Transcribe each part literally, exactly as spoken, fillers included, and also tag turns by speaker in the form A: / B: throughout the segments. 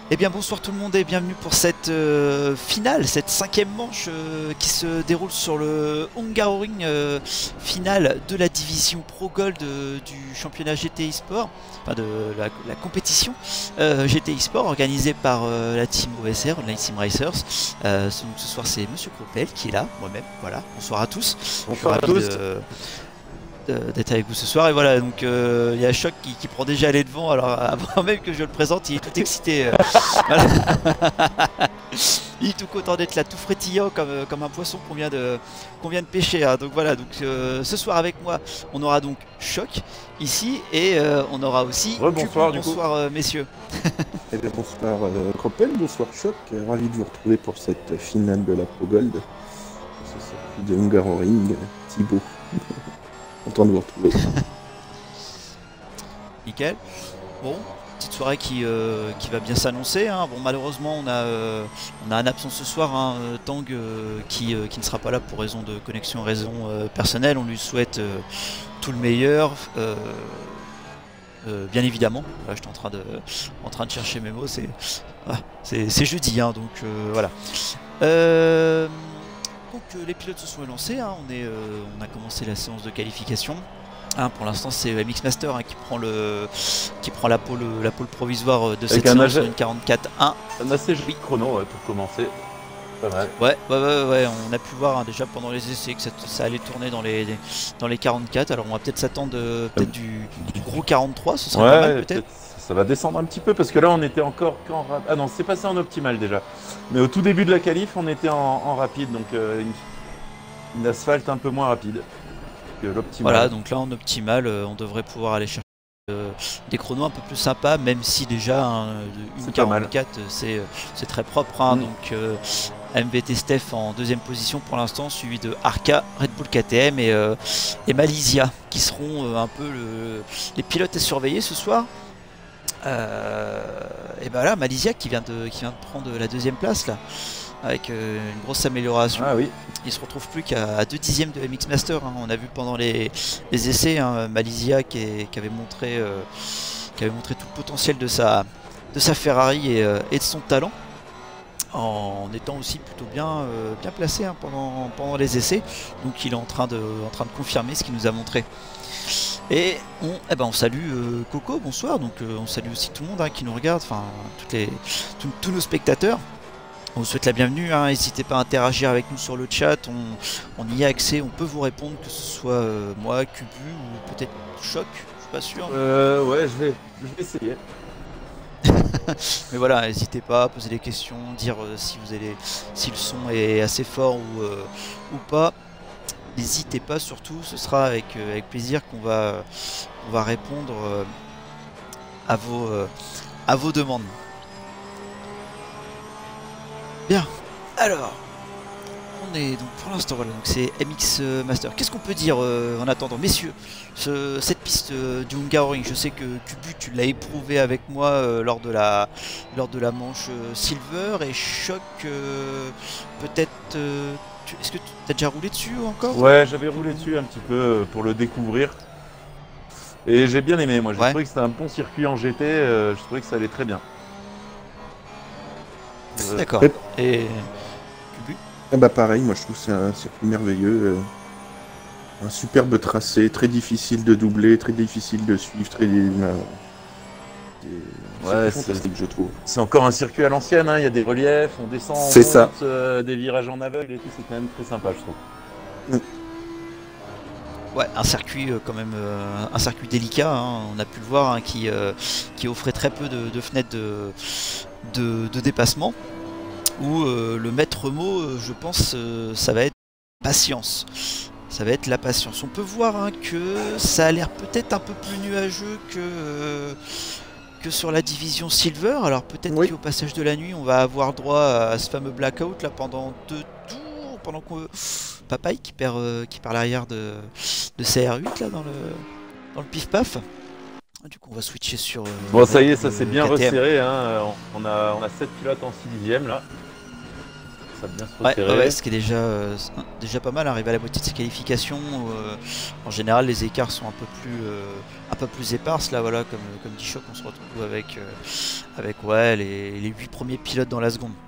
A: Eh bien bonsoir tout le monde et bienvenue pour cette euh, finale, cette cinquième manche euh, qui se déroule sur le Hungaroring euh, finale de la division Pro Gold euh, du championnat G T e-sport, enfin de la, la compétition euh, G T e-sport organisée par euh, la team O S R, Online Sim Racers. Euh, donc ce soir c'est Monsieur Cropel qui est là, moi-même, voilà, bonsoir à tous.
B: Bonsoir à tous.
A: De, d'être avec vous ce soir et voilà donc il euh, y a Choc qui, qui prend déjà les devants alors avant même que je le présente il est tout excité euh, voilà. Il est tout content d'être là tout frétillant comme, comme un poisson qu'on vient de, qu'on vient de pêcher hein. Donc voilà donc euh, ce soir avec moi on aura donc Choc ici et euh, on aura aussi
B: ouais, bonsoir,
A: Cupou. Bonsoir euh, messieurs.
C: Eh bien, bonsoir euh, Cropel, bonsoir Choc, ravi de vous retrouver pour cette finale de la Pro Gold. C'est de Hungaroring, Thibaut. Content de vous retrouver.
A: Nickel. Bon, petite soirée qui, euh, qui va bien s'annoncer. Hein. Bon, malheureusement, on a, euh, on a un absent ce soir, hein, Tang, euh, qui, euh, qui ne sera pas là pour raison de connexion, raison euh, personnelle. On lui souhaite euh, tout le meilleur. Euh, euh, bien évidemment. Là, j'étais en train de, en train de chercher mes mots. C'est, ah, c'est jeudi, hein, donc euh, voilà. Euh, Donc euh, les pilotes se sont lancés, hein. on, est, euh, on a commencé la séance de qualification. Hein, pour l'instant c'est Mixmaster hein, qui prend le qui prend la pole, la pole provisoire de cette séance sur une quarante-quatre un.
B: Un assez joli chrono ouais, pour commencer. Pas mal.
A: Ouais, ouais, ouais, ouais, on a pu voir hein, déjà pendant les essais que ça, ça allait tourner dans les, dans les quarante-quatre. Alors on va peut-être s'attendre euh, peut-être du, du gros quarante-trois, ce serait
B: ouais,
A: pas mal peut-être.
B: Peut ça va descendre un petit peu parce que là on était encore qu'en rapide. Ah non, c'est passé en optimal déjà. Mais au tout début de la qualif, on était en, en rapide, donc euh, une, une asphalte un peu moins rapide que l'optimal.
A: Voilà, donc là en optimal, euh, on devrait pouvoir aller chercher euh, des chronos un peu plus sympas, même si déjà hein, une quarante-quatre c'est c'est très propre. Hein, mm. Donc euh, M V T Steph en deuxième position pour l'instant, suivi de Arca, Red Bull K T M et, euh, et Malaysia qui seront euh, un peu le, les pilotes à surveiller ce soir. Euh, et ben là Malaysia qui vient de qui vient de prendre la deuxième place là avec euh, une grosse amélioration.
B: Ah oui.
A: Il se retrouve plus qu'à deux dixièmes de M X Master. Hein. On a vu pendant les, les essais hein, Malaysia qui, est, qui avait montré euh, qui avait montré tout le potentiel de sa de sa Ferrari et, euh, et de son talent en étant aussi plutôt bien euh, bien placé hein, pendant pendant les essais. Donc il est en train de en train de confirmer ce qu'il nous a montré. Et on, eh ben on salue euh, Coco, bonsoir, donc euh, on salue aussi tout le monde hein, qui nous regarde, enfin toutes les, tous nos spectateurs. On vous souhaite la bienvenue, hein. N'hésitez pas à interagir avec nous sur le chat, on, on y a accès, on peut vous répondre, que ce soit euh, moi, Cubu ou peut-être Choc, je suis pas sûr.
B: Euh, ouais, je vais, je vais essayer.
A: Mais voilà, n'hésitez pas à poser des questions, dire euh, si, vous avez, si le son est assez fort ou, euh, ou pas. N'hésitez pas surtout, ce sera avec, euh, avec plaisir qu'on va, on va répondre euh, à, vos, euh, à vos demandes. Bien, alors, on est donc pour l'instant, voilà, donc c'est M X Master. Qu'est-ce qu'on peut dire euh, en attendant, messieurs, ce, cette piste euh, du Hungaroring, je sais que Cubu, tu l'as éprouvé avec moi euh, lors, de la, lors de la manche euh, Silver et Choc, euh, peut-être... Euh, Est-ce que tu as déjà roulé dessus encore?
B: Ouais, j'avais roulé dessus un petit peu pour le découvrir. Et j'ai bien aimé, moi. J'ai ouais. trouvé que c'était un bon circuit en G T. Euh, je trouvais que ça allait très bien.
A: Euh... D'accord. Et
C: ah bah pareil, moi je trouve que c'est un circuit merveilleux. Euh, un superbe tracé, très difficile de doubler, très difficile de suivre, très... Euh,
B: ouais, c'est fantastique, je trouve. C'est encore un circuit à l'ancienne, hein. Il y a des reliefs, on descend, on
C: monte, ça.
B: Euh, des virages en aveugle et tout, c'est quand même très sympa, je trouve.
A: Mm. Ouais, un circuit euh, quand même, euh, un circuit délicat, hein. On a pu le voir, hein, qui, euh, qui offrait très peu de, de fenêtres de, de, de dépassement, où euh, le maître mot, euh, je pense, euh, ça va être patience. Ça va être la patience. On peut voir hein, que ça a l'air peut-être un peu plus nuageux que... Euh, que sur la division Silver, alors peut-être oui. qu'au passage de la nuit on va avoir droit à ce fameux blackout là pendant deux tours, pendant qu'on Papaye qui perd euh, qui perd l'arrière de, de C R huit là dans le dans le pif paf. Du coup on va switcher sur. Euh,
B: bon ça y est, ça s'est bien resserré, hein. On a on a sept pilotes en six dixièmes là. à bien se
A: Ouais,
B: repérer.
A: ouais, ce qui est déjà, euh, déjà pas mal, arriver à la moitié de ses qualifications. Euh, en général, les écarts sont un peu plus, euh, un peu plus éparses. Là, voilà, comme, comme dit Choc, on se retrouve avec, euh, avec ouais, les, les huit premiers pilotes dans la seconde.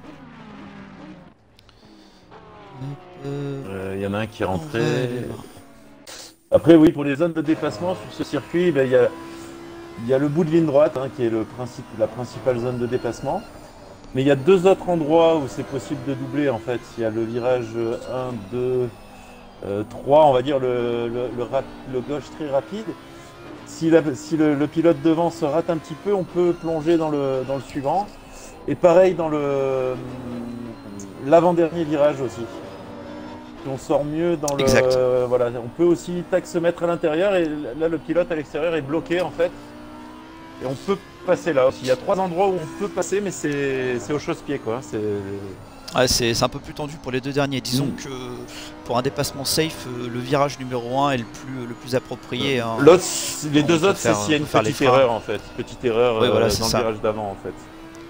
B: Il euh, y en a un qui est rentré.
A: Ouais.
B: Après, oui, pour les zones de dépassement sur ce circuit, il ben, y, a, y a le bout de ligne droite hein, qui est le principe, la principale zone de dépassement. Mais il y a deux autres endroits où c'est possible de doubler en fait. Il y a le virage un, deux, euh, trois, on va dire le, le, le, rap, le gauche très rapide. Si, la, si le, le pilote devant se rate un petit peu, on peut plonger dans le, dans le suivant. Et pareil dans le l'avant-dernier virage aussi. On sort mieux dans le...
A: Exact.
B: Euh, voilà, on peut aussi tac, se mettre à l'intérieur et là le pilote à l'extérieur est bloqué en fait. Et on peut passer là aussi. Il y a trois endroits où on peut passer mais c'est au chausse-pied quoi.
A: Ouais, c'est un peu plus tendu pour les deux derniers. Disons
B: mmh.
A: que pour un dépassement safe, le virage numéro un est le plus, le plus approprié. Hein.
B: L'autre, les deux autres, c'est s'il y a une petite erreur en fait. Petite erreur
A: oui, voilà,
B: euh, dans
A: ça.
B: le virage d'avant en fait.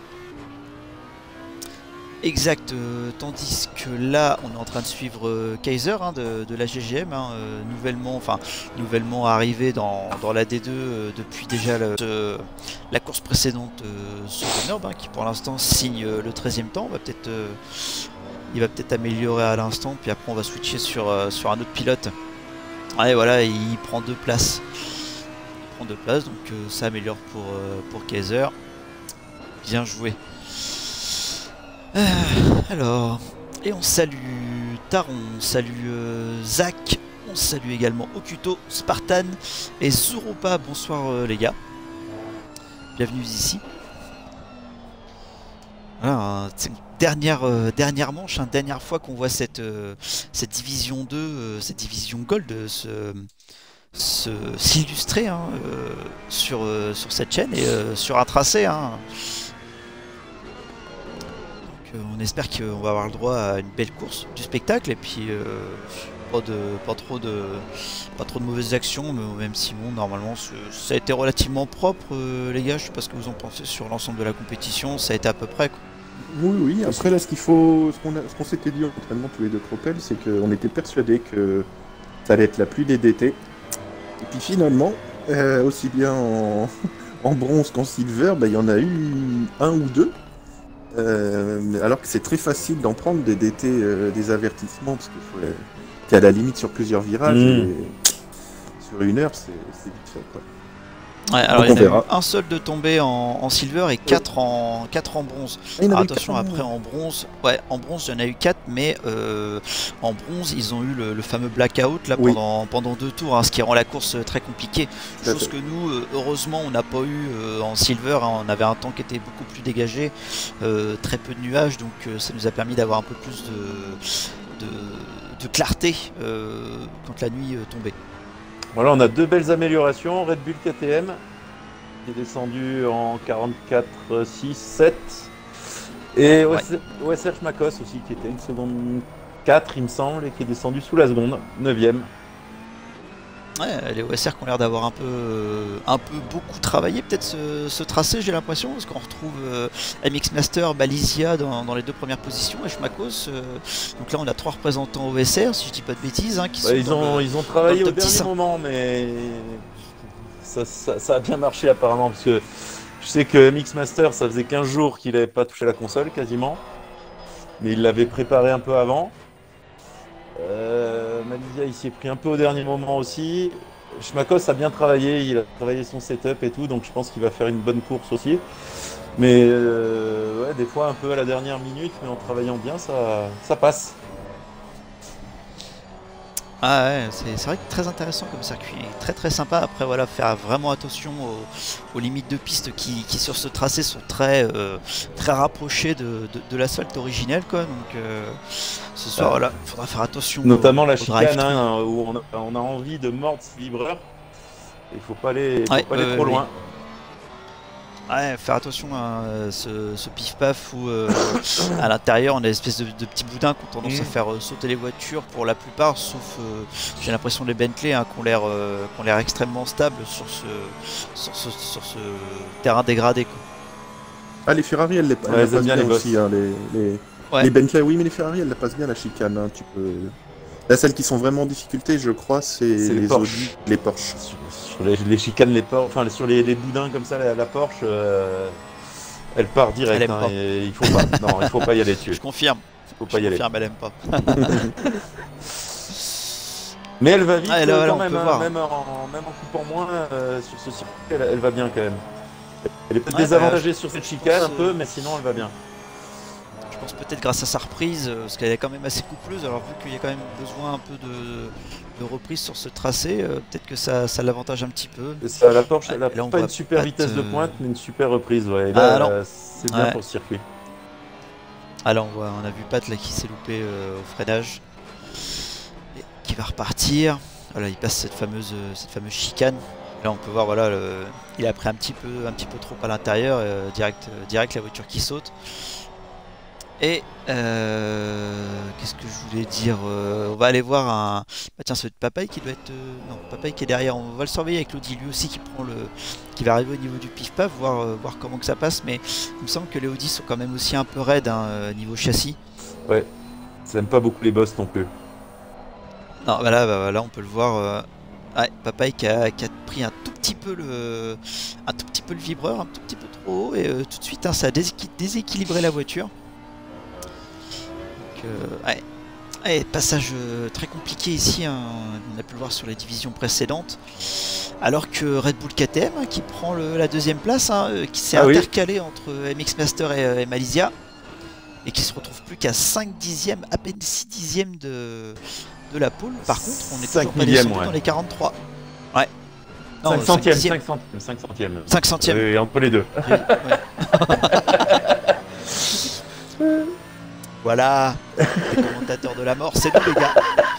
A: Exact, euh, tandis que là on est en train de suivre euh, Kaiser hein, de, de la G G M, hein, euh, nouvellement, enfin, nouvellement arrivé dans, dans la D deux euh, depuis déjà le, euh, la course précédente euh, sur le Nord, hein, qui pour l'instant signe euh, le treizième temps. On va peut-être, euh, il va peut-être améliorer à l'instant, puis après on va switcher sur, euh, sur un autre pilote. Ouais, voilà, il prend deux places. Il prend deux places, donc euh, ça améliore pour, euh, pour Kaiser. Bien joué. Euh, alors, et on salue Taron, on salue euh, Zach, on salue également Okuto, Spartan et Zuropa. Bonsoir euh, les gars, bienvenue ici. Voilà, une dernière, euh, dernière manche, hein, dernière fois qu'on voit cette, euh, cette division deux, euh, cette division Gold se, se, s'illustrer hein, euh, sur, euh, sur cette chaîne et euh, sur un tracé. Hein. On espère qu'on va avoir le droit à une belle course, du spectacle et puis euh, pas, de, pas, trop de, pas trop de mauvaises actions, mais même si bon, normalement ça a été relativement propre euh, les gars, je sais pas ce que vous en pensez sur l'ensemble de la compétition, ça a été à peu près quoi.
C: Oui, oui, après là ce qu'il faut, ce qu'on qu s'était dit en entraînement tous les deux Cropel, c'est qu'on était persuadés que ça allait être la pluie des D T, et puis finalement, euh, aussi bien en, en bronze qu'en silver, bah, y en a eu un ou deux. Euh, alors que c'est très facile d'en prendre des D T, euh, des avertissements, parce qu'il faut euh, t'es à la limite sur plusieurs virages, mmh. et sur une heure, c'est vite fait, quoi.
A: Ouais, alors donc il y en a eu un seul de tombé en, en silver et quatre en, quatre en bronze. Alors, attention, après en bronze, ouais, en bronze il y en a eu quatre, mais euh, en bronze ils ont eu le, le fameux blackout là, oui. pendant, pendant deux tours, hein, ce qui rend la course très compliquée. Chose que nous, heureusement, on n'a pas eu euh, en silver, hein, on avait un temps qui était beaucoup plus dégagé, euh, très peu de nuages, donc euh, ça nous a permis d'avoir un peu plus de, de, de clarté euh, quand la nuit euh, tombait.
B: Voilà, on a deux belles améliorations. Red Bull K T M qui est descendu en quarante-quatre six sept et ouais. O S R Schmakos aussi qui était une seconde quatre il me semble et qui est descendu sous la seconde, neuvième.
A: Ouais, les O S R qui ont l'air d'avoir un peu, euh, un peu beaucoup travaillé peut-être ce, ce tracé, j'ai l'impression, parce qu'on retrouve euh, M X Master, Balizia dans, dans les deux premières positions et Schmakos. Euh, donc là on a trois représentants O S R, si je dis pas de bêtises, hein, qui
B: ouais,
A: sont
B: ils, ont,
A: le,
B: ils ont travaillé au dernier moment, mais ça, ça, ça a bien marché apparemment, parce que je sais que M X Master, ça faisait quinze jours qu'il n'avait pas touché la console quasiment, mais il l'avait préparé un peu avant. Euh, Malizia il s'y est pris un peu au dernier moment aussi. Schmakos a bien travaillé, il a travaillé son setup et tout, donc je pense qu'il va faire une bonne course aussi. Mais euh, ouais, des fois un peu à la dernière minute, mais en travaillant bien, ça, ça passe.
A: Ah ouais, c'est vrai que très intéressant comme circuit, très très sympa. Après voilà, faire vraiment attention aux, aux limites de piste qui, qui sur ce tracé sont très euh, très rapprochées de, de, de l'asphalte originel quoi. Donc euh, ce soir ah. voilà, il faudra faire attention.
B: Notamment
A: au,
B: la
A: au
B: chicane hein, où on a, on a envie de mordre ce livreur. Il faut pas aller, faut ouais, pas aller euh, trop loin. Oui.
A: Ouais, faire attention à ce, ce pif-paf où euh, à l'intérieur on a une espèce de, de petits boudins qui ont tendance mmh. à faire euh, sauter les voitures pour la plupart, sauf euh, j'ai l'impression les Bentley hein, qui ont l'air euh, qui ont l'air extrêmement stables sur ce, sur ce, sur ce terrain dégradé. Quoi.
C: Ah les Ferrari elles, elles,
B: ouais, elles
C: passent bien,
B: bien les
C: aussi, hein, les, les,
A: Ouais.
C: Les Bentley, oui, mais les Ferrari, elles la passent bien la chicane. Hein, tu peux... Là, celles qui sont vraiment en difficulté, je crois, c'est
B: C'est les
C: les
B: Porsche.
C: Audi, les Porsche.
B: Sur, sur les, les chicanes, les Porsche, enfin sur les, les boudins comme ça, la, la Porsche, euh, elle part direct.
A: Elle aime
B: hein,
A: pas.
B: et il faut pas. Non, il faut pas y aller dessus.
A: Je confirme.
B: Il faut pas y
A: Je
B: aller.
A: confirme, elle aime pas.
B: Mais elle va vite
A: Ah, et là,
B: euh,
A: voilà,
B: quand
A: on
B: même,
A: peut
B: hein,
A: voir.
B: même, en, même en coupant moins euh, sur ce circuit, elle, elle va bien quand même. Elle est peut-être
A: Ouais,
B: désavantagée
A: bah,
B: sur cette
A: je
B: chicane
A: pense,
B: un peu,
A: euh,
B: mais sinon elle va bien.
A: Je pense peut-être grâce à sa reprise, euh, parce qu'elle est quand même assez coupleuse, alors vu qu'il y a quand même besoin un peu de, de reprise sur ce tracé, euh, peut-être que ça, ça l'avantage un petit peu.
B: Et ça, la Porsche,
A: Ouais,
B: elle a
A: et là, on
B: pas
A: voit
B: une super
A: Pat,
B: vitesse de
A: euh,
B: pointe, mais une super reprise. Ouais. Et
A: Ah,
B: là,
A: non.
B: euh, c'est bien
A: Ouais.
B: pour le circuit.
A: Ah là on voit, on a vu Pat là qui s'est loupé euh, au freinage, et qui va repartir. Voilà, il passe cette fameuse, euh, cette fameuse chicane. Là on peut voir, voilà, le- il a pris un petit peu, un petit peu trop à l'intérieur, euh, direct, euh, direct la voiture qui saute. Et euh, qu'est-ce que je voulais dire, euh, on va aller voir un. Bah tiens, c'est Papaye qui doit être. euh, Non, Papaye qui est derrière. On va le surveiller avec l'Audi, lui aussi qui prend le. Qui va arriver au niveau du pif-paf, voir, euh, voir comment que ça passe. Mais il me semble que les Audi sont quand même aussi un peu raides hein, euh, niveau châssis.
B: Ouais. Ça aime pas beaucoup les boss non plus.
A: Non, bah là, bah, là on peut le voir. euh, Ouais, Papaye qui a, qui a pris un tout petit peu le, un tout petit peu le vibreur, un tout petit peu trop haut, et euh, tout de suite hein, ça a déséqui- déséquilibré la voiture. Donc, euh, ouais. Ouais, passage euh, très compliqué ici, hein, on a pu le voir sur les divisions précédentes. Alors que Red Bull K T M hein, qui prend le- la deuxième place, hein, euh, qui s'est
B: Ah oui.
A: intercalé entre M X Master et, euh, et Malaysia, et qui se retrouve plus qu'à cinq dixièmes, à peine six dixièmes de, de la pole. Par contre, on est
B: cinq
A: toujours pas
B: millièmes,
A: descendu
B: ouais.
A: dans les quarante-trois. Ouais. Non,
B: cinq
A: cinq
B: centièmes,
A: dixièmes.
B: cinq centièmes, cinq centièmes.
A: cinq centièmes.
B: Et entre les deux.
A: Ouais. Voilà, les commentateurs de la mort, c'est nous les gars.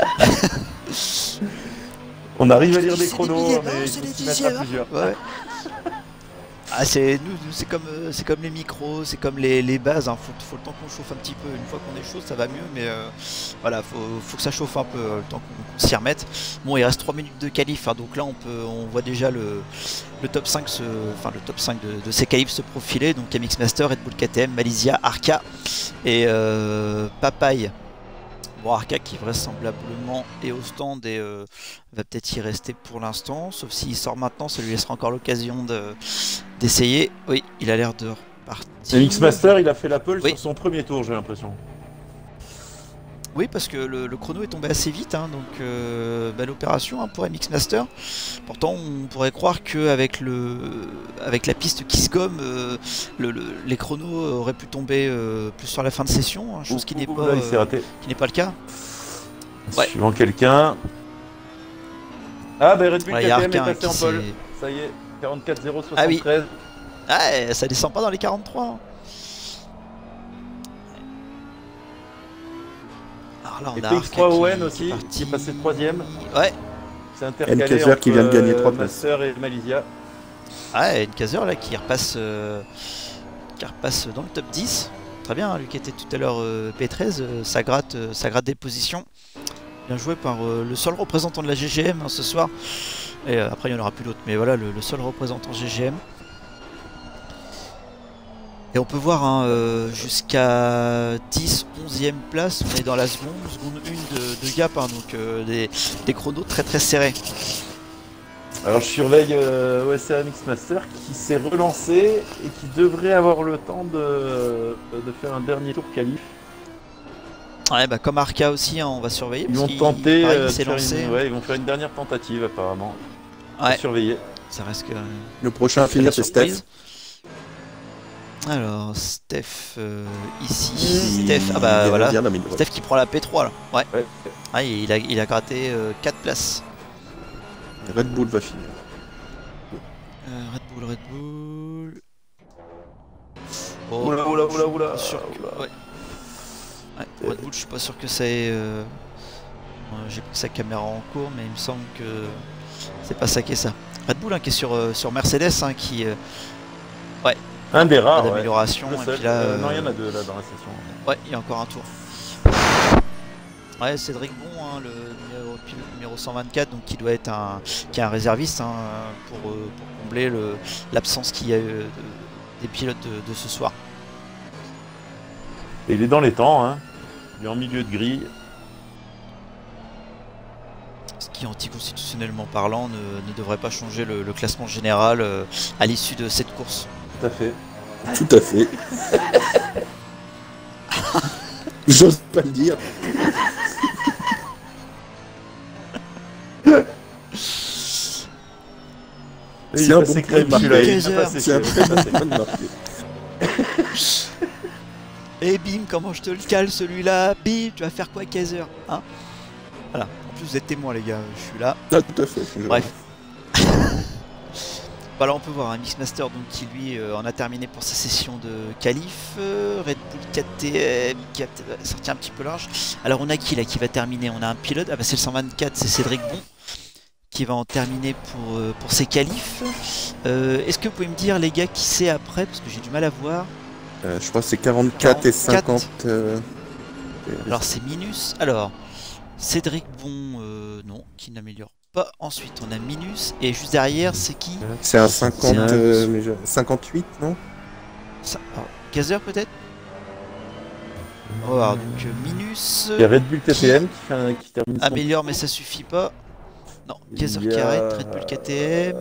B: On arrive à lire des
A: C'est
B: chronos,
A: millièmes,
B: mais
A: non,
B: il
A: c'est
B: faut
A: des
B: s'y mettre à
A: dixièmes, hein.
B: plusieurs.
A: Ouais. Ah, c'est nous, nous, c'est comme euh, c'est comme les micros, c'est comme les, les bases. Hein. Faut, faut le temps qu'on chauffe un petit peu. Une fois qu'on est chaud, ça va mieux, mais euh, voilà, faut, faut que ça chauffe un peu euh, le temps qu'on qu'on s'y remette. Bon, il reste trois minutes de qualif, hein, donc là on peut, on voit déjà le, le top cinq, se, enfin le top cinq de, de ces qualifs se profiler. Donc M X Master, Red Bull K T M, Malaysia, Arca et euh, Papaye. Bon, Arca qui vraisemblablement est au stand et euh, va peut-être y rester pour l'instant, sauf s'il sort maintenant, ça lui laissera encore l'occasion de d'essayer. Oui, il a l'air de repartir.
B: M X Master, il a fait la pole
A: Oui.
B: sur son premier tour, j'ai l'impression.
A: Oui, parce que le, le chrono est tombé assez vite, hein, donc euh, belle opération hein, pour M X Master. Pourtant, on pourrait croire qu'avec le, avec la piste qui se gomme, euh, le, le- les chronos auraient pu tomber euh, plus sur la fin de session, hein, chose qui n'est
B: Ouh,
A: pas,
B: là, il s'est
A: euh,
B: raté.
A: qui n'est pas le cas. Ouais.
B: Suivant quelqu'un. Ah, bah Red Bull
A: Ouais, il y a
B: K T M est
A: Arca, hein,
B: passé
A: qui
B: en pole.
A: s'est-
B: Ça y est, quarante-quatre zéro soixante-treize.
A: Ah oui. Ah, ça descend pas dans les quarante-trois. hein. Alors là, on
B: Et
A: a
B: P X
A: Arca
B: trois
A: qui-
B: O N
A: qui
B: aussi,
A: est parti.
B: qui est passé troisième.
A: Ouais,
B: C'est intercalé
C: N K Z
B: entre
C: qui vient de gagner trois
B: euh, Master et Malaysia.
A: ah, et une caseur là qui repasse, euh, qui repasse dans le top dix. Très bien, hein, lui qui était tout à l'heure euh, P treize, euh, ça, gratte, euh, ça gratte des positions. Bien joué par euh, le seul représentant de la G G M hein, ce soir. Et euh, après il n'y en aura plus d'autres, mais voilà le, le seul représentant G G M. Et on peut voir hein, euh, jusqu'à dix, onzième place, on est dans la seconde, seconde une de, de gap, hein, donc euh, des, des chronos très très serrés.
B: Alors je surveille euh, O S R M X Master qui s'est relancé et qui devrait avoir le temps de, de faire un dernier tour qualif.
A: Ouais, bah comme Arca aussi, hein, on va surveiller.
B: Ils
A: parce
B: vont
A: qu'il-
B: tenter,
A: pareil,
B: euh,
A: il
B: de
A: s'est
B: faire
A: lancé.
B: une, ouais, ils vont faire une dernière tentative apparemment.
A: Ouais,
B: À surveiller.
A: ça reste que.
C: Le prochain à finir, c'est Steph.
A: surprise. Alors, Steph euh, ici. Steph, ah bah
C: Il
A: voilà.
C: vient d'amener le droit.
A: Steph qui prend la P trois là. Ouais.
B: Ouais.
A: Ah, il a, il a gratté euh, quatre places.
C: Red Bull va finir.
A: Euh, Red Bull, Red Bull. Oh,
B: Oula, oula,
A: je
B: oula,
A: suis
B: oula,
A: pas sûr que-
B: oula.
A: ouais. Ouais, pour Red Bull, je suis pas sûr que ça ait. euh, euh, J'ai pris sa caméra en cours, mais il me semble que c'est pas ça qui est ça. Red Bull hein, qui est sur, euh, sur Mercedes, hein, qui euh,
B: Un des
A: pas
B: rares. Ouais.
A: d'amélioration.
B: Le
A: Et
B: seul.
A: puis là,
B: Euh, non, il y
A: euh,
B: en a deux là dans la session.
A: Ouais, il y a encore un tour. Ouais, Cédric Bon, hein, le numéro, pilote numéro cent vingt-quatre, donc qui doit être un, qui est un réserviste hein, pour, euh, pour combler le- l'absence qu'il y a eu de- des pilotes de, de ce soir.
B: Et il est dans les temps, hein. Il est en milieu de grille.
A: Ce qui, anticonstitutionnellement parlant, ne, ne devrait pas changer le, le classement général euh, à l'issue de cette course.
B: Tout à fait.
C: Tout à fait. J'ose pas le dire.
B: C'est un bon
C: point de
B: marqué.
C: C'est un très bon point de marqué.
A: Et bim, comment je te le cale celui-là? Bim, tu vas faire quoi, Kaiser, hein? Voilà, en plus vous êtes témoins les gars, je suis là.
C: Ah, tout à fait.
A: Bref. Voilà, on peut voir un Mixmaster donc, qui lui euh, en a terminé pour sa session de qualif. Euh, Red Bull K T M qui a sorti un petit peu large. Alors on a qui là qui va terminer? On a un pilote, ah bah c'est le cent vingt-quatre, c'est Cédric Bon qui va en terminer pour, euh, pour ses qualifs. Euh, Est-ce que vous pouvez me dire les gars qui c'est après? Parce que j'ai du mal à voir.
C: Euh, je crois que c'est quarante-quatre et
A: quarante-quatre.
C: cinquante. Euh...
A: Alors c'est Minus. Alors Cédric Bon, euh, non, qui n'améliore pas. Ensuite on a Minus. Et juste derrière c'est qui?
C: C'est un cinquante,
A: un...
C: euh, mais je... cinquante-huit, non?
A: Ça... Gazer peut-être? On va voir, donc Minus.
B: Il y a Red Bull K T M qui, fait un... qui termine son
A: Améliore
B: tour.
A: mais ça suffit pas. Non, Gazer
B: Il y
A: qui
B: a-
A: arrête, Red Bull K T M.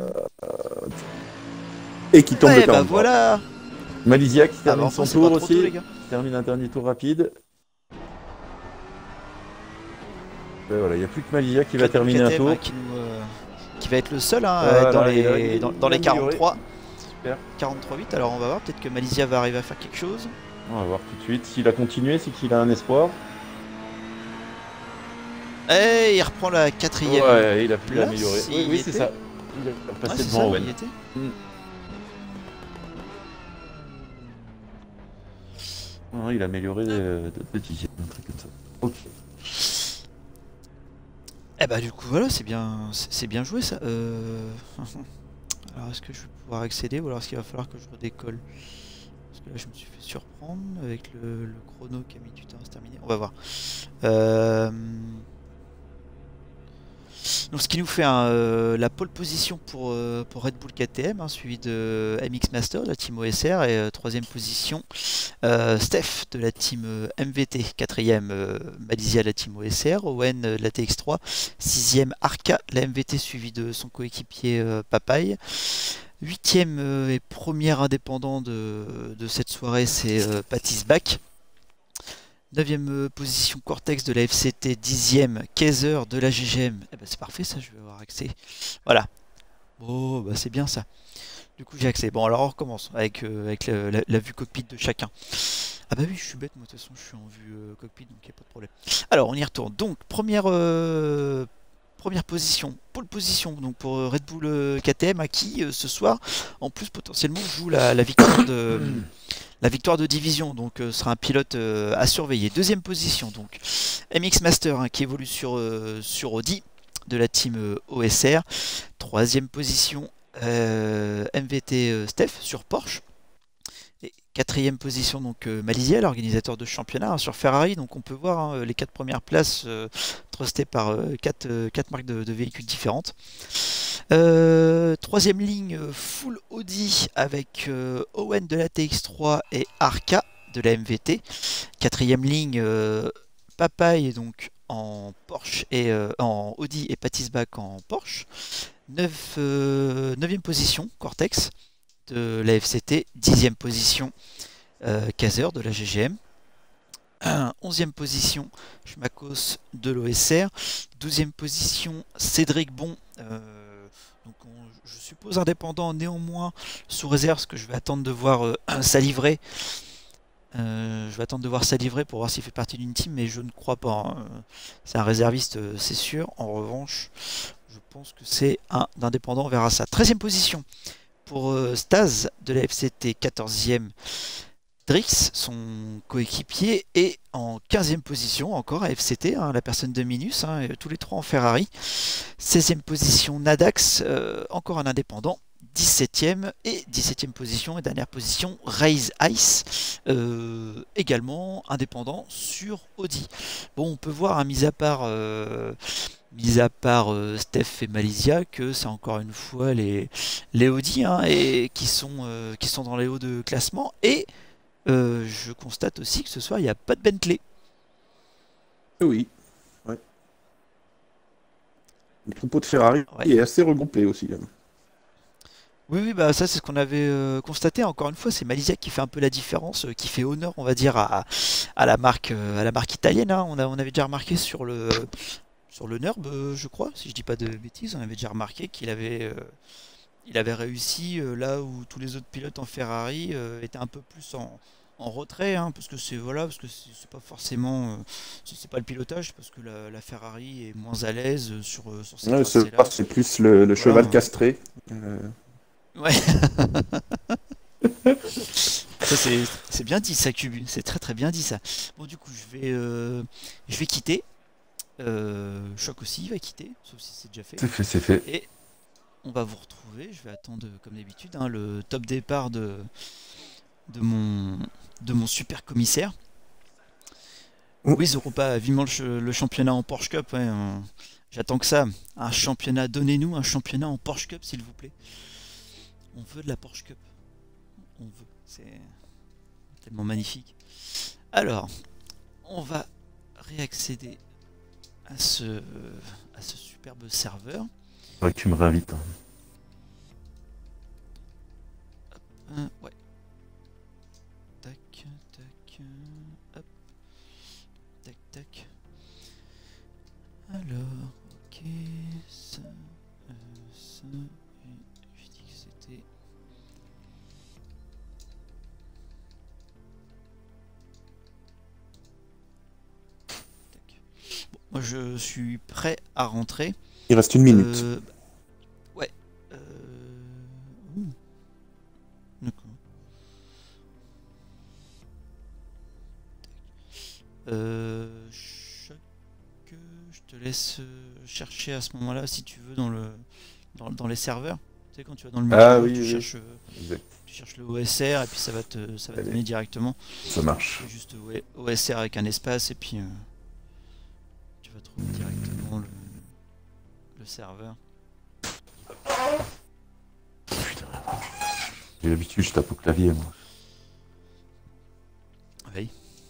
C: Et qui tombe
A: Ouais
C: de
A: bah
C: quarante.
A: voilà.
B: Malaysia qui
A: Ah
B: termine
A: bah
B: son
A: enfin c'est
B: tour
A: pas trop
B: aussi.
A: tôt les gars.
B: Qui termine un dernier tour rapide. Et voilà, il n'y a plus que Malaysia qui va
A: Red Bull
B: terminer un
A: K T M,
B: tour.
A: hein, qui, nous, euh, qui va être le seul hein, à
B: Voilà,
A: être dans
B: il a-
A: les,
B: il-
A: dans,
B: il
A: dans
B: a
A: les
B: amélioré.
A: quarante-trois.
B: Super.
A: quarante-trois huit, alors on va voir, peut-être que Malaysia va arriver à faire quelque chose.
B: On va voir tout de suite. S'il a continué, c'est qu'il a un espoir.
A: Et il reprend la quatrième.
B: Ouais, il a pu
A: place,
B: l'améliorer.
A: il
B: Oui,
A: y
B: oui, c'est
A: était.
B: ça. Il a
A: Ouais,
B: passé
A: c'est
B: devant
A: ça,
B: Owen.
A: il y était.
B: Non, il a amélioré de, de, de dixième, un truc comme ça. Ok.
A: Eh bah du coup voilà, c'est bien, c'est c'est bien joué ça. Euh... Alors est-ce que je vais pouvoir accéder ou alors est-ce qu'il va falloir que je redécolle? Parce que là je me suis fait surprendre avec le, le chrono qui a mis du temps à se terminer. On va voir. Euh... Donc ce qui nous fait hein, euh, la pole position pour, euh, pour Red Bull K T M, hein, suivi de M X Master de la team O S R et euh, troisième position euh, Steph de la team euh, M V T, quatrième euh, Malaysia de la team O S R, Owen euh, de la T X trois, sixième Arca de la M V T suivi de son coéquipier euh, Papaye. Huitième euh, et premier indépendant de, de cette soirée c'est euh, Patis Bach. Neuvième position Cortex de la F C T, dixième Kaiser de la G G M. Eh ben c'est parfait ça, je vais avoir accès. Voilà. Oh bah c'est bien ça. Du coup j'ai accès. Bon alors on recommence avec, euh, avec la, la- la vue cockpit de chacun. Ah bah oui je suis bête, moi de toute façon je suis en vue euh, cockpit donc il n'y a pas de problème. Alors on y retourne. Donc première, euh, première position, pole position donc pour euh, Red Bull euh, K T M à qui euh, ce soir en plus potentiellement joue la, la victoire de... La victoire de division, donc euh, sera un pilote euh, à surveiller. Deuxième position, donc M X Master hein, qui évolue sur, euh, sur Audi de la team euh, O S R. Troisième position, euh, M V T euh, Steph sur Porsche. Et quatrième position, donc euh, Malaysia, l'organisateur de championnat hein, sur Ferrari. Donc on peut voir hein, les quatre premières places euh, trustées par euh, quatre, euh, quatre marques de, de véhicules différentes. Euh, troisième ligne euh, full Audi avec euh, Owen de la T X trois et Arca de la M V T. Quatrième ligne euh, Papaye donc en Porsche et euh, en Audi et Patis Bach en Porsche. Neuf, euh, neuvième position Cortex de la F C T. Dixième position euh, Kaiser de la G G M. onzième position Schmakos de l'O S R. douzième position Cédric Bon. Euh, donc on- je suppose indépendant néanmoins sous réserve parce que je vais attendre de voir euh, sa livrée. Euh, je vais attendre de voir sa livrée pour voir s'il fait partie d'une team, mais je ne crois pas. hein. C'est un réserviste, euh, c'est sûr. En revanche, je pense que c'est un indépendant. On verra ça. treizième position pour euh, Staz de la F C T. quatorzième Drix, son coéquipier, et en quinzième position, encore à F C T, hein, la personne de Minus, hein, et tous les trois en Ferrari. seizième position Nadax, euh, encore un indépendant. dix-septième et dix-septième position et dernière position Raise Ice, euh, également indépendant sur Audi. Bon, on peut voir, hein, mis à part, euh, mis à part euh, Steph et Malaysia, que c'est encore une fois les, les Audi hein, et qui sont, euh, qui sont dans les hauts de classement et euh, je constate aussi que ce soir il n'y a pas de Bentley.
C: Oui. Ouais. Le troupeau de Ferrari
A: Ouais.
C: est assez regroupé aussi. hein.
A: Oui, oui, bah ça c'est ce qu'on avait euh, constaté. Encore une fois, c'est Malaysia qui fait un peu la différence, euh, qui fait honneur, on va dire, à, à la marque, euh, à la marque italienne. hein. On a, on avait déjà remarqué sur le, sur le Nerb, euh, je crois, si je dis pas de bêtises, on avait déjà remarqué qu'il avait, euh, il avait réussi euh, là où tous les autres pilotes en Ferrari euh, étaient un peu plus en, en retrait, hein, parce que c'est voilà, parce que c'est c'est pas forcément, euh, c'est c'est pas le pilotage, parce que la, la Ferrari est moins à l'aise euh, sur, euh, sur ces
C: Ouais, ce-
A: tracés-là.
C: c'est plus le, le
A: Voilà.
C: cheval castré. Euh,
A: Ouais. Ça c'est c'est bien dit ça, Cubu, c'est très très bien dit ça. Bon du coup je vais euh, je vais quitter. Euh, Choc aussi va quitter, sauf si c'est déjà fait.
B: C'est fait, c'est fait.
A: Et on va vous retrouver. Je vais attendre comme d'habitude hein, le top départ de de mon de mon super commissaire.
C: Oh.
A: Oui, Europa, vivement le, ch- le championnat en Porsche Cup. Ouais, hein. J'attends que ça. Un championnat, donnez-nous un championnat en Porsche Cup s'il vous plaît. On veut de la Porsche Cup. On veut. C'est tellement magnifique. Alors, on va réaccéder à ce, à ce superbe serveur.
B: Faudrait que tu me réinvites. hein.
A: Hein, ouais. Tac, tac, euh, hop. Tac, tac. Alors, ok, ça, euh, ça, et j'ai dit que c'était... Tac. Bon, moi je suis prêt à rentrer.
C: Il reste une minute.
A: Euh, bah, ouais. Euh... ouh. D'accord. Euh, Choc, je te laisse euh, chercher à ce moment-là si tu veux dans le dans, dans les serveurs. Tu sais quand tu vas dans le menu,
B: Ah
A: tu
B: oui, oui.
A: cherches euh,
B: Exact.
A: tu cherches le O S R et puis ça va te ça va te
B: Allez.
A: donner directement.
B: Ça marche.
A: C'est juste O S R avec un espace et puis euh, tu vas trouver directement le, le serveur.
B: Putain. J'ai l'habitude, je tape au clavier, moi.
A: Oui.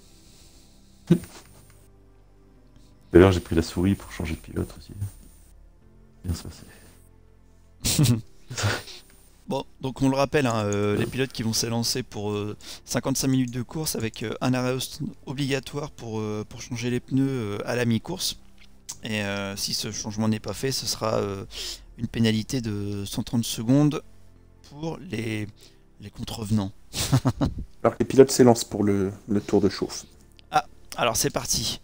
B: D'ailleurs, j'ai pris la souris pour changer de pilote aussi. Bien se passer.
A: Bon, donc on le rappelle, hein, euh, les pilotes qui vont s'élancer pour euh, cinquante-cinq minutes de course avec euh, un arrêt host- obligatoire pour, euh, pour changer les pneus euh, à la mi-course. Et euh, si ce changement n'est pas fait, ce sera euh, une pénalité de cent trente secondes pour les, les contrevenants.
C: Alors que les pilotes s'élancent pour le, le tour de chauffe.
A: Alors c'est parti.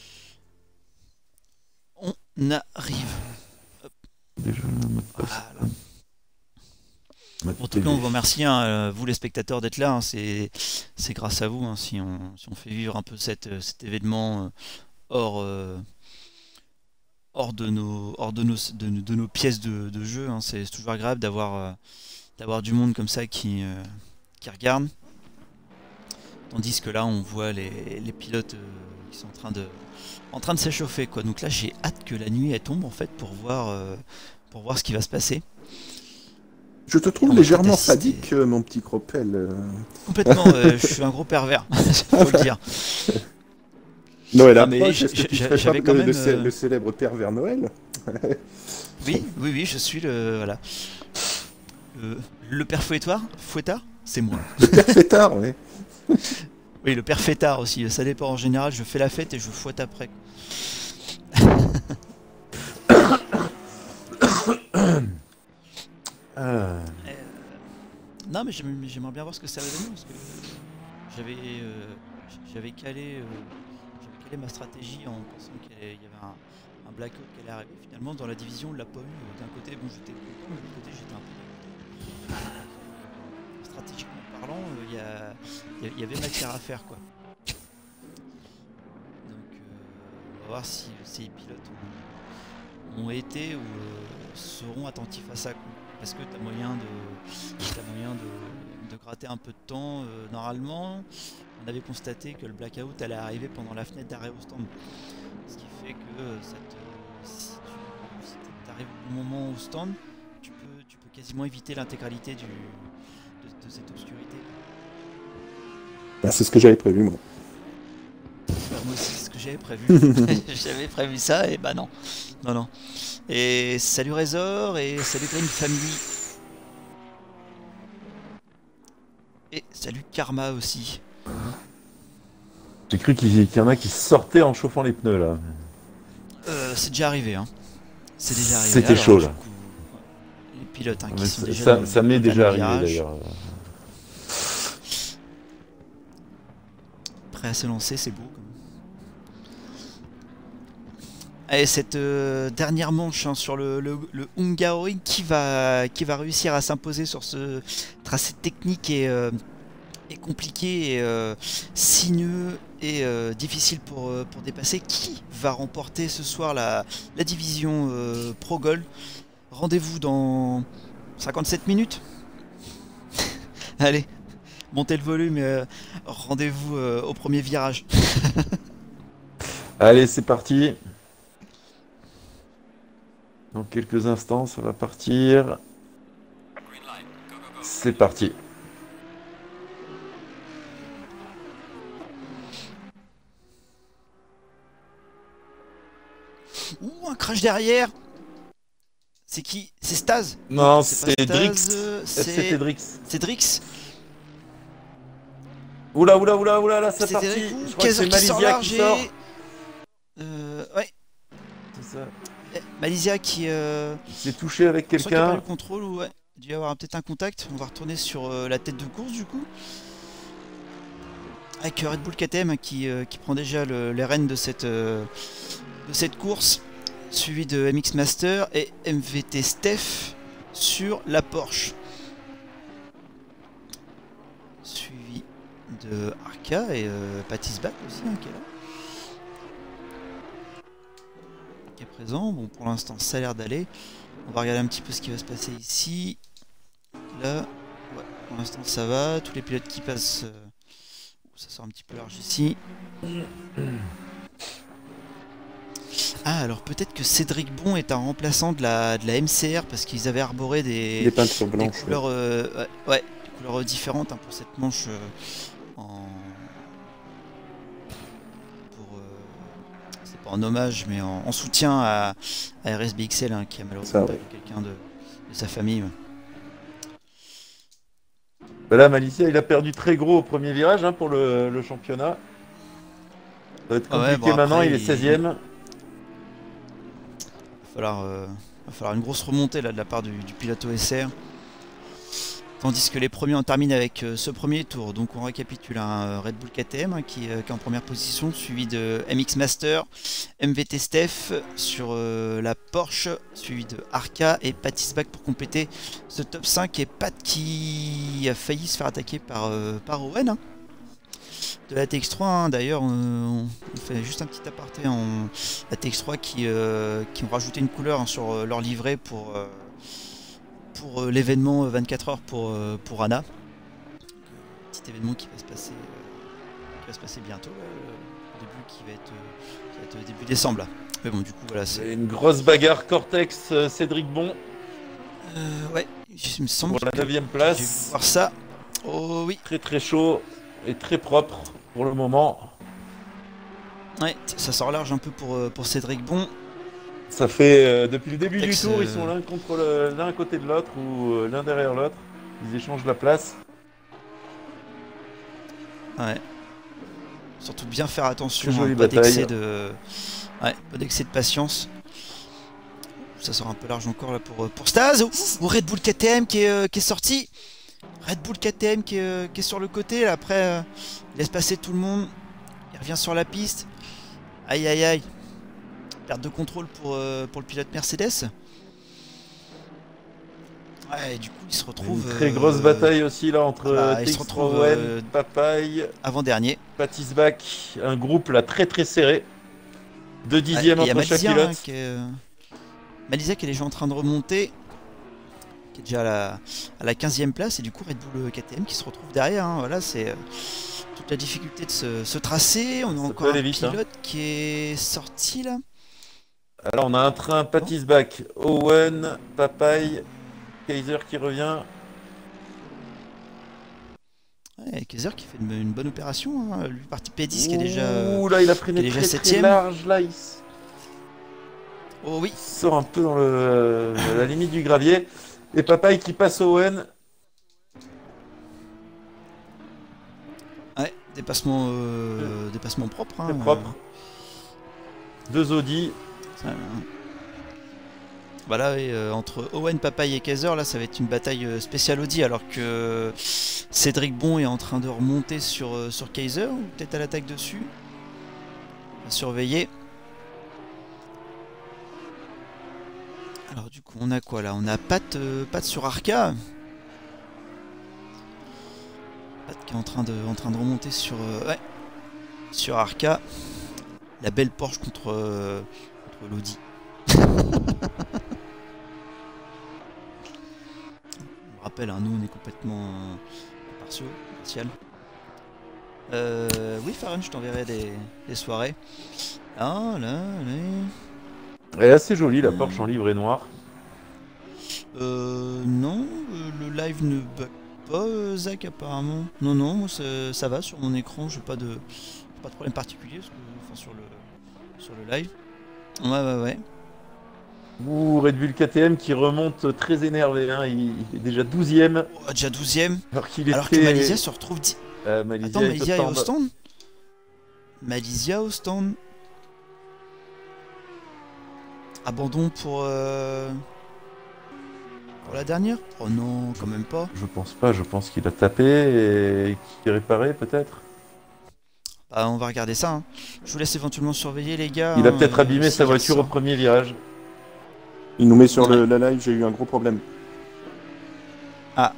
A: On arrive.
B: Déjà, mode passe.
A: Voilà.
B: Mode
A: En tout cas, on vous remercie, hein, euh, vous les spectateurs, d'être là. hein, c'est, c'est grâce à vous hein, si, on, si on fait vivre un peu cette, euh, cet événement euh, hors, euh, hors, de, nos, hors de, nos, de, de nos pièces de, de jeu. hein. C'est, c'est toujours agréable d'avoir, euh, d'avoir du monde comme ça qui, euh, qui regarde. Tandis que là, on voit les, les pilotes euh, qui sont en train de, en train de s'échauffer. Quoi. Donc là, j'ai hâte que la nuit elle tombe en fait pour voir, euh, pour voir ce qui va se passer.
C: Je te trouve
A: On va
C: légèrement
A: peut-être assister.
C: sadique, euh, mon petit Cropel. euh.
A: Complètement, euh, je suis un gros pervers, faut le dire.
C: Noël
A: Ah, mais
C: approche,
A: j-
C: est-ce que tu
A: j-
C: ferais
A: j'avais
C: pas
A: quand
C: le,
A: même,
C: le cé-
A: euh,
C: le célèbre pervers Noël?
A: Oui, oui, oui, je suis le, voilà. Le, le père fouettoir, fouettard, c'est moi.
C: Le père fêtard, oui.
A: Oui, le père fêtard aussi, ça dépend. En général, je fais la fête et je fouette après.
B: Euh,
A: Non, mais j'aime- j'aimerais bien voir ce que ça va donner parce que j'avais euh, j'avais calé, euh, j'avais calé ma stratégie en pensant qu'il y avait un, un blackout qui allait arriver. Finalement, dans la division, on l'a pas eu. Euh, D'un côté, bon, j'étais content, mais de l'autre côté, j'étais un peu dégoûté. Stratégiquement parlant, euh, il y, a- il y a- il y avait matière à faire, quoi. Donc, euh, on va voir si euh, ces pilotes ont, ont été ou euh, seront attentifs à ça, quoi. Parce que t'as moyen de, t'as moyen de, de gratter un peu de temps. Euh, normalement, on avait constaté que le blackout allait arriver pendant la fenêtre d'arrêt au stand. Ce qui fait que euh, ça te, si tu si arrives au bon moment au stand, tu peux, tu peux quasiment éviter l'intégralité du, de, de cette obscurité.
C: Bah, c'est ce que j'avais prévu, moi.
A: Bah, moi aussi, c'est ce que j'avais prévu. J'avais prévu ça et bah non. Non, non. Et salut Razor et salut Green Family. Et salut Karma aussi.
B: J'ai cru qu'il y en a qui sortaient en chauffant les pneus là.
A: Euh, c'est déjà arrivé, hein. C'est déjà arrivé.
B: C'était
A: Alors,
B: chaud
A: du
B: là.
A: coup, les pilotes hein, qui
B: Mais
A: sont
B: ça
A: déjà
B: ça,
A: dans le-
B: ça m'est
A: dans le
B: déjà
A: dernier
B: arrivé
A: virage,
B: d'ailleurs.
A: prêts à se lancer, c'est beau. Comme... Allez, cette euh, dernière manche hein, sur le, le, le Hungaroring qui va, qui va réussir à s'imposer sur ce tracé technique et, euh, et compliqué et euh, sinueux et euh, difficile pour, euh, pour dépasser. Qui va remporter ce soir la, la division euh, Pro Gold? Rendez-vous dans cinquante-sept minutes. Allez, montez le volume et euh, rendez-vous euh, au premier virage.
B: Allez, c'est parti. Dans quelques instants, ça va partir. C'est parti.
A: Ouh, un crash derrière. C'est qui? C'est Staz?
B: Non,
A: c'est
B: c'est
A: pas Staz,
B: Drix.
A: euh,
B: F C
A: C'est
B: Drix.
A: c'est Drix.
B: Oula, oula, oula, oula, là, c'est
A: C'est
B: parti.
A: Derek
B: Je
A: Wu,
B: crois que c'est
A: Kaiser qui sort
B: Malaysia
A: large
B: qui
A: et...
B: sort.
A: Euh, ouais,
B: C'est ça.
A: eh, Malaysia qui... Euh...
B: Il s'est touché avec
A: je crois qu'il y a pas
B: quelqu'un.
A: le contrôle ou ouais. Il doit y avoir peut-être un contact. On va retourner sur euh, la tête de course du coup. Avec euh, Red Bull K T M qui, euh, qui prend déjà le, les rênes de cette, euh, de cette course. Suivi de M X Master et M V T Steph sur la Porsche. Suivi de Arca et euh, Patisbach aussi hein, qui est là. Qui est présent. Bon, pour l'instant, ça a l'air d'aller. On va regarder un petit peu ce qui va se passer ici. Là, ouais, pour l'instant, ça va. Tous les pilotes qui passent. Euh... Ça sort un petit peu large ici. Ah, alors peut-être que Cédric Bon est un remplaçant de la, de la M C R parce qu'ils avaient arboré des,
C: Des peintures
A: des
C: blanches.
A: couleurs, euh, ouais, ouais, des couleurs différentes hein, pour cette manche euh, en. Pour. Euh, c'est pas en hommage, mais en, en soutien à, à R S B X L hein, qui a malheureusement
C: Ça,
A: perdu
C: ouais.
A: quelqu'un de, de sa famille. Ouais.
B: Bah là, Malicia, il a perdu très gros au premier virage hein, pour le, le championnat. Ça va être
A: Ah ouais,
B: compliqué
A: bon,
B: maintenant,
A: après,
B: il est
A: il-
B: seizième.
A: Va falloir, euh, va falloir une grosse remontée là de la part du, du pilote O S R. Tandis que les premiers en terminent avec euh, ce premier tour. Donc on récapitule un euh, Red Bull K T M hein, qui, euh, qui est en première position, suivi de M X Master, M V T Steph sur euh, la Porsche, suivi de Arca et Patisbach pour compléter ce top cinq. Et Pat qui a failli se faire attaquer par, euh, par Owen. Hein. De la T X trois hein. D'ailleurs euh, on, on fait juste un petit aparté en la T X trois qui, euh, qui ont rajouté une couleur hein, sur euh, leur livret pour, euh, pour euh, l'événement vingt-quatre heures pour, euh, pour Anna. Petit événement qui va se passer, euh, qui va se passer bientôt, là, le début qui va être, euh, qui va être début décembre là. Mais bon du coup voilà c'est.
B: C'est une grosse bagarre Cortex, euh, Cédric Bon
A: Euh, ouais, il me semble
B: pour la
A: que
B: neuvième
A: j'ai vu
B: place.
A: voir ça. Oh oui,
B: Très très chaud et très propre pour le moment.
A: ouais, ça sort large un peu pour, euh, pour Cédric Bon.
B: Ça fait euh, depuis le début
A: Cortex,
B: du tour, ils
A: euh,
B: sont l'un contre le- l'un à côté de l'autre ou euh, l'un derrière l'autre. Ils échangent la place.
A: Ouais. Surtout bien faire attention,
B: Très jolie
A: hein, pas
B: bataille.
A: d'excès de, ouais, pas d'excès de patience. Ça sort un peu large encore là pour, euh, pour Staz. Ou ou Red Bull K T M qui est, euh, qui est sorti. Red Bull K T M qui est, euh, qui est sur le côté. Là, après, euh, il laisse passer tout le monde. Il revient sur la piste. Aïe aïe aïe. Perte de contrôle pour, euh, pour le pilote Mercedes. Ouais, et du coup, il se retrouve.
B: Une très
A: euh,
B: grosse bataille aussi là entre
A: voilà, il se
B: T X
A: retrouve,
B: trois
A: euh,
B: Owen, Papaye,
A: avant-dernier.
B: Patisbach, un groupe là très très serré. Deux
A: Ouais,
B: dixièmes
A: et il y a
B: entre chaque
A: Malizia,
B: pilote.
A: hein, qui est, euh, Malizia qui est déjà en train de remonter, qui est déjà à la, à la quinzième place, et du coup Red Bull K T M qui se retrouve derrière. Hein. Voilà, c'est euh, toute la difficulté de ce, ce tracé. On a
B: Ça
A: encore
B: peut
A: un
B: aller vite, hein.
A: pilote qui est sorti là.
B: Alors on a un train Patisbach, Owen, Papaye, Kaiser qui revient.
A: Ouais, Ouais, Kaiser qui fait une, une bonne opération, hein. Lui parti P dix qui est déjà,
B: Ouh là, il a pris
A: qui est
B: des
A: déjà
B: très très
A: septième.
B: large là. Il s-
A: Oh oui,
B: il sort un peu dans le, la limite du gravier. Et Papaye qui passe au Owen.
A: ouais, dépassement, euh, dépassement propre. Hein,
B: Très propre. Deux Audi.
A: euh, ça, hein. Voilà, et, euh, entre Owen, Papaye et Kaiser, là, ça va être une bataille euh, spéciale Audi, alors que Cédric Bon est en train de remonter sur, euh, sur Kaiser, ou peut-être à l'attaque dessus. On va surveiller. Alors du coup, on a quoi là? On a Pat, euh, Pat sur Arca. Pat qui est en train de, en train de remonter sur, euh, ouais, sur Arca. La belle Porsche contre, euh, contre l'Audi. On rappelle, hein, nous on est complètement euh, partiaux, partial. Euh, oui, Farron, je t'enverrai des, des soirées. Ah là, là.
B: Elle est assez jolie la Porsche en livre et noir.
A: Euh, non, euh, le live ne bug pas, euh, Zach, apparemment. Non, non, moi ça, ça va sur mon écran, j'ai pas de, pas de problème particulier parce que, enfin, sur le, sur le live. Ouais, ouais, ouais.
B: Ouh, Red Bull K T M qui remonte très énervé. Hein. Il, il est déjà douzième.
A: Oh, déjà douzième.
B: Alors qu'il était.
A: Alors que Malaysia se retrouve. Di...
B: Euh, Malaysia
A: Attends,
B: est
A: Malaysia est
B: tout en
A: au
B: bas.
A: stand. Malaysia au stand. Abandon pour, euh, pour la dernière? Oh non, quand même pas.
B: Je pense pas, je pense qu'il a tapé et qu'il est réparé peut-être.
A: Bah, on va regarder ça. Hein. Je vous laisse éventuellement surveiller, les gars.
B: Il a
A: hein,
B: peut-être
A: euh,
B: abîmé
A: s'il
B: sa voiture au
A: ressort.
B: premier virage.
C: Il nous met sur le,
A: Ouais.
C: la live, j'ai eu un gros problème.
A: Ah.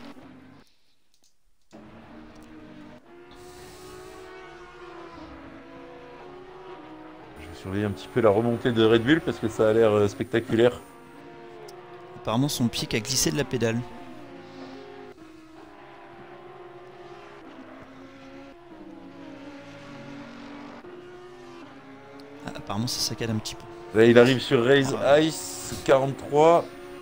B: Je vais surveiller un petit peu la remontée de Red Bull parce que ça a l'air euh, spectaculaire.
A: Apparemment, son pied qui a glissé de la pédale. Ah, apparemment, ça saccade un petit peu.
B: Là, il arrive sur Race
A: Ah.
B: Ice quarante-trois.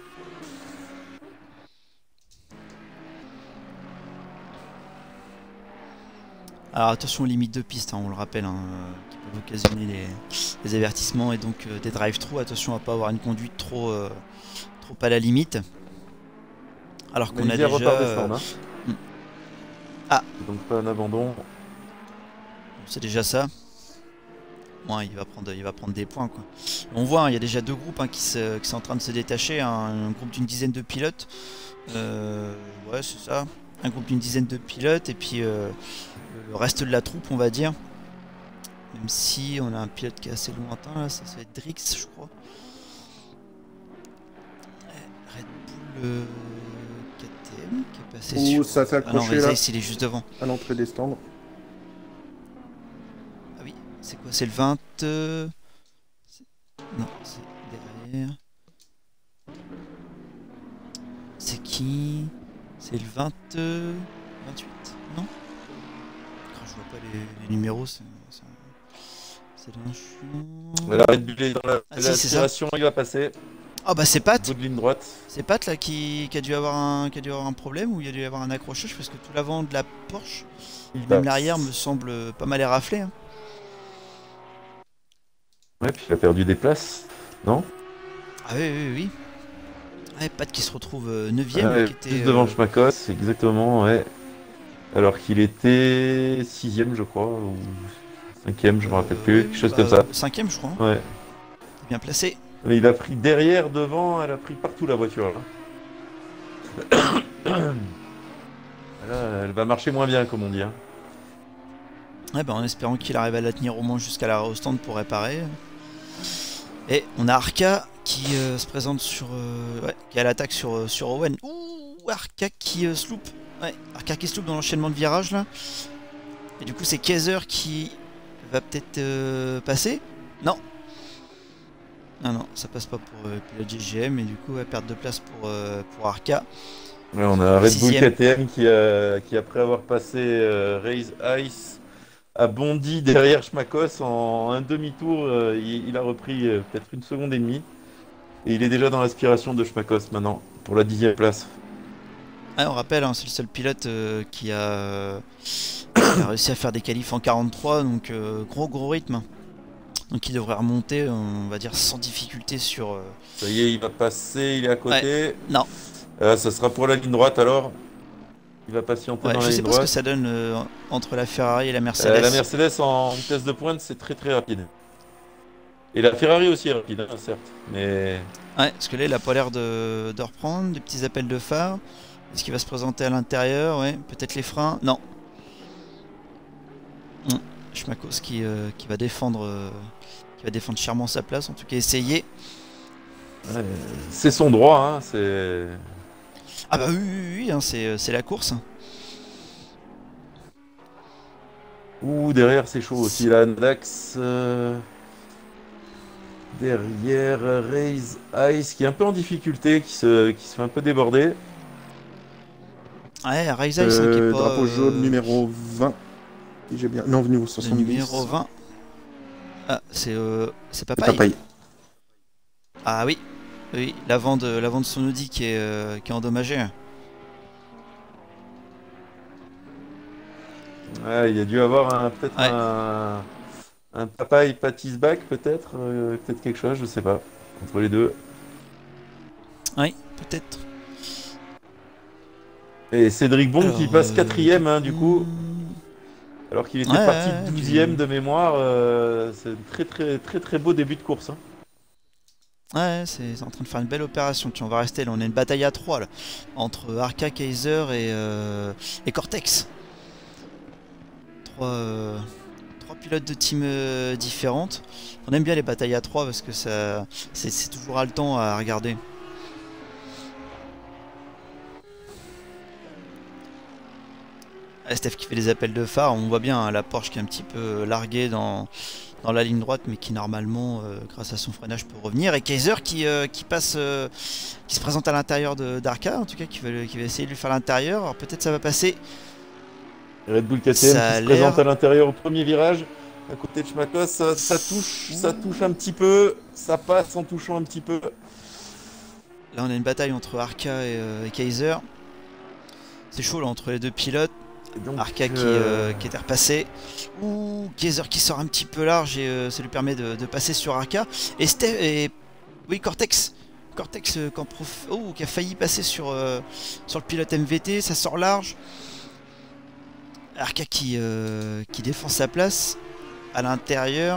A: Alors attention aux limites de piste, hein, on le rappelle, hein, euh, qui peuvent occasionner les, les avertissements et donc euh, des drive-through. Attention à pas avoir une conduite trop, euh, trop à la limite. Alors qu'on a
B: Malaysia
A: déjà...
B: repart des
A: euh,
B: stands. Hein.
A: hmm. Ah.
B: Donc pas un abandon.
A: C'est déjà ça. Bon, il va prendre, il va prendre des points, quoi. On voit, hein, il y a déjà deux groupes hein, qui, se, qui sont en train de se détacher. Hein, un groupe d'une dizaine de pilotes. Euh, ouais, c'est ça. Un groupe d'une dizaine de pilotes et puis euh, le reste de la troupe, on va dire. Même si on a un pilote qui est assez lointain, là, ça, ça va être Drix, je crois. Red Bull euh, K T M qui est passé
C: Ouh,
A: sur...
C: ça s'est
A: Ah non,
C: accroché là,
A: Race, il est juste devant.
C: à l'entrée des stands.
A: Ah oui, c'est quoi? C'est le vingt... euh, c'est- Non, c'est derrière. C'est qui? C'est le vingt... euh, vingt-huit? Non? Ah, je vois pas les, les numéros, c'est... c'est- C'est d'un chiant...
B: La Red Bull est dans la
A: Ah, si, c'est ça.
B: l'aspiration, il va passer.
A: Ah bah c'est Pat!
B: Bout de ligne droite.
A: C'est Pat là qui, qui a dû avoir un qui a dû avoir un problème ou il y a dû avoir un accrochage parce que tout l'avant de la Porsche,
B: Il
A: même
B: passe.
A: l'arrière me semble pas mal éraflé. Hein.
B: Ouais, puis il a perdu des places. Non?
A: Ah oui oui oui. Ouais, Pat qui se retrouve neuvième
B: Ouais,
A: qui était
B: plus devant
A: euh,
B: Schmakos, exactement, ouais. Alors qu'il était sixième, je crois, ou cinquième, je me rappelle
A: euh,
B: plus,
A: oui,
B: quelque chose
A: bah,
B: comme ça.
A: cinquième je crois. Hein.
B: Ouais.
A: Bien placé.
B: Mais il a pris derrière, devant, elle a pris partout la voiture là. Là, elle va marcher moins bien, comme on dit. Hein.
A: Ouais, bah, en espérant qu'il arrive à la tenir au moins jusqu'à l'arrêt au stand pour réparer. Et on a Arca qui euh, se présente sur euh, ouais, qui est à l'attaque sur, euh, sur Owen. Ouh, Arca qui euh, sloop. Ouais, Arca qui sloop dans l'enchaînement de virages là. Et du coup c'est Kaiser qui va peut-être euh, passer. Non. Non non, ça passe pas pour euh, pilote G G M et du coup ouais, perte de place pour, euh, pour Arca.
B: Ouais, on a Red Bull
A: Sixième.
B: K T M qui, a, qui après avoir passé euh, Race Ice, a bondi derrière Schmakos en un demi-tour. euh, il, il a repris euh, peut-être une seconde et demie. Et il est déjà dans l'aspiration de Schmakos maintenant, pour la dixième place.
A: Ah, on rappelle, hein, c'est le seul pilote euh, qui, a, qui a réussi à faire des qualifs en quarante-trois, donc euh, gros gros rythme. Donc il devrait remonter, on va dire, sans difficulté sur... euh,
B: Ça y est, il va passer, il est à côté.
A: Non,
B: Euh, ça sera pour la ligne droite alors. Il va patienter
A: ouais,
B: dans
A: je
B: la
A: sais
B: ligne
A: pas ce que
B: droite.
A: ça donne euh, entre la Ferrari et la Mercedes.
B: Euh, la Mercedes en vitesse de pointe, c'est très très rapide. Et la Ferrari aussi est rapide, hein, certes. Mais
A: Ouais, parce que là, il a pas l'air de, de reprendre, des petits appels de phare. Est-ce qu'il va se présenter à l'intérieur? Ouais, peut-être les freins. Non. Hum, Schmakos qui, euh, qui va défendre euh, qui va défendre chèrement sa place, en tout cas essayer.
B: ouais, c'est son droit, hein, c'est.
A: Ah bah oui, oui, oui, oui, hein, c'est euh, c'est la course.
B: Ouh, derrière c'est chaud aussi. Là, Dax. euh, Derrière, Raise Ice qui est un peu en difficulté, qui se, qui se fait un peu déborder.
A: Ouais, Rise Ice hein, qui est
C: Euh,
A: pas...
C: drapeau jaune
A: euh,
C: numéro vingt. Si j'ai bien. Non, numéro
A: le
C: soixante-dix.
A: numéro vingt. Ah, c'est euh, c'est
C: C'est
A: Papaye.
C: Papaye.
A: Ah oui, oui, l'avant de, l'avant de son Audi qui est, euh, qui est endommagé.
B: Ouais, il a dû avoir un- peut-être
A: Ouais.
B: un, un Papaye Patisback, peut-être, euh, peut-être quelque chose, je sais pas. Entre les deux.
A: Oui, peut-être.
B: Et Cédric Bon qui
A: Alors,
B: passe
A: euh,
B: quatrième, hein, du coup, alors qu'il était
A: Ouais,
B: parti
A: ouais, ouais,
B: douzième
A: du-
B: de mémoire. euh, c'est un très très très très beau début de course, hein.
A: Ouais, c'est c'est en train de faire une belle opération. Tu, on va rester là. On a une bataille à trois là, entre Arca, Kaiser et, euh, et Cortex. Trois, euh, trois pilotes de teams euh, différentes. On aime bien les batailles à trois parce que ça, c'est c'est toujours haletant à regarder. Ah, Steph qui fait les appels de phare. On voit bien hein, la Porsche qui est un petit peu larguée dans, dans la ligne droite, mais qui normalement, euh, grâce à son freinage, peut revenir. Et Kaiser qui, euh, qui passe, euh, qui se présente à l'intérieur de- d'Arca, en tout cas, qui va, qui va essayer de lui faire l'intérieur. Alors peut-être ça va passer.
B: Red Bull K T M
A: Ça a
B: qui se présente
A: l'air.
B: à l'intérieur au premier virage. À côté de Schmakos, ça, ça touche, ça touche un petit peu, ça passe en touchant un petit peu.
A: Là, on a une bataille entre Arca et, euh, et Kaiser. C'est chaud là entre les deux pilotes.
B: Et donc,
A: Arca qui,
B: euh,
A: euh, qui est repassé. Ouh, Kaiser qui sort un petit peu large et euh, ça lui permet de, de passer sur Arca. Et, Steph, et oui, Cortex. Cortex euh, qui, en prof- oh, qui a failli passer sur, euh, sur le pilote M V T. Ça sort large. Arca qui, euh, qui défend sa place à l'intérieur.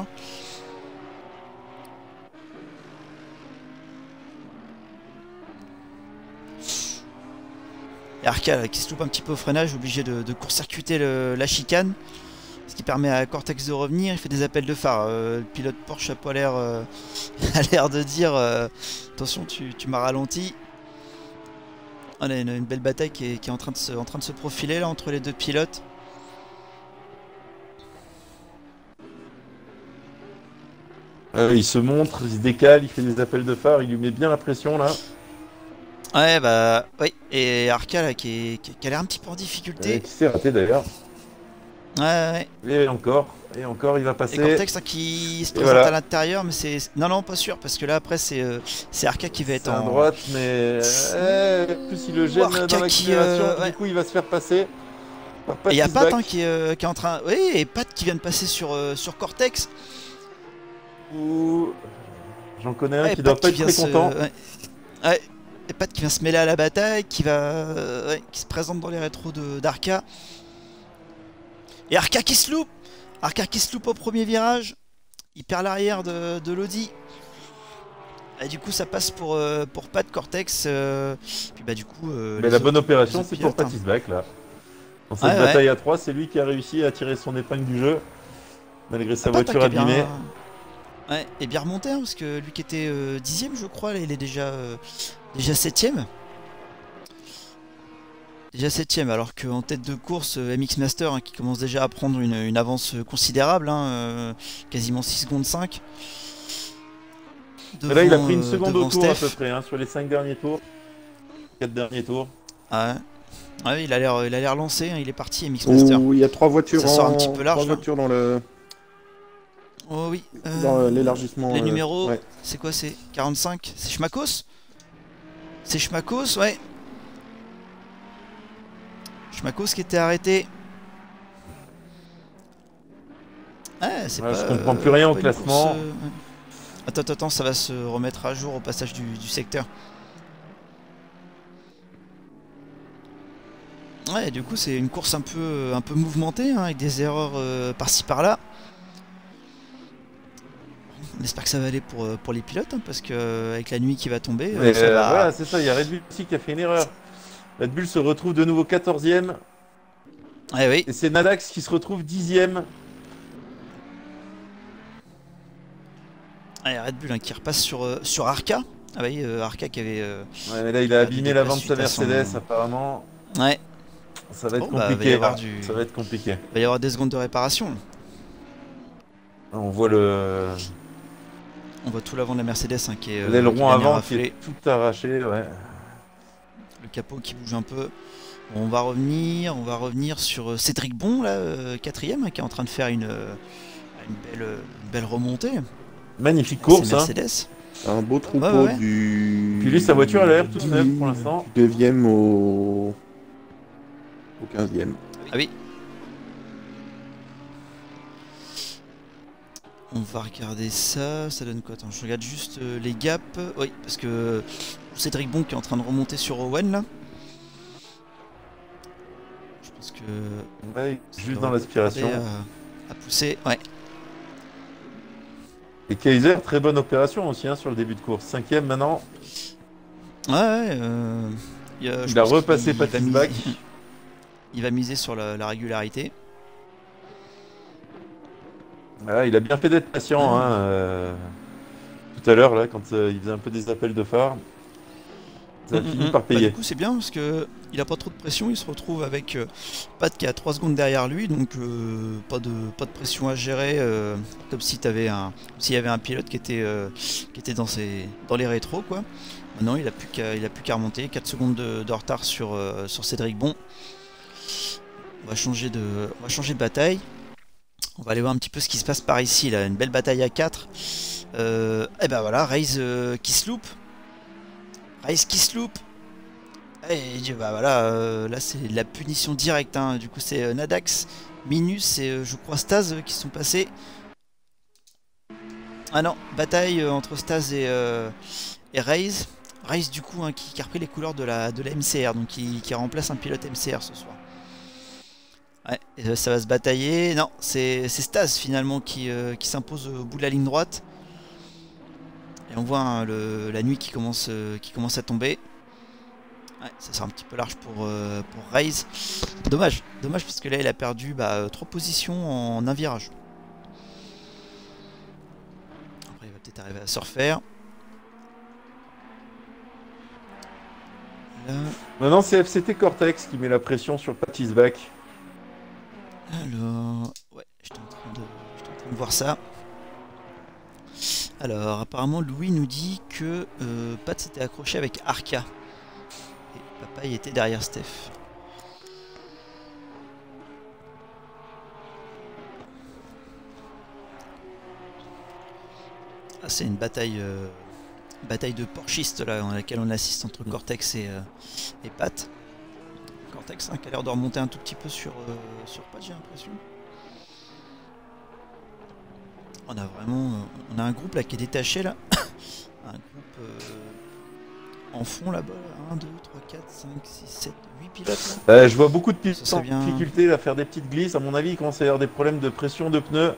A: Et Arca là, qui se loupe un petit peu au freinage, obligé de, de court-circuiter le- la chicane. Ce qui permet à Cortex de revenir. Il fait des appels de phare. Euh, le pilote Porsche a pas l'air euh, a l'air de dire euh, attention, tu, tu m'as ralenti. On a une, une belle bataille qui est, qui est en, train de se, en train de se profiler là entre les deux pilotes.
B: euh, il se montre, il se décale, il fait des appels de phare, il lui met bien la pression là.
A: Ouais, bah, oui. Et Arca là qui, est- qui- qui a l'air un petit peu en
B: Euh,
A: difficulté.
B: qui s'est raté d'ailleurs.
A: Ouais, ouais, ouais.
B: Et encore, et encore, il va
A: Et
B: passer.
A: Cortex hein, qui se
B: Et
A: présente
B: voilà.
A: à l'intérieur, mais c'est. Non, non, pas sûr, parce que là après c'est euh, c'est Arca qui va être
B: C'est à
A: en.
B: droite, mais euh, en plus il le gêne
A: Arca
B: dans
A: qui,
B: l'accélération,
A: euh, ouais.
B: du coup il va se faire passer.
A: Et il y a Pat
B: Pat
A: hein, qui, euh, qui est en train. Oui, et Pat qui vient de passer sur, euh, sur Cortex.
B: Ouh, j'en connais un
A: Ouais,
B: qui
A: Pat
B: doit pas être
A: vient
B: très
A: se...
B: content.
A: ouais. Ouais. Et Pat qui vient se mêler à la bataille, qui va. euh, ouais, qui se présente dans les rétros de- d'Arca. Et Arca qui se loupe. Arca qui se loupe au premier virage. Il perd l'arrière de, de l'Audi. Et du coup ça passe pour, euh, pour Pat Cortex. euh, Puis bah du coup. euh,
B: Mais
A: les
B: la
A: autres-
B: bonne opération
A: les autres
B: c'est pour
A: pilotes, hein.
B: Patisback là. Dans cette
A: Ouais, ouais.
B: bataille à trois, c'est lui qui a réussi à tirer son épingle du jeu, malgré sa
A: Ah, Pat, hein,
B: voiture
A: qui est bien,
B: abîmée.
A: ouais, et bien remonté hein, parce que lui qui était euh, dixième je crois, là il est déjà, euh, déjà septième. Déjà septième alors qu'en tête de course euh, M X Master hein, qui commence déjà à prendre une, une avance considérable, hein, euh, quasiment six secondes cinq.
B: Mais là il a
A: Devant,
B: pris une
A: euh,
B: seconde au
A: devant
B: tour à
A: Steph.
B: peu près, hein, sur les cinq derniers tours. quatre derniers tours.
A: Ah ouais. Ouais, il a l'air il a l'air lancé, hein, il est parti M X Master.
C: Où il y a trois voitures,
A: Ça sort un
C: en-
A: petit peu large,
C: trois
A: là.
C: voitures dans le
A: Oh oui.
C: dans
A: euh,
C: l'élargissement.
A: Les
C: euh,
A: numéros,
C: ouais.
A: c'est quoi, c'est quarante-cinq? C'est Schmakos? C'est Schmakos, ouais. Schmakos qui était arrêté. Ah, c'est
B: Ouais,
A: pas,
B: je comprends plus rien
A: pas
B: au
A: une
B: classement.
A: course, euh, Attends, attends, attends, ça va se remettre à jour au passage du, du secteur. Ouais, du coup, c'est une course un peu, un peu mouvementée, hein, avec des erreurs euh, par-ci par-là. On espère que ça va aller pour, euh, pour les pilotes, hein, parce que euh, avec la nuit qui va tomber, euh,
B: Mais
A: ça
B: euh,
A: va.
B: voilà, c'est ça, il y a Red Bull aussi qui a fait une erreur. Red Bull se retrouve de nouveau quatorzième.
A: Ouais, oui.
B: Et c'est Nadax qui se retrouve dixième.
A: Allez, Red Bull hein, qui repasse sur, euh, sur Arca. Ah oui, euh, Arca qui avait. Euh,
B: Ouais, mais là, il a abîmé l'avant de sa
A: suite à son-
B: Mercedes, apparemment.
A: Ouais.
B: Ça va être
A: Bon, bah, va y
B: compliqué.
A: avoir
B: là.
A: du-
B: Ça va être compliqué.
A: Il va y avoir des secondes de réparation.
B: On voit le
A: On voit tout l'avant de la Mercedes hein, qui est. euh, qui
B: l'aileron
A: vient
B: avant
A: rafler.
B: qui est tout arraché. Ouais.
A: Le capot qui bouge un peu. Bon, on va revenir, on va revenir sur euh, Cédric Bon, là, euh, quatrième, hein, qui est en train de faire une, euh, une, belle, euh, une belle remontée.
B: Magnifique
A: C'est
B: course. Hein.
A: Mercedes.
C: Un beau troupeau
A: Ouais, ouais, ouais.
C: du.
B: Puis lui, sa voiture, elle a l'air toute
C: du-
B: neuve pour l'instant.
C: Du neuvième au. au quinzième.
A: Ah oui. On va regarder ça, ça donne quoi? Attends, je regarde juste euh, les gaps. Oui, parce que Cédric Bon qui est en train de remonter sur Owen là. Je pense que.
B: Ouais,
A: ça
B: juste
A: devrait
B: dans l'aspiration.
A: tarder À, à pousser, ouais.
B: Et Kaiser, très bonne opération aussi hein, sur le début de course. Cinquième maintenant.
A: Ouais, ouais. Euh, il, y a- je
B: Il a
A: pense
B: repassé
A: qu'il va
B: Patis
A: miser-
B: Back.
A: Il va miser sur la, la régularité.
B: Voilà, il a bien fait d'être patient. Hein, euh, Tout à l'heure, là, quand euh, il faisait un peu des appels de phare. Ça a
A: Mm,
B: fini
A: mm,
B: par
A: bah,
B: payer.
A: du coup, c'est bien parce que il a pas trop de pression. Il se retrouve avec euh, Pat qui a trois secondes derrière lui, donc euh, pas de pas de pression à gérer. Euh, comme si t'avais un, s'il y avait un pilote qui était euh, qui était dans ses dans les rétros quoi. Maintenant, il a plus qu'à il a plus qu'à remonter. quatre secondes de, de retard sur euh, sur Cédric Bon. On va changer de on va changer de bataille. On va aller voir un petit peu ce qui se passe par ici. Là, une belle bataille à quatre. Euh, et ben voilà, Raze euh, qui se loupe. Race qui se loupe. Et bah voilà, euh, là c'est la punition directe. Hein. Du coup c'est euh, Nadax, Minus et euh, je crois Staz euh, qui sont passés. Ah non, bataille euh, entre Staz et, euh, et Raze. Raze du coup hein, qui, qui a repris les couleurs de la, de la M C R, donc qui, qui remplace un pilote M C R ce soir. Ouais, et, euh, ça va se batailler. Non, c'est Staz finalement qui, euh, qui s'impose au bout de la ligne droite. Et on voit hein, le, la nuit qui commence, euh, qui commence à tomber. Ouais, ça sera un petit peu large pour, euh, pour Raze. Dommage, dommage parce que là il a perdu bah, trois positions en un virage. Après il va peut-être arriver à se refaire. Là,
B: Maintenant, c'est F C T Cortex qui met la pression sur Patis Back.
A: alors, ouais, j'étais en train de, j'étais en train de voir ça. Alors, apparemment, Louis nous dit que euh, Pat s'était accroché avec Arca. Et papa il était derrière Steph. Ah, c'est une bataille, euh, bataille de porchistes là, à laquelle on assiste entre Cortex et, euh, et Pat. Cortex hein, qui a l'air de remonter un tout petit peu sur, euh, sur Pat, j'ai l'impression. On a vraiment, euh, on a un groupe là qui est détaché là, un groupe euh, en fond là-bas, un, deux, trois, quatre, cinq, six, sept, huit pilotes là.
B: Euh, je vois beaucoup de pilotes
A: Ça
B: en
A: serait bien.
B: difficulté à faire des petites glisses. À mon avis, il commence à y avoir des problèmes de pression de pneus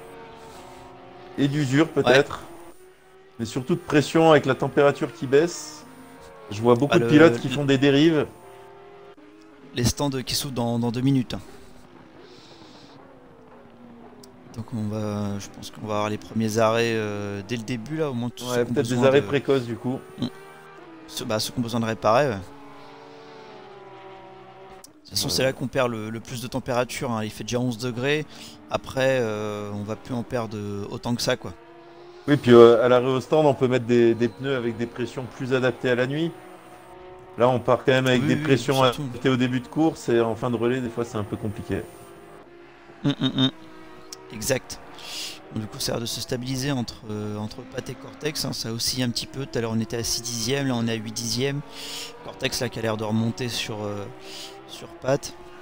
B: et d'usure peut-être. Mais surtout de pression avec la température qui baisse. Je vois beaucoup
A: Ah,
B: de
A: le-
B: pilotes qui
A: le-
B: font des dérives.
A: Les stands qui s'ouvrent dans, dans deux minutes. hein. Donc on va, je pense qu'on va avoir les premiers arrêts euh, dès le début là, au moins tous ceux
B: Ouais,
A: qui ont
B: peut-être des
A: besoin
B: arrêts
A: de-
B: précoces du coup.
A: ceux, bah, ceux qui ont besoin de réparer. ouais. De toute façon, c'est là qu'on perd le, le plus de température. hein. Il fait déjà onze degrés. Après, euh, on va plus en perdre autant que ça, quoi.
B: Oui, puis euh, à l'arrêt au stand, on peut mettre des, des pneus avec des pressions plus adaptées à la nuit. Là, on part quand même avec
A: Oui,
B: des
A: oui,
B: pressions
A: surtout.
B: adaptées au début de course et en fin de relais, des fois, c'est un peu compliqué.
A: Hum, hum, hum. Exact. Donc, du coup, ça a l'air de se stabiliser entre, euh, entre Pat et Cortex. hein. Ça oscille un petit peu. Tout à l'heure, on était à six dixièmes. Là, on est à huit dixièmes. Cortex, là, qui a l'air de remonter sur, euh, sur Pat.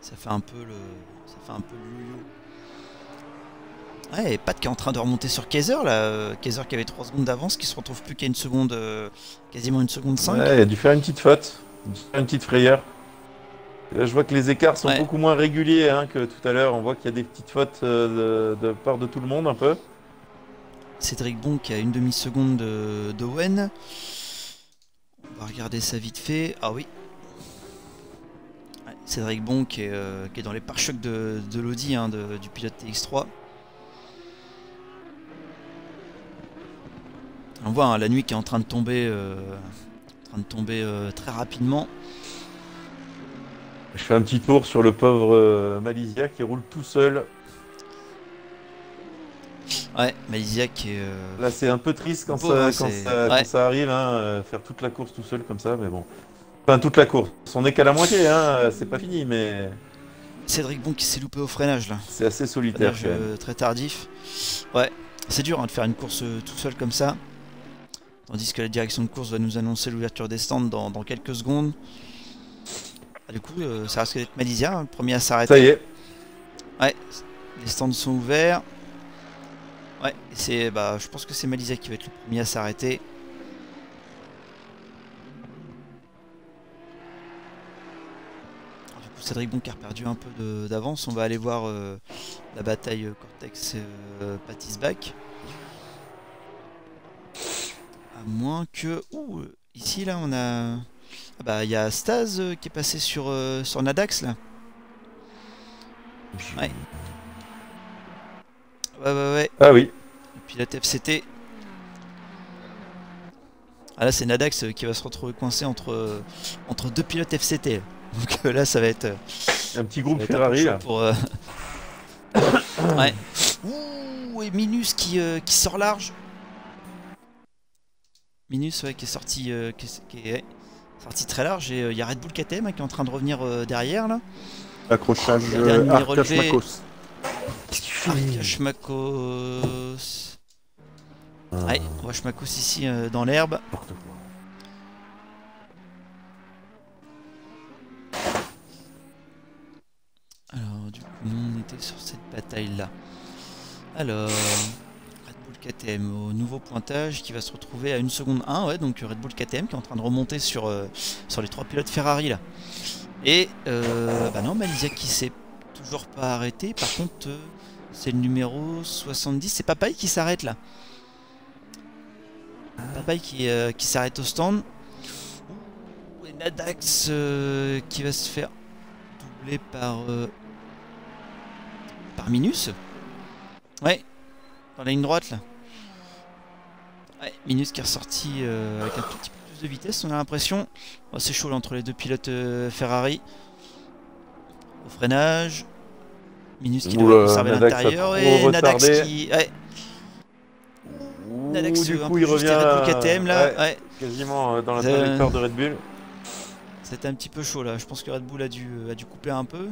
A: Ça fait un peu le, ça fait un peu le yo-yo. Ouais, et Pat qui est en train de remonter sur Kaiser là. Kaiser qui avait trois secondes d'avance, qui se retrouve plus qu'à une seconde, euh, quasiment une seconde cinq.
B: Ouais, il a dû faire une petite faute, une petite frayeur. Là, je vois que les écarts sont
A: Ouais.
B: beaucoup moins réguliers hein, que tout à l'heure. On voit qu'il y a des petites fautes euh, de, de part de tout le monde un peu.
A: Cédric Bon qui a une demi-seconde de- d'Owen. On va regarder ça vite fait. Ah oui. Ouais, Cédric Bon qui est, euh, qui est dans les pare-chocs de, de l'Audi, hein, de- du pilote T X trois. On voit hein, la nuit qui est en train de tomber, euh, en train de tomber euh, très rapidement.
B: Je fais un petit tour sur le pauvre euh, Malaysia qui roule tout seul.
A: Ouais, Malaysia qui est... euh,
B: Là, c'est un peu triste quand,
A: Beau,
B: ça,
A: hein,
B: quand,
A: c'est-
B: ça,
A: ouais.
B: quand ça arrive, hein, euh, faire toute la course tout seul comme ça, mais bon. Enfin, toute la course. On n'est qu'à la moitié, hein, c'est pas fini, mais
A: Cédric Bon qui s'est loupé au freinage là.
B: c'est assez solitaire
A: Freinage
B: quand même.
A: euh, très tardif. Ouais, c'est dur hein, de faire une course euh, tout seul comme ça. Tandis que la direction de course va nous annoncer l'ouverture des stands dans, dans quelques secondes. Ah, du coup, euh, ça risque d'être Malaysia, hein, le premier à s'arrêter.
B: Ça y est,
A: Ouais, les stands sont ouverts. Ouais, c'est, bah, je pense que c'est Malaysia qui va être le premier à s'arrêter. Du coup, Cédric Bon qui a perdu un peu de- d'avance. On va aller voir euh, la bataille euh, Cortex euh, Patisbach. À moins que... Ouh, ici là on a... Ah bah il y a Staz euh, qui est passé sur, euh, sur Nadax là. Ouais. Ouais ouais ouais.
B: ah oui.
A: Le pilote F C T. Ah là c'est Nadax euh, qui va se retrouver coincé entre, euh, entre deux pilotes F C T. Donc euh, là ça va être... euh,
B: Un petit
A: ça
B: groupe
A: va être un peu
B: Ferrari
A: chaud
B: là.
A: pour... euh, ouais. Ouh, et Minus qui, euh, qui sort large. Minus ouais, qui est sorti, euh, qui est, qui est- sorti très large. Et il euh, y a Red Bull K T M hein, qui est en train de revenir euh, derrière là.
C: Accrochage
A: Le dernier
C: euh,
A: relevé.
C: Arcachmakos.
A: Arcachmakos.
B: Ah,
A: Ouais, on voit Schmakos ici euh, dans l'herbe.
B: n'importe quoi.
A: Alors, du coup, nous on était sur cette bataille là. Alors, Red Bull K T M au nouveau pointage qui va se retrouver à une seconde un. Ouais, donc Red Bull K T M qui est en train de remonter sur, euh, sur les trois pilotes Ferrari là. Et, euh, bah non, Malaysia qui s'est toujours pas arrêté. Par contre, euh, c'est le numéro soixante-dix. C'est Papaye qui s'arrête là. Papaye qui, euh, qui s'arrête au stand. Ouh, et Nadax euh, qui va se faire doubler par, euh, par Minus. Ouais, dans la ligne droite là. Ouais, Minus qui est ressorti euh, avec un tout petit peu plus de vitesse, on a l'impression. Oh, c'est chaud là, entre les deux pilotes euh, Ferrari. Au freinage. Minus qui
B: Oula,
A: doit conserver
B: Nadax a
A: l'intérieur.
B: trop
A: Et Nadax
B: retardé.
A: qui. Ouais,
B: Ouh,
A: Nadax
B: du
A: un
B: coup,
A: peu
B: il
A: juste
B: revient
A: les Red Bull K T M là.
B: ouais,
A: Ouais.
B: quasiment euh, dans la
A: Euh,
B: trajectoire de Red Bull.
A: C'était un petit peu chaud là. Je pense que Red Bull a dû, a dû couper un peu.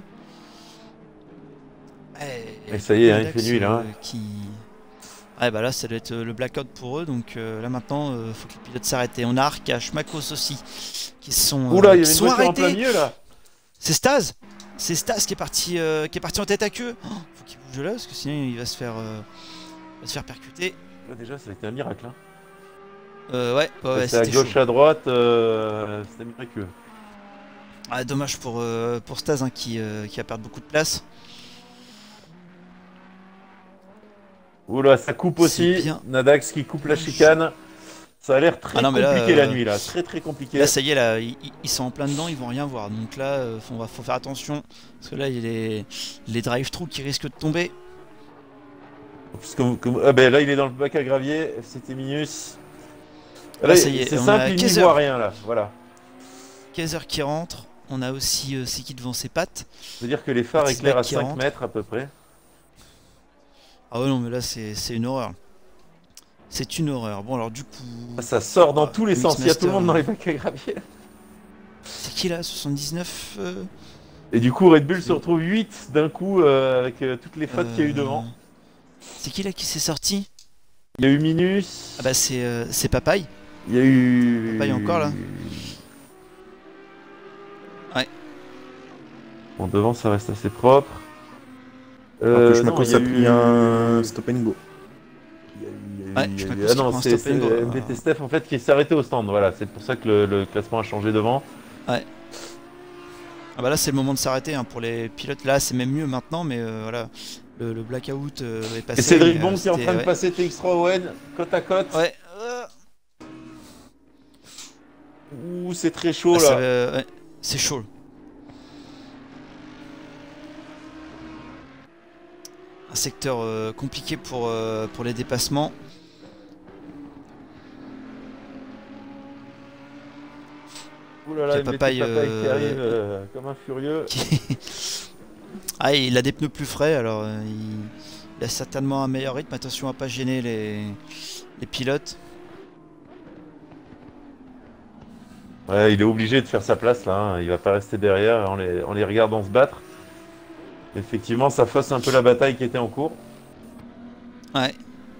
B: Et ça y est, hein, il
A: Nadax,
B: fait nuit là. hein.
A: euh, qui... Ouais bah là ça doit être euh, le blackout pour eux. Donc euh, là maintenant euh, faut que les pilotes s'arrêtent. Et on a Arcache, Makos aussi qui sont, euh,
B: Oula, il y
A: qui
B: avait une
A: sont
B: voiture en
A: arrêtés.
B: plein milieu là.
A: C'est Staz. C'est Staz qui est parti euh, qui est parti en tête à queue. Oh, faut qu'il bouge de là parce que sinon il va se faire euh, il va se faire percuter.
B: Là, déjà, ça a été un miracle. Hein.
A: Euh, ouais, ouais, ouais
B: c'est à
A: c'était
B: gauche,
A: chaud.
B: à droite, euh, c'était miraculeux.
A: Ah, dommage pour, euh, pour Staz hein, qui, euh, qui va perdre beaucoup de place.
B: Oula, ça coupe
A: C'est
B: aussi.
A: bien.
B: Nadax qui coupe la chicane. Ça a l'air très
A: Ah non, mais là,
B: compliqué
A: euh,
B: la nuit là, très très compliqué.
A: Là ça y est, là, ils, ils sont en plein dedans, ils vont rien voir. Donc là, euh, faut, on va, faut faire attention. Parce que là, il y a les, les drive-through qui risquent de tomber.
B: Parce que- que- ah ben, là, il est dans le bac à gravier. C'était Minus.
A: Là,
B: Là,
A: ça y est,
B: c'est
A: on
B: simple,
A: a
B: il n'y
A: Kaiser.
B: voit rien là. Voilà.
A: Kaiser qui rentre. On a aussi euh, Siki devant ses pattes.
B: C'est-à-dire que les phares
A: Petit
B: éclairent à
A: bac qui
B: cinq
A: rentre.
B: mètres à peu près.
A: Ah ouais, non, mais là, c'est c'est une horreur. C'est une horreur. Bon, alors du coup...
B: Ça sort dans
A: Ah,
B: tous les sens. Il y a tout le
A: Mixmaster,
B: monde dans les bacs à gravier.
A: C'est qui là, soixante-dix-neuf euh,
B: Et du coup, Red Bull se retrouve huit d'un coup euh, avec euh, toutes les fautes qu'il y a eu
A: euh,
B: devant.
A: C'est qui là qui s'est sorti?
B: Il y a eu Minus.
A: Ah bah c'est euh, c'est Papaye.
B: Il y a eu.
A: Papaye encore, là.
B: Bon, devant, ça reste assez propre.
C: Alors
B: Euh,
C: que
B: non,
C: Schmackos
B: il y a
C: a pris
B: eu-
C: un stop and go.
B: il y a eu- il y a eu-
A: Ouais,
B: il y a
A: Schmackos
B: eu-
A: qui
B: Ah non,
A: prend un
B: c'est
A: stop and go,
B: c'est
A: euh.
B: M V T Steph en fait qui s'est arrêté au stand. Voilà, c'est pour ça que le, le classement a changé devant.
A: Ouais. Ah bah là c'est le moment de s'arrêter hein, pour les pilotes. Là c'est même mieux maintenant, mais euh, voilà, le, le blackout euh, est passé.
B: Et Cédric
A: mais,
B: Bon
A: euh,
B: qui est en
A: c'était-
B: train de
A: ouais.
B: passer T X trois Owen côte à côte.
A: Ouais. euh,
B: Ouh, c'est très chaud
A: ah, ça
B: là.
A: va- ouais, c'est chaud. Un secteur euh, compliqué pour, euh, pour les dépassements.
B: Ouh là là,
A: Puis
B: M V T
A: Papaye,
B: Papaye qui
A: euh,
B: arrive euh, comme un furieux.
A: Ah, il a des pneus plus frais, alors euh, il... il a certainement un meilleur rythme. Attention à pas gêner les, les pilotes.
B: Ouais, il est obligé de faire sa place là. Hein. Il va pas rester derrière en les, en les regardant se battre. Effectivement, ça fausse un peu la bataille qui était en cours.
A: Ouais.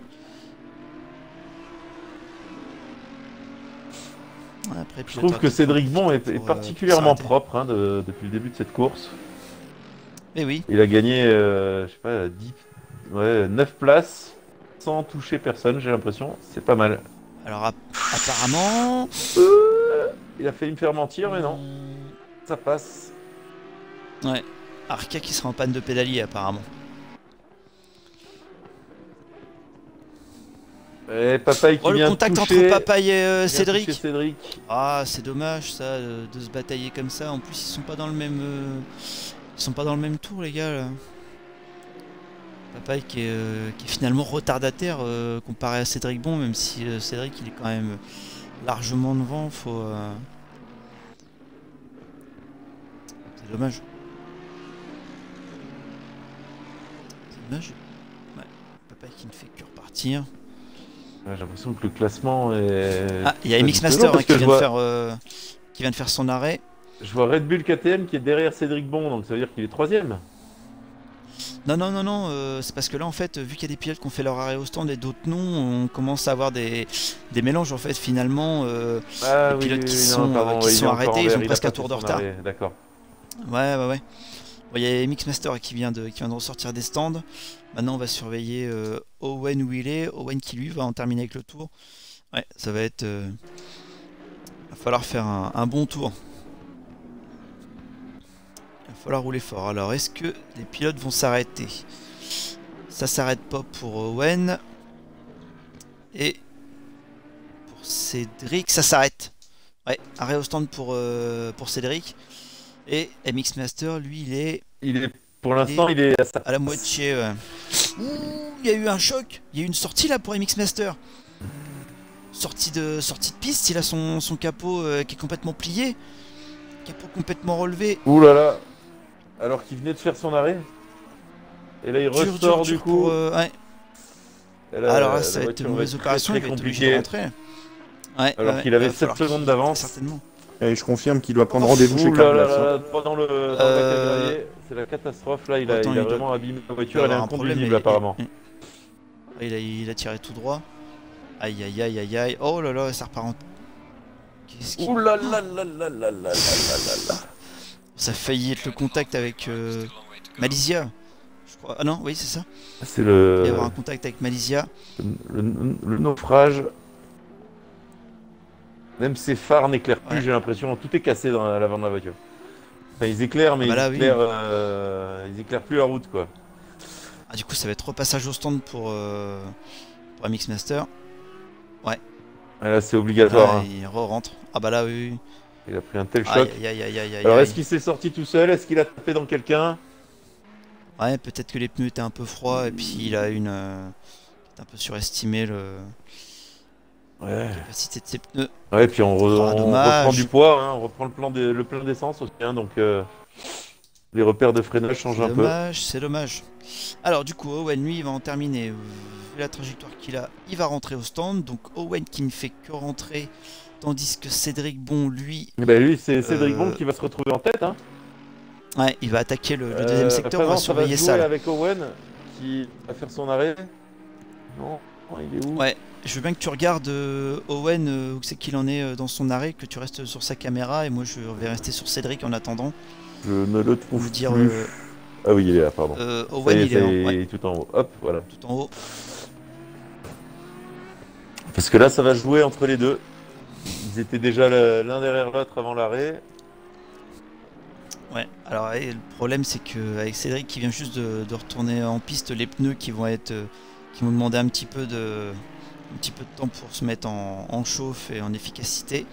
A: Après,
B: Je trouve que Cédric Bon est, est
A: pour, euh,
B: particulièrement
A: pour s'arrêter.
B: propre hein, de- depuis le début de cette course.
A: Eh oui.
B: Il a gagné, euh, je sais pas, dix, ouais, neuf places sans toucher personne, j'ai l'impression. C'est pas mal.
A: Alors ap- apparemment...
B: Euh, il a failli me faire mentir, mais non, ça passe.
A: Ouais. Arca qui sera en panne de pédalier apparemment.
B: Et Papaye qui
A: Oh, le
B: vient
A: contact
B: toucher,
A: entre Papaye et euh,
B: vient
A: Cédric.
B: toucher Cédric.
A: Ah, c'est dommage ça de, de se batailler comme ça. En plus, ils sont pas dans le même, euh, ils sont pas dans le même tour, les gars. Là. Papaye qui est, euh, qui est finalement retardataire euh, comparé à Cédric Bon, même si euh, Cédric il est quand même largement devant. Faut. Euh... C'est dommage. C'est dommage. Ouais. Papaye qui ne fait que repartir.
B: Ouais, j'ai l'impression que le classement est.
A: Ah, il y a
B: pas
A: M X
B: étonnant
A: Master hein,
B: parce
A: qui,
B: que je
A: vient
B: vois-
A: de faire, euh, qui vient de faire son arrêt.
B: Je vois Red Bull K T M qui est derrière Cédric Bon, donc ça veut dire qu'il est troisième.
A: Non, non, non, non, euh, c'est parce que là, en fait, vu qu'il y a des pilotes qui ont fait leur arrêt au stand et d'autres non, on commence à avoir des, des mélanges, en fait, finalement. euh,
B: Ah
A: Les
B: oui,
A: pilotes
B: oui,
A: qui
B: oui,
A: sont,
B: non, pardon,
A: euh, qui
B: ouais, il
A: sont
B: est encore
A: arrêtés,
B: en
A: ils
B: vert,
A: ont
B: il a
A: presque
B: pas
A: un
B: fait
A: tour de
B: son
A: retard.
B: arrêt, D'accord.
A: Ouais, ouais, ouais. Bon, il y a M X Master qui vient, de, qui vient de ressortir des stands. Maintenant, on va surveiller euh, Owen où il est. Owen qui, lui, va en terminer avec le tour. Ouais, ça va être... Euh... va falloir faire un, un bon tour. Il va falloir rouler fort. Alors, est-ce que les pilotes vont s'arrêter? Ça s'arrête pas pour Owen. Et pour Cédric, ça s'arrête. Ouais, arrêt au stand pour, euh, pour Cédric. Et M X Master, lui, il est
B: Il est, pour l'instant, il est à sa
A: à la moitié. Ouais. Ouh, il y a eu un choc. Il y a eu une sortie là pour M X Master. Sortie de, sortie de piste, il a son, son capot euh, qui est complètement plié. Capot complètement relevé.
B: Ouh là là. Alors qu'il venait de faire son arrêt. Et là, il
A: Dur,
B: ressort
A: dur,
B: du
A: dur
B: coup.
A: pour, euh, ouais.
B: Et là,
A: Alors là,
B: la
A: ça va être
B: voiture
A: une mauvaise
B: très,
A: opération.
B: très
A: Il va être obligé de
B: compliquée.
A: rentrer. Ouais,
B: Alors
A: ouais,
B: qu'il avait
A: il va
B: sept
A: falloir
B: secondes
A: qu'il-
B: d'avance.
A: Certainement.
C: Et je confirme qu'il doit prendre rendez-vous chez
B: Ouh là là
C: Carglass.
B: là
C: hein.
B: là, pas dans le, dans le
A: Euh,
B: bac à gravier. C'est la catastrophe là, il a,
A: Attends,
B: il a
A: il doit-
B: vraiment abîmé la
A: Il doit
B: voiture, elle est
A: avoir un problème,
B: inconduisible
A: et-
B: apparemment.
A: et- et- Il a, il a tiré tout droit. Aïe aïe aïe aïe aïe. Oh là là, ça repart en... Qu'est-ce qui...
B: Ouh là là là là là là là là là là.
A: Ça a failli être le contact avec euh, Malizia. Je crois. Ah non, oui, c'est ça.
B: C'est
A: Il va
B: le,
A: y avoir un contact avec Malizia.
B: le, le- le naufrage. Même ses phares n'éclairent plus,
A: Ouais.
B: j'ai l'impression. Tout est cassé dans à l'avant de la voiture. Enfin, ils éclairent, mais
A: Ah bah là,
B: ils,
A: oui.
B: éclairent, euh, ils éclairent plus la route, quoi.
A: Ah, du coup, ça va être repassage au stand pour, euh, pour M X Master.
B: Ah, là, c'est obligatoire.
A: Ah,
B: hein.
A: il re-rentre. Ah bah là, oui. oui.
B: Il a pris un tel choc.
A: Aïe aïe aïe aïe aïe.
B: Alors,
A: aïe.
B: est-ce qu'il s'est sorti tout seul? Est-ce qu'il a tapé dans quelqu'un?
A: Ouais, peut-être que les pneus étaient un peu froids et puis il a une. Euh, un peu surestimé le
B: Ouais.
A: la capacité de ses pneus.
B: Ouais, puis on, re-
A: Ah,
B: on
A: dommage.
B: reprend du poids, hein, on reprend le, plan des- le plein d'essence aussi, hein, donc euh, les repères de freinage changent
A: C'est
B: un peu.
A: dommage, c'est dommage. Alors du coup, Owen, lui, il va en terminer. Vu la trajectoire qu'il a, il va rentrer au stand. Donc Owen qui ne fait que rentrer, tandis que Cédric Bon, lui,
B: Et ben lui, c'est Cédric
A: Euh,
B: Bon qui va se retrouver en tête. Hein.
A: ouais, il va attaquer le, le deuxième
B: Euh,
A: secteur.
B: enfin,
A: On va
B: non, ça
A: surveiller
B: se
A: ça.
B: jouer
A: là.
B: avec Owen qui va faire son arrêt. Non, non, il est où?
A: Ouais, je veux bien que tu regardes euh, Owen, euh, où c'est qu'il en est euh, dans son arrêt, que tu restes sur sa caméra, et moi je vais rester sur Cédric en attendant.
B: Je ne le trouve
A: Vous dire,
B: plus.
A: euh,
B: Ah oui, il est là, pardon.
A: euh,
B: Ça
A: Owen,
B: y est,
A: il
B: ça
A: est, en,
B: y est,
A: ouais,
B: il est tout en haut. Hop, voilà.
A: tout en haut.
B: Parce que là, ça va jouer entre les deux. Ils étaient déjà l'un derrière l'autre avant l'arrêt.
A: Ouais, alors et le problème c'est que avec Cédric qui vient juste de, de retourner en piste, les pneus qui vont être euh, qui vont demander un petit peu de un petit peu de temps pour se mettre en, en chauffe et en efficacité.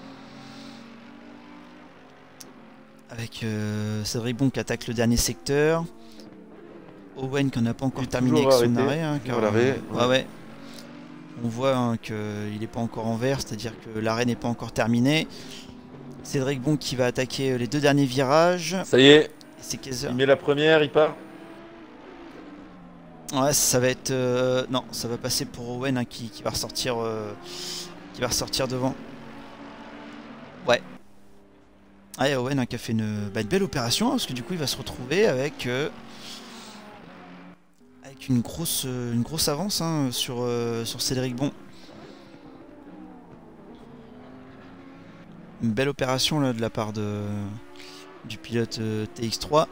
A: Avec euh, Cédric Bon qui attaque le dernier secteur. Owen qui n'a pas encore
B: Il est
A: terminé avec
B: toujours
A: son
B: arrêté,
A: arrêt. Hein,
B: toujours
A: car,
B: l'arrêt,
A: euh, ouais,
B: ouais.
A: ouais. On voit hein, qu'il n'est pas encore en vert, c'est-à-dire que l'arrêt n'est pas encore terminé. Cédric Bon qui va attaquer les deux derniers virages.
B: Ça y est,
A: C'est Kaiser.
B: il met la première, il part.
A: Ouais, ça va être euh, non, ça va passer pour Owen hein, qui, qui va ressortir, euh, qui va ressortir devant. Ouais. Ah, et Owen hein, qui a fait une, bah, une belle opération hein, parce que du coup il va se retrouver avec euh, avec une grosse, euh, une grosse avance hein, sur euh, sur Cédric Bon. Une belle opération là de la part de du pilote euh, T X trois.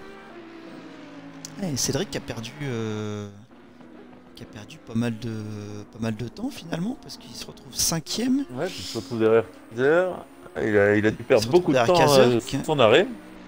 A: Et Cédric qui a perdu euh, qui a perdu pas mal de pas mal de temps finalement parce qu'il se retrouve cinquième.
B: Ouais, puis il se retrouve derrière Kaiser. Il a, il a dû perdre
A: se
B: beaucoup de
A: retrouve
B: temps
A: derrière
B: euh,
A: Kaiser,
B: sur son arrêt.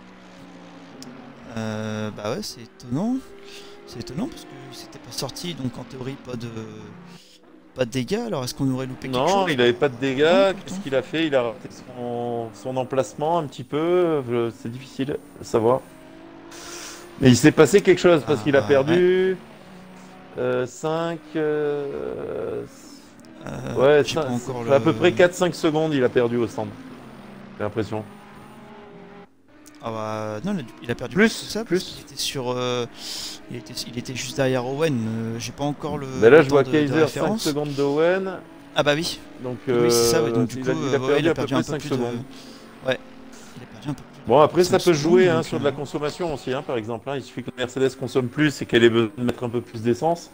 A: Euh, bah ouais, c'est étonnant. C'est étonnant parce que c'était pas sorti donc en théorie pas de pas de dégâts. Alors est-ce qu'on aurait loupé quelque chose?
B: Non, il avait pas de
A: Non,
B: dégâts.
A: pourtant.
B: Qu'est-ce qu'il a fait? Il a raté son, son emplacement un petit peu. Je- C'est difficile de savoir. Mais il s'est passé quelque chose parce
A: Ah,
B: qu'il a
A: ouais.
B: perdu euh, cinq. euh,
A: Euh,
B: ouais,
A: j'ai
B: cinq-
A: pas encore
B: à
A: le-
B: peu près quatre cinq secondes, il a perdu au stand. J'ai l'impression.
A: Ah bah, non, il a- il a perdu
B: Plus,
A: plus que ça
B: plus.
A: parce qu'il était sur euh, il était il était juste derrière Owen. Euh, j'ai pas encore le,
B: Mais là,
A: le
B: je
A: temps
B: vois
A: de, de
B: Kaiser cinq
A: référence.
B: secondes d'Owen.
A: Ah bah oui.
B: Donc,
A: Oui, c'est ça, ouais,
B: euh,
A: donc du
B: il,
A: coup,
B: a, il a
A: euh, ouais,
B: perdu
A: il a
B: à peu
A: perdu
B: près
A: un peu
B: cinq
A: plus de-
B: secondes.
A: Ouais. Il a perdu un peu plus.
B: Bon, après, ça
A: cinq
B: peut jouer
A: secondes,
B: hein,
A: donc,
B: sur de
A: euh,
B: la consommation aussi, hein, par exemple. hein. Il suffit que la Mercedes consomme plus et qu'elle ait besoin de mettre un peu plus d'essence.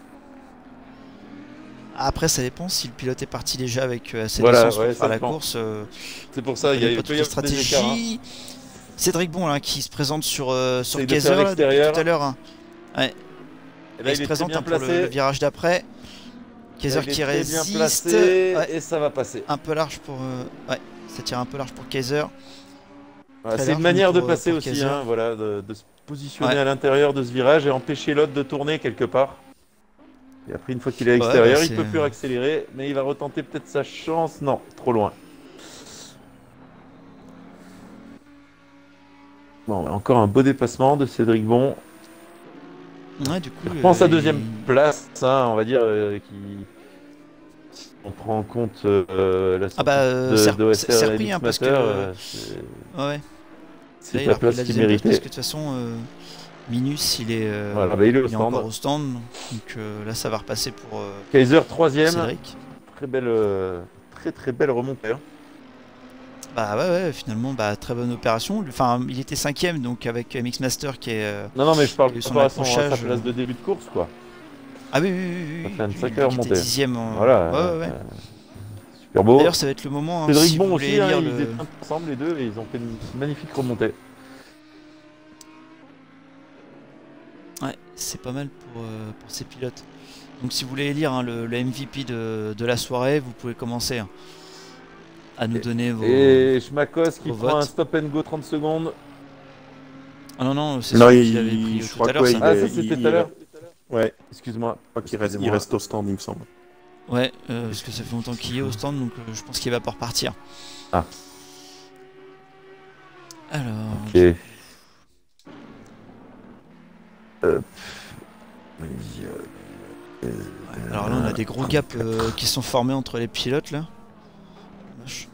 A: Après, ça dépend si le pilote est parti déjà avec euh, assez
B: Voilà,
A: d'essence
B: ouais,
A: pour
B: ça
A: faire la
B: dépend.
A: course. euh,
B: C'est pour
A: on
B: ça, il y a
A: connaît
B: il
A: pas
B: peut
A: toutes
B: y
A: les
B: avoir des écarts. hein.
A: stratégies. Cédric Bon là, qui se présente sur, euh, sur
B: Essaye de
A: Kaiser
B: faire
A: là, depuis
B: l'extérieur.
A: tout à l'heure. hein. Ouais.
B: Et là,
A: il se
B: il est très
A: présente
B: bien
A: hein, pour le,
B: placé.
A: le virage d'après.
B: Là,
A: Kaiser
B: il est
A: qui
B: très bien
A: résiste.
B: placé
A: Ouais,
B: et ça va passer.
A: un peu large pour. euh, Ouais, ça tire un peu large pour Kaiser.
B: Voilà,
A: Très
B: c'est une
A: large,
B: manière
A: donc,
B: de
A: pour,
B: passer
A: pour
B: aussi,
A: Kaiser.
B: hein, voilà, de, de se positionner
A: Ouais.
B: à l'intérieur de ce virage et empêcher l'autre de tourner quelque part. Et après, une fois qu'il est à
A: Ouais,
B: l'extérieur,
A: bah,
B: il
A: c'est-
B: peut plus accélérer, mais il va retenter peut-être sa chance. Non, trop loin. Bon, encore un beau dépassement de Cédric Bon.
A: Ouais, du coup.
B: Il reprend
A: euh,
B: sa deuxième
A: il-
B: place, hein, on va dire, euh, qui... On prend en compte euh, la sortie
A: Ah bah, euh,
B: de,
A: c'est-
B: de O S
A: c'est-
B: R
A: c'est
B: et
A: repris, hein, parce que-
B: Master, euh, c'est-
A: Ouais, ouais. Là,
B: c'est
A: il a
B: la
A: repris
B: place
A: la
B: qu'il
A: deuxième place parce
B: méritait.
A: que de toute façon, euh, Minus, il est, euh,
B: Voilà, bah, il est au
A: il est
B: stand.
A: encore au stand. Donc euh, là, ça va repasser pour euh,
B: Kaiser troisième,
A: Cédric.
B: très belle, euh, très très belle remontée. hein.
A: Bah ouais, ouais, finalement, bah, très bonne opération. Enfin, il était cinquième, donc avec M X Master qui est. euh,
B: Non, non, mais je parle
A: Il y a eu
B: par
A: son
B: rapport à, son- à sa
A: accrochage,
B: place
A: euh.
B: de début de course, quoi.
A: Ah oui, oui, oui, oui.
B: Ça fait une
A: oui,
B: sacrée
A: il était
B: remontée.
A: dixième. en-
B: Voilà,
A: Ouais, ouais, ouais.
B: euh, super beau.
A: D'ailleurs, ça va être le moment. hein,
B: Cédric
A: si
B: Bon
A: vous
B: aussi,
A: voulez
B: hein,
A: lire
B: ils
A: le-
B: étaient ensemble les deux et ils ont fait une magnifique remontée.
A: Ouais, c'est pas mal pour, euh, pour ces pilotes. Donc si vous voulez lire hein, le, le M V P de, de la soirée, vous pouvez commencer hein, à nous donner vos...
B: Et Schmakos qui
A: vos
B: prend un
A: votes.
B: stop and go trente secondes.
A: Ah non, non, c'est
C: Non,
A: celui
C: il-
A: qu'il avait pris
C: je
A: tout
C: crois
A: à l'heure,
C: que,
A: ça.
C: ouais,
B: Ah,
C: il
B: ça
C: est-
B: c'était
C: il-
B: tout à l'heure.
C: Ouais,
B: Excuse-moi.
C: je crois qu'il reste, il
B: Excusez-moi.
C: reste au stand, il me semble.
A: Ouais, euh, parce que ça fait longtemps qu'il est au stand, donc euh, je pense qu'il va pas repartir.
B: Ah.
A: Alors...
B: Ok. Euh,
A: ouais, alors là, on a des gros gaps euh, qui sont formés entre les pilotes, là. Vache.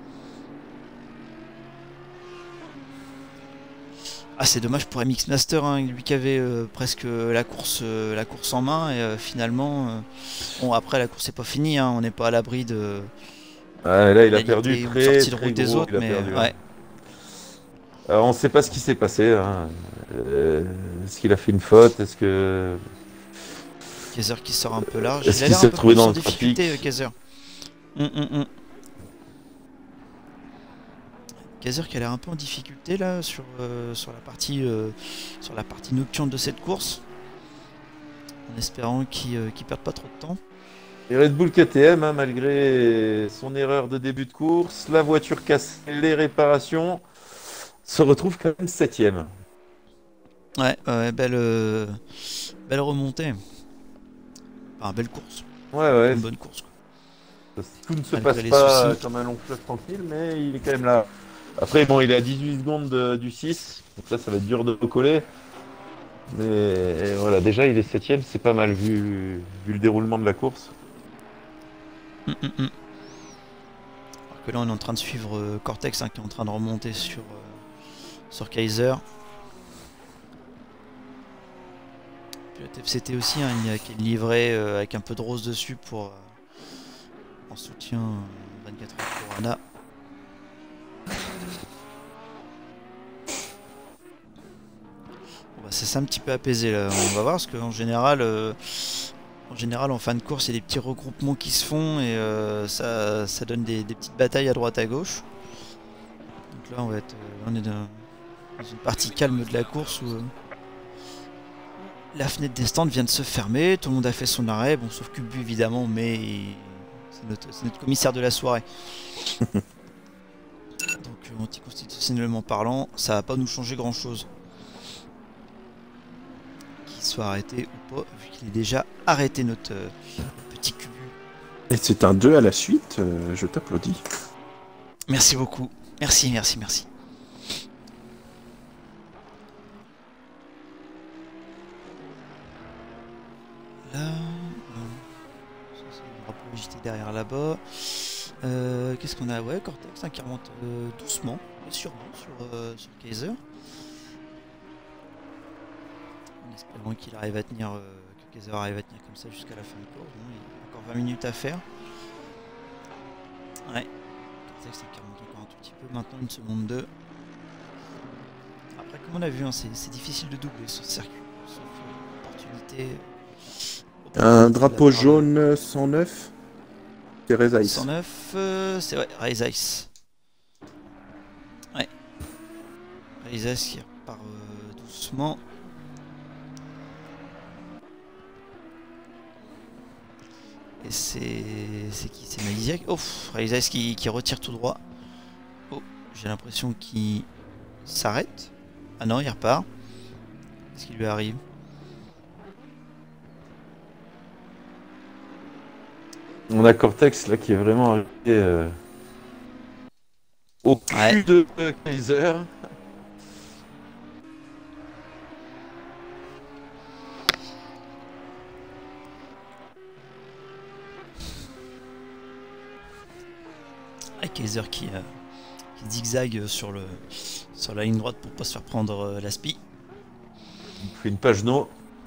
A: Ah, c'est dommage pour M X Master, hein, lui qui avait euh, presque la course, euh, la course en main, et euh, finalement... euh, Bon, après, la course n'est pas finie, hein, on n'est pas à l'abri de...
B: Ah, là, il a
A: d'égalité
B: perdu
A: ou
B: très,
A: sortie de
B: très
A: route des
B: gros,
A: autres,
B: il a
A: mais
B: perdu, hein.
A: ouais.
B: Alors, on ne sait pas ce qui s'est passé. hein. Euh, Est-ce qu'il a fait une faute? Est-ce que...
A: Kaiser qui sort un peu large.
B: Est-ce
A: Il a
B: qu'il
A: l'air
B: s'est
A: un peu
B: retrouvé
A: plus
B: dans
A: en
B: le
A: difficulté,
B: trafic?
A: euh, Kaiser. Hum, hum, hum. Kaiser qui a l'air un peu en difficulté là sur, euh, sur, la, partie, euh, sur la partie nocturne de cette course. En espérant qu'il euh, qu'il perde pas trop de temps.
B: Et Red Bull K T M, hein, malgré son erreur de début de course, la voiture cassée, les réparations, se retrouve quand même septième.
A: Ouais, ouais belle, euh, belle remontée. Enfin, belle course.
B: Ouais, ouais.
A: Une bonne course. Quoi.
B: Tout ne se
A: Malgré
B: passe
A: les
B: pas
A: soucis.
B: comme un long fleuve tranquille, mais il est quand même là. Après, bon, il est à dix-huit secondes de- du six, donc ça, ça va être dur de coller. Mais voilà, déjà, il est septième, c'est pas mal vu, vu le déroulement de la course.
A: Hum, hum, hum. Alors que là, on est en train de suivre euh, Cortex hein, qui est en train de remonter sur, euh, sur Kaiser. Pilote F C T aussi, hein, il y a qui est livré euh, avec un peu de rose dessus pour euh, en soutien euh, vingt-quatre heures pour Anna. Bon, bah, ça s'est un petit peu apaisé là. On va voir parce qu'en général, euh, en général en fin de course, il y a des petits regroupements qui se font et euh, ça, ça donne des, des petites batailles à droite à gauche. Donc là, on va être, euh, on est dans, dans une partie calme de la course où euh, la fenêtre des stands vient de se fermer, tout le monde a fait son arrêt, bon sauf Cubu évidemment, mais c'est notre, notre commissaire de la soirée. Donc euh, anticonstitutionnellement parlant, ça va pas nous changer grand chose. Qu'il soit arrêté ou pas, vu qu'il est déjà arrêté notre euh, petit Cubu.
C: Et c'est un deux à la suite, euh, je t'applaudis.
A: Merci beaucoup, merci, merci, merci. Là, euh, ça, c'est le drapeau J T derrière là-bas. Euh, Qu'est-ce qu'on a? Ouais, Cortex hein, qui remonte euh, doucement, mais sûrement sur, euh, sur Kaiser. En espérant qu'il arrive à tenir, euh, que Kaiser arrive à tenir comme ça jusqu'à la fin de course. Bon, il y a encore vingt minutes à faire. Ouais, Cortex qui remonte encore un tout petit peu. Maintenant, une seconde deux. Après, comme on a vu, hein, c'est difficile de doubler ce circuit, sauf euh, opportunité.
C: Un drapeau jaune cent neuf. C'est Res Ice.
A: cent neuf, euh, c'est ouais, Res Ice. Ouais. Res Ice qui repart euh, doucement. Et c'est. C'est qui? C'est Maliziak. Oh, Res Ice qui, qui retire tout droit. Oh, j'ai l'impression qu'il s'arrête. Ah non, il repart. Qu'est-ce qui lui arrive?
B: On a Cortex là qui est vraiment arrivé euh, au cul
A: Ouais.
B: de euh, Kaiser.
A: Ah, Kaiser qui, euh, qui zigzague sur, le, sur la ligne droite pour pas se faire prendre euh, la spi.
B: Il fait une page no.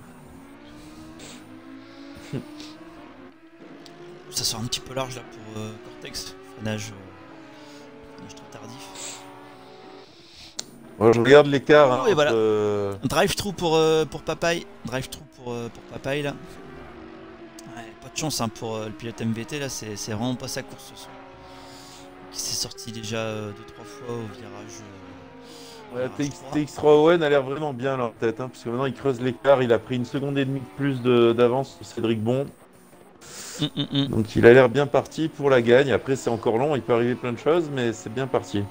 A: Ça sort un petit peu large là pour euh, Cortex. Freinage, euh, freinage très tardif.
B: Moi, je regarde l'écart hein,
A: Oh, et voilà.
B: entre, euh,
A: Drive-through pour, euh, pour Papaye. Drive-through pour, euh, pour Papaye là. Ouais, pas de chance hein, pour euh, le pilote M V T là, c'est vraiment pas sa course ce soir. Qui s'est sorti déjà euh, deux trois fois au virage. Euh,
B: ouais,
A: virage
B: T X trois O N a l'air vraiment bien leur tête, hein, parce que maintenant il creuse l'écart, il a pris une seconde et demie de plus d'avance sur Cédric Bon.
A: Hum, hum, hum.
B: Donc il a l'air bien parti pour la gagne. Après c'est encore long, il peut arriver plein de choses, mais c'est bien parti.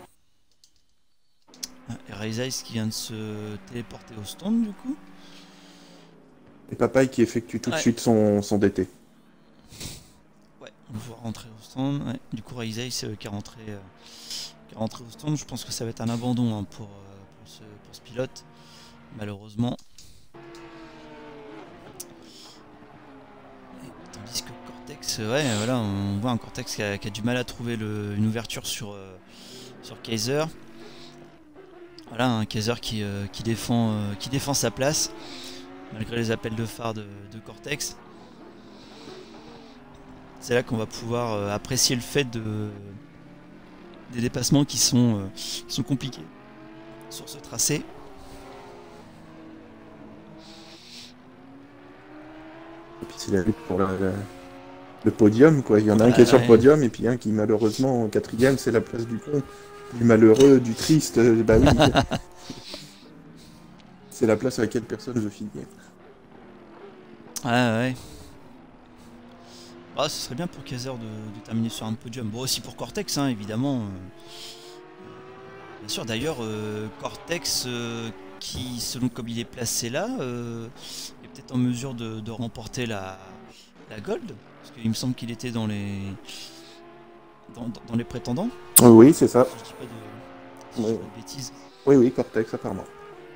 A: Et Res Ice qui vient de se téléporter au stand du coup.
C: Et Papaye qui effectue tout de
A: Ouais.
C: suite son, son D T.
A: Ouais, on le voit rentrer au stand. Ouais. Du coup, Res Ice euh, qui, est rentré, euh, qui est rentré au stand. Je pense que ça va être un abandon hein, pour, euh, pour, ce, pour ce pilote, malheureusement. Et tandis que Cortex, euh, ouais, voilà, on voit un Cortex qui a, qui a du mal à trouver le, une ouverture sur, euh, sur Kaiser. Voilà, un Kaiser qui, euh, qui, défend, euh, qui défend sa place, malgré les appels de phare de, de Cortex. C'est là qu'on va pouvoir euh, apprécier le fait de, des dépassements qui sont, euh, qui sont compliqués sur ce tracé.
C: Et puis c'est la lutte pour la- la- le podium, quoi. Il y en a un qui est sur le
A: Ouais.
C: podium et puis un qui malheureusement en quatrième, c'est la place du pont. Du malheureux, du triste, euh, bah oui. C'est la place à laquelle personne veut finir.
A: Ouais, ouais. Ah, ce serait bien pour Kaiser de, de terminer sur un podium. Bon, aussi pour Cortex, hein, évidemment. Euh, bien sûr, d'ailleurs, euh, Cortex, euh, qui, selon comme il est placé là, euh, est peut-être en mesure de, de remporter la, la Gold. Parce qu'il me semble qu'il était dans les, dans, dans- dans les prétendants.
C: Oh oui, c'est ça.
A: Si je dis pas de, si je dis
C: Oui,
A: pas de bêtises.
C: oui, oui, Cortex, apparemment.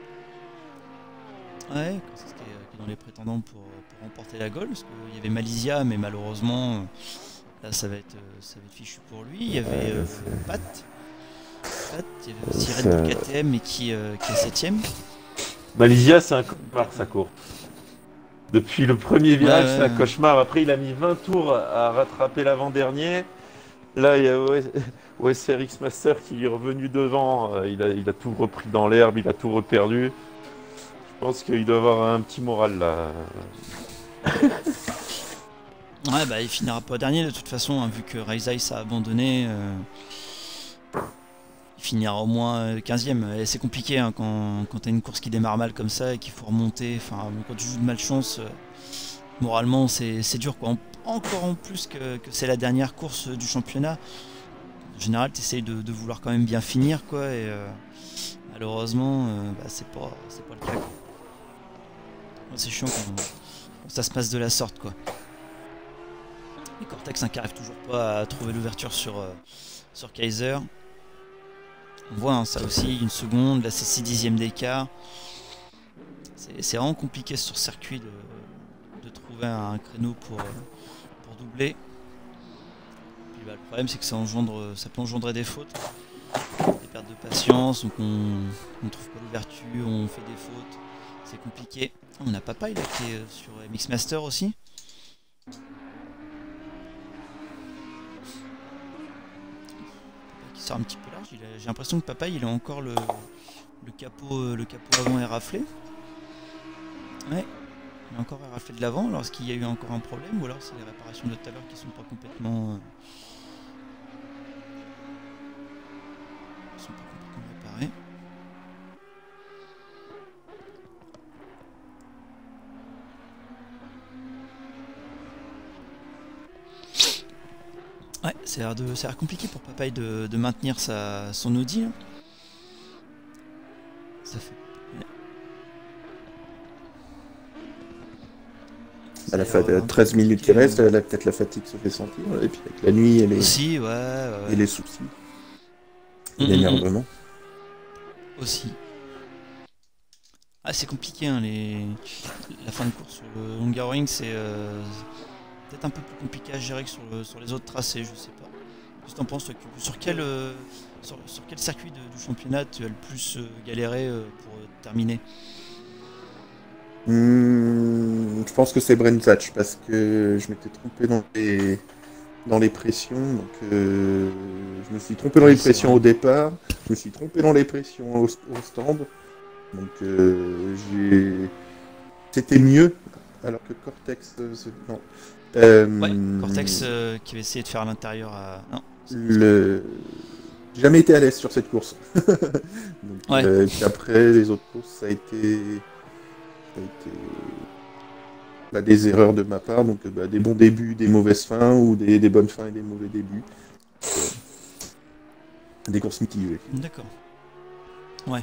A: Ouais, Cortex qui est, qui est dans les prétendants pour, pour remporter la Gold. Parce qu'il y avait Malaysia, mais malheureusement, là, ça va être, euh, ça va être fichu pour lui. Il y avait euh, Pat. Pat. Il y avait aussi Red Bull K T M, mais qui, euh, qui est septième.
B: Malaysia, c'est un cauchemar, sa course. Depuis le premier virage,
A: Ouais, ouais,
B: c'est un
A: ouais.
B: cauchemar. Après, il a mis vingt tours à rattraper l'avant-dernier. Là, il y a O S O S R X Master qui est revenu devant. Euh, Il a, il a tout repris dans l'herbe, il a tout reperdu. Je pense qu'il doit avoir un petit moral là.
A: Ouais, bah il finira pas dernier de toute façon, hein, vu que Rise Ice a abandonné. euh, il finira au moins euh, quinzième. Et c'est compliqué hein, quand, quand t'as une course qui démarre mal comme ça et qu'il faut remonter. Enfin, quand tu joues de malchance, euh, moralement c'est c'est dur quoi. En- encore en plus que, que c'est la dernière course euh, du championnat. En général, t'essayes de, de vouloir quand même bien finir quoi. Et euh, malheureusement, euh, bah, c'est pas, c'est pas le cas quoi. C'est chiant quand, quand ça se passe de la sorte quoi. Et Cortex hein, qui arrive toujours pas à trouver l'ouverture sur, euh, sur Kaiser. On voit hein, ça aussi, une seconde, là c'est six dixièmes d'écart. C'est c'est vraiment compliqué sur circuit de, de trouver un créneau pour, euh, pour doubler. Puis, bah, le problème c'est que ça, engendre, ça peut engendrer des fautes, des pertes de patience, donc on ne trouve pas l'ouverture, on fait des fautes, c'est compliqué. On a Papa, il a été euh, sur M X Master aussi. Qui sort un petit peu large, il a- j'ai l'impression que Papa il a encore le, le capot, euh, le capot avant éraflé. Ouais, il a encore éraflé de l'avant, alors est-ce qu'il y a eu encore un problème ou alors c'est les réparations de tout à l'heure qui sont pas complètement, euh, sont pas complètement réparées. Ouais, ça a l'air de- ça a l'air compliqué pour Papaye de, de maintenir sa, son Audi. Là. Ça fait.
C: À la
A: Ça a
C: fin
A: l'air,
C: de
A: euh, un peu
C: treize minutes qui
A: compliqué,
C: restent,
A: euh,
C: là, peut-être la fatigue se fait sentir. Et puis avec la nuit et les,
A: Aussi, ouais, ouais.
C: et les soucis. Et
A: Mm, mm, mm.
C: l'énervement.
A: Aussi. Ah, c'est compliqué, hein, les... la fin de course sur le Hungaroring, c'est euh, peut-être un peu plus compliqué à gérer que sur, le- sur les autres tracés, je sais pas. Qu'est-ce que t'en penses, toi, Cubu sur quel, euh, sur, sur quel circuit de- du championnat tu as le plus euh, galéré euh, pour euh, terminer?
C: Hmm, je pense que c'est Brenzach parce que je m'étais trompé dans les, dans les pressions. Donc, euh, je me suis trompé dans
A: Oui,
C: les
A: c'est
C: pressions
A: vrai.
C: au départ. Je me suis trompé dans les pressions au, au stand. Donc, euh, j'ai... c'était mieux. Alors que Cortex. euh, c'est- non.
A: Ouais,
C: Euh,
A: Cortex euh, qui va essayer de faire à l'intérieur à. Non, c'est pas ce qu'il
C: le... J'ai jamais été à l'aise sur cette course. Donc,
A: faut. Ouais,
C: euh, et puis après, les autres courses, ça a été, ça a été bah, des erreurs de ma part. Donc, euh, bah, des bons débuts, des mauvaises fins, ou des, des bonnes fins et des mauvais débuts. Euh, des courses mitigées.
A: d'accord. Ouais.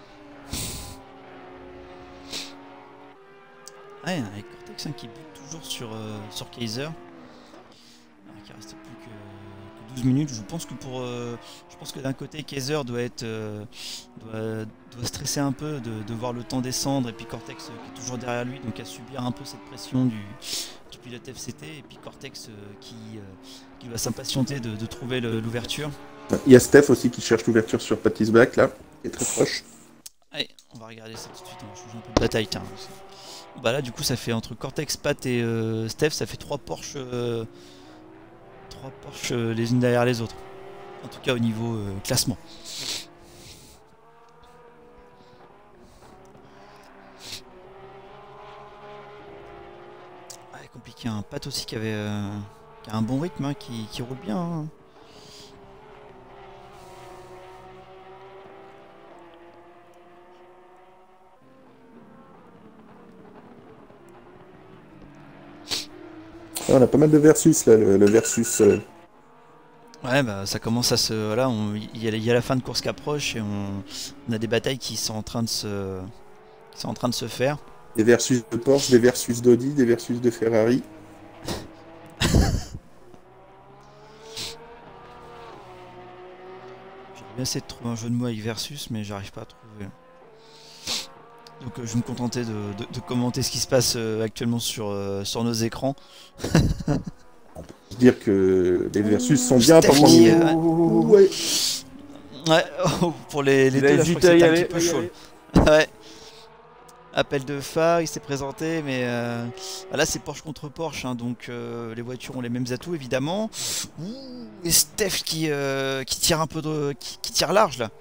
A: Ouais, avec Cortex hein, qui bute toujours sur, euh, sur Kaiser. Alors qu'il reste plus que, que douze minutes. Je pense que pour. euh, je pense que d'un côté, Kaiser doit être. euh, doit, doit stresser un peu de, de voir le temps descendre. Et puis Cortex euh, qui est toujours derrière lui, donc à subir un peu cette pression du, du pilote F C T. Et puis Cortex euh, qui, euh, qui va s'impatienter de, de trouver le- l'ouverture.
C: Il y a Steph aussi qui cherche l'ouverture sur Patty's Back, là, qui est très proche.
A: Allez, on va regarder ça tout de suite. On va changer un peu de bataille. Tiens. Bah là, du coup, ça fait entre Cortex, Pat et euh, Steph, ça fait trois Porsche. euh, trois Porsche euh, les unes derrière les autres. En tout cas au niveau euh, classement. Ah, compliqué, un Pat aussi qui avait euh, qui a un bon rythme, hein, qui, qui roule bien. Hein.
C: On a pas mal de versus là, le, le versus. euh,
A: Ouais, bah ça commence à se. Voilà, on- il y, a il y a la fin de course qui approche et on, on a des batailles qui sont en train de se, qui sont en train de se faire.
C: Des versus de Porsche, des versus d'Audi, des versus de Ferrari.
A: J'aurais bien essayé de trouver un jeu de mots avec versus, mais j'arrive pas à trouver. Donc euh, je vais me contenter de, de- de commenter ce qui se passe euh, actuellement sur, euh, sur nos écrans.
C: Dire que les versus sont bien.
A: Steph
C: Par contre,
A: qui, euh,
C: ouh, ouais.
A: Ouais, pour les, les
B: Il a
A: deux, là, je crois
B: hésité
A: que
B: à y
A: c'était un
B: aller.
A: petit peu chaud. Ouais. Appel de phare, il s'est présenté, mais euh, bah là c'est Porsche contre Porsche, hein, donc euh, les voitures ont les mêmes atouts évidemment. Ouh, et Steph qui, euh, qui tire un peu de, qui, qui tire large là,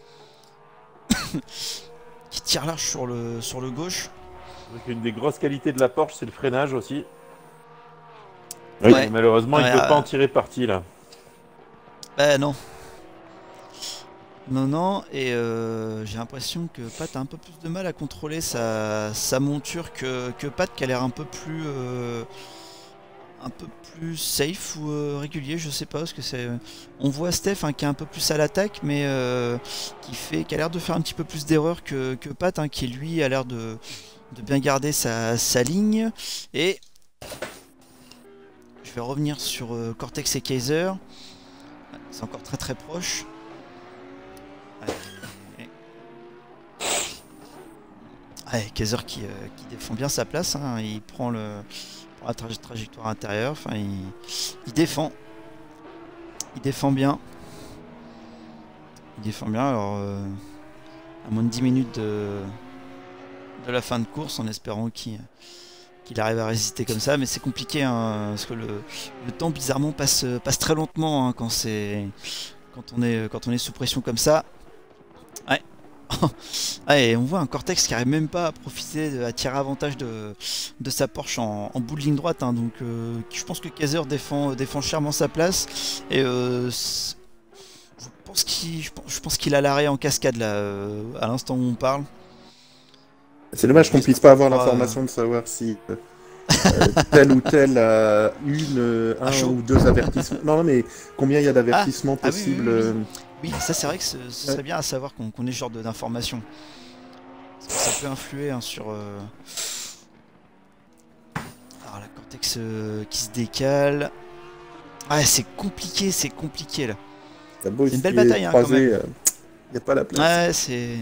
A: qui tire large sur le sur le gauche.
B: Donc, une des grosses qualités de la Porsche, c'est le freinage aussi.
C: Oui.
A: Ouais.
B: Et malheureusement, il
A: Ouais,
B: ne peut
A: euh,
B: pas en tirer parti là.
A: Bah non, non non, et euh, j'ai l'impression que Pat a un peu plus de mal à contrôler sa, sa monture que, que Pat qui a l'air un peu plus euh, un peu plus safe ou euh, régulier, je sais pas, parce que c'est. On voit Steph hein, qui est un peu plus à l'attaque, mais euh, qui fait, qui a l'air de faire un petit peu plus d'erreurs que, que Pat, hein, qui lui a l'air de, de bien garder sa, sa ligne. Et je vais revenir sur euh, Cortex et Kaiser. C'est encore très très proche. Ouais, ouais, Kaiser qui, euh, qui défend bien sa place, hein, il prend le la traje- trajectoire intérieure, enfin il, il défend. Il défend bien. Il défend bien, alors euh, à moins de dix minutes de, de la fin de course, en espérant qu'il qu'il arrive à résister comme ça, mais c'est compliqué, hein, parce que le, le temps bizarrement passe, passe très lentement hein, quand c'est quand on est quand on est sous pression comme ça. Ouais. Ouais, et on voit un Cortex qui arrive même pas à profiter, de- à tirer avantage de, de sa Porsche en, en bout de ligne droite, hein, donc euh, je pense que Kaiser défend, défend chèrement sa place, et euh, c'est- je pense qu'il je pense, je pense qu'il a l'arrêt en cascade là, euh, à l'instant où on parle.
C: C'est dommage qu'on
A: Juste
C: puisse pas avoir
A: pour, euh,
C: l'information de savoir si euh, euh, tel ou tel a une, euh,
A: À
C: un
A: chaud.
C: ou deux avertissements. Non, non, mais combien il y a d'avertissements
A: Ah oui, oui,
C: possibles
A: oui, oui.
C: euh,
A: Oui, ça c'est vrai que ce, ce serait
C: Ouais.
A: bien à savoir qu'on qu'on ait ce genre de- d'informations. Parce que ça peut influer hein, sur... euh, Alors la Cortex euh, qui se décale. Ah c'est compliqué, c'est compliqué là.
C: T'as beau
A: C'est une belle
C: essayer de
A: bataille hein, quand
C: croiser,
A: même.
C: euh, y a pas la place.
A: Ouais, c'est...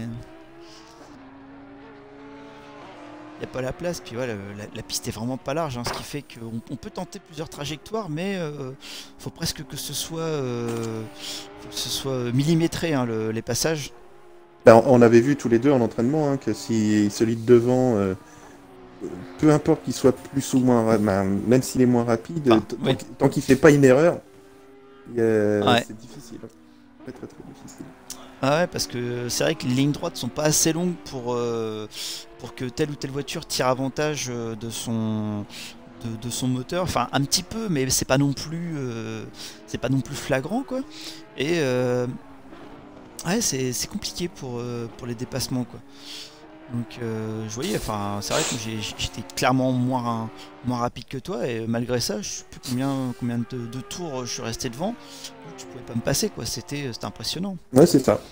A: Il n'y a pas la place, puis ouais, le- la, la piste est vraiment pas large, hein, ce qui fait qu'on on peut tenter plusieurs trajectoires, mais euh, faut presque que ce soit, euh, faut que ce soit millimétré hein, le- les passages.
C: Ben, on on avait vu tous les deux en entraînement hein, que si celui de devant, euh, peu importe qu'il soit plus ou moins, ra- ben, même s'il est moins rapide,
A: Enfin,
C: t- tant
A: oui.
C: qu'il- tant qu'il fait pas une erreur, il y a-
A: Ouais.
C: c'est difficile. hein. Très très très difficile.
A: Ah ouais, parce que c'est vrai que les lignes droites sont pas assez longues pour, euh, pour que telle ou telle voiture tire avantage euh, de son, de, de son moteur. Enfin, un petit peu, mais c'est pas non plus, euh, c'est pas non plus flagrant quoi. Et euh, ouais, c'est c'est compliqué pour, euh, pour les dépassements quoi. Donc, euh, je voyais, enfin, c'est vrai que j'ai- j'étais clairement moins, moins rapide que toi, et malgré ça, je sais plus combien, combien de, de tours je suis resté devant. Tu pouvais pas me passer quoi. C'était, c'était impressionnant.
C: Ouais, c'est ça.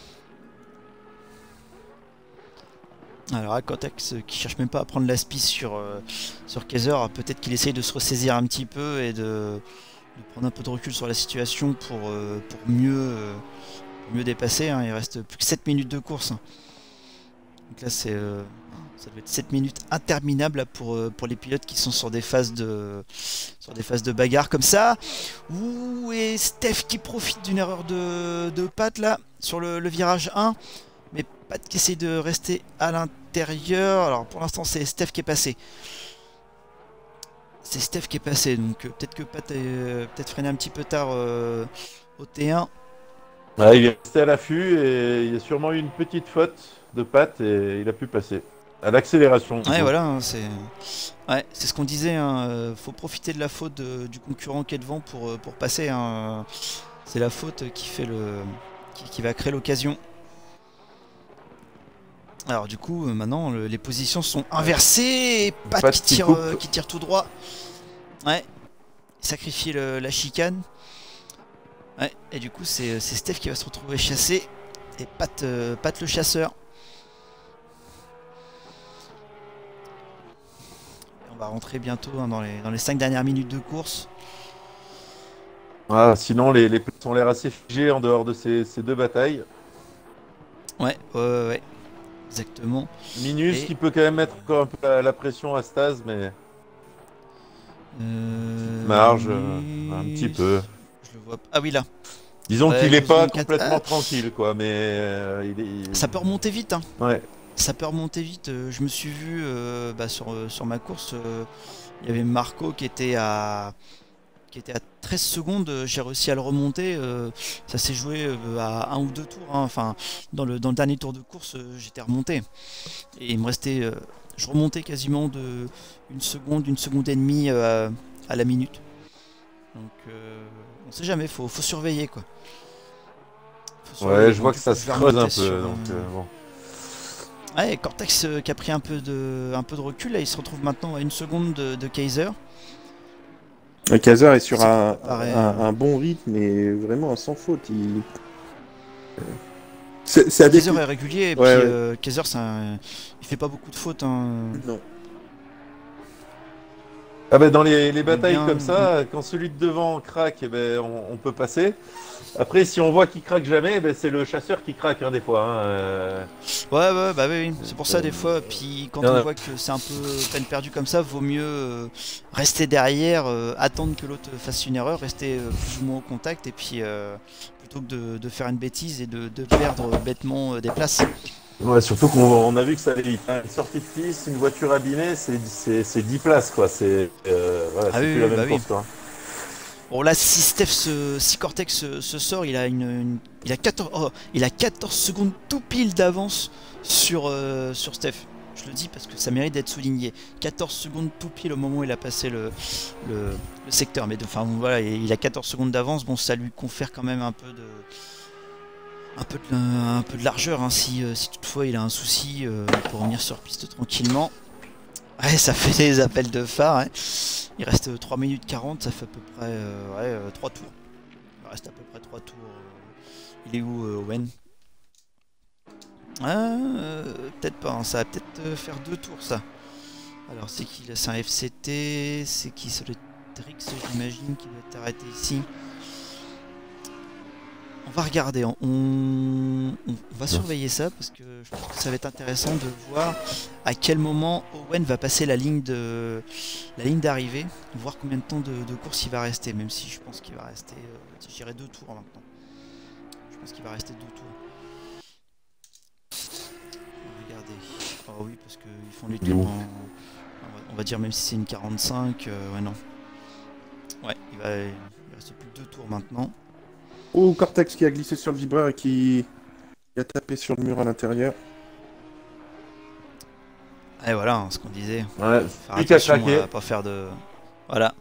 A: Alors, à Cortex euh, qui cherche même pas à prendre l'aspi sur, euh, sur Kaiser, peut-être qu'il essaye de se ressaisir un petit peu et de, de prendre un peu de recul sur la situation pour, euh, pour mieux, euh, pour mieux dépasser. Hein. Il reste plus que sept minutes de course. Donc là, c'est, euh, ça doit être sept minutes interminables là, pour, euh, pour les pilotes qui sont sur des phases de, sur des phases de bagarre comme ça. Ouh, et Steph qui profite d'une erreur de, de Pat là, sur le, le virage un. Mais Pat qui essaye de rester à l'intérieur. Alors pour l'instant c'est Steph qui est passé. C'est Steph qui est passé. Donc euh, peut-être que Pat est euh, peut-être freiné un petit peu tard euh, au T un.
B: Ouais, il est resté à l'affût et il y a sûrement eu une petite faute de Pat et il a pu passer. À l'accélération.
A: Ouais voilà, hein, c'est ouais, c'est ce qu'on disait. Hein, euh, faut profiter de la faute de- du concurrent qui est devant pour, euh, pour passer. Hein. C'est la faute qui fait le qui, qui va créer l'occasion. Alors du coup euh, maintenant le- les positions sont inversées et Pat,
B: Pat
A: qui
B: qui
A: tire,
B: coupe.
A: euh, qui tire tout droit. Ouais. sacrifier le, la chicane. Ouais, et du coup, c'est Steph qui va se retrouver chassé. Et Pat, euh, Pat le chasseur. Et on va rentrer bientôt hein, dans les dans les cinq dernières minutes de course.
B: Ah, sinon, les, les places ont l'air assez figées en dehors de ces, ces deux batailles.
A: Ouais, ouais, ouais, ouais. Exactement.
B: Minus
A: Et...
B: qui peut quand même mettre encore un peu la, la pression à Staz, mais...
A: Euh...
B: Marge, euh, un petit peu.
A: Je le vois. Ah oui, là.
B: Disons
A: Ouais,
B: qu'il est pas
A: quatre...
B: complètement
A: ah.
B: tranquille, quoi, mais... Euh, il est, il...
A: Ça peut remonter vite, hein.
B: Ouais.
A: Ça peut remonter vite. Je me suis vu euh, bah, sur, sur ma course, euh, il y avait Marco qui était à... qui était à treize secondes, j'ai réussi à le remonter, euh, ça s'est joué euh, à un ou deux tours, hein. Enfin dans le, dans le dernier tour de course euh, j'étais remonté et il me restait, euh, je remontais quasiment de une seconde, une seconde et demie euh, à la minute, donc euh, on sait jamais, faut, faut surveiller quoi. Faut surveiller.
B: Ouais, je
A: Donc,
B: vois que ça
A: je
B: se
A: vais
B: creuse un peu,
A: sur,
B: donc
A: euh...
B: euh, bon.
A: Ouais, Cortex euh, qui a pris un peu de, un peu de recul, là il se retrouve maintenant à une seconde de, de Kaiser.
C: Le Kaiser est sur un,
A: paraît,
C: un,
A: euh...
C: un bon rythme et vraiment sans faute. Il... C'est à
A: Kaiser
C: des...
A: est régulier et
C: ouais,
A: puis
C: ouais.
A: euh, Kaiser un... il fait pas beaucoup de fautes. Hein.
C: Non.
B: Ah ben dans les, les batailles
A: bien...
B: comme ça, quand celui de devant craque, eh ben on, on peut passer. Après, si on voit qu'il craque jamais, ben c'est le chasseur qui craque hein, des fois. Hein, euh...
A: Ouais, ouais, bah oui, c'est pour ça
B: euh,
A: des fois. Puis quand
B: euh,
A: on voit que c'est un peu peine perdue comme ça, vaut mieux euh, rester derrière, euh, attendre que l'autre fasse une erreur, rester euh, plus ou moins au contact, et puis euh, plutôt que de, de faire une bêtise et de, de perdre bêtement euh, des places.
B: Ouais, surtout qu'on on a vu que ça allait vite. Hein. Une sortie de piste, une voiture abîmée, c'est dix places quoi. C'est euh, voilà,
A: Ah oui,
B: plus la
A: oui,
B: même
A: bah
B: course
A: oui.
B: quoi.
A: Bon là, si Steph se, si Cortex se, se sort, il a une, une il a quatorze, oh, il a quatorze secondes tout pile d'avance sur euh, sur Steph. Je le dis parce que ça mérite d'être souligné. quatorze secondes tout pile au moment où il a passé le le, le secteur. Mais de, enfin bon, voilà, il a quatorze secondes d'avance. Bon, ça lui confère quand même un peu de un peu de, un peu de largeur hein, si, si toutefois il a un souci euh, pour revenir sur piste tranquillement. Ouais, ça fait des appels de phare. Hein. Il reste trois minutes quarante, ça fait à peu près euh, ouais, euh, trois tours. Il reste à peu près trois tours. Euh... Il est où euh, Owen? Ah, euh, peut-être pas, hein. Ça va peut-être euh, faire deux tours ça. Alors c'est qui là? C'est un F C T, c'est qui? Ça doit être Rix, j'imagine, qui doit être arrêté ici. On va regarder, on, on va surveiller ça parce que je pense que ça va être intéressant de voir à quel moment Owen va passer la ligne de la ligne d'arrivée, voir combien de temps de, de course il va rester, même si je pense qu'il va rester, euh, je dirais deux tours maintenant. Je pense qu'il va rester deux tours. Regardez, oh oui parce qu'ils font les tours en, on va dire même si c'est une quarante-cinq, euh, ouais non. Ouais, il va, il reste plus que deux tours maintenant.
C: Oh, Cortex qui a glissé sur le vibreur et qui, qui a tapé sur le mur à l'intérieur.
A: Et voilà, hein, ce qu'on disait.
B: Ouais,
A: faire attention à pas faire de... Voilà.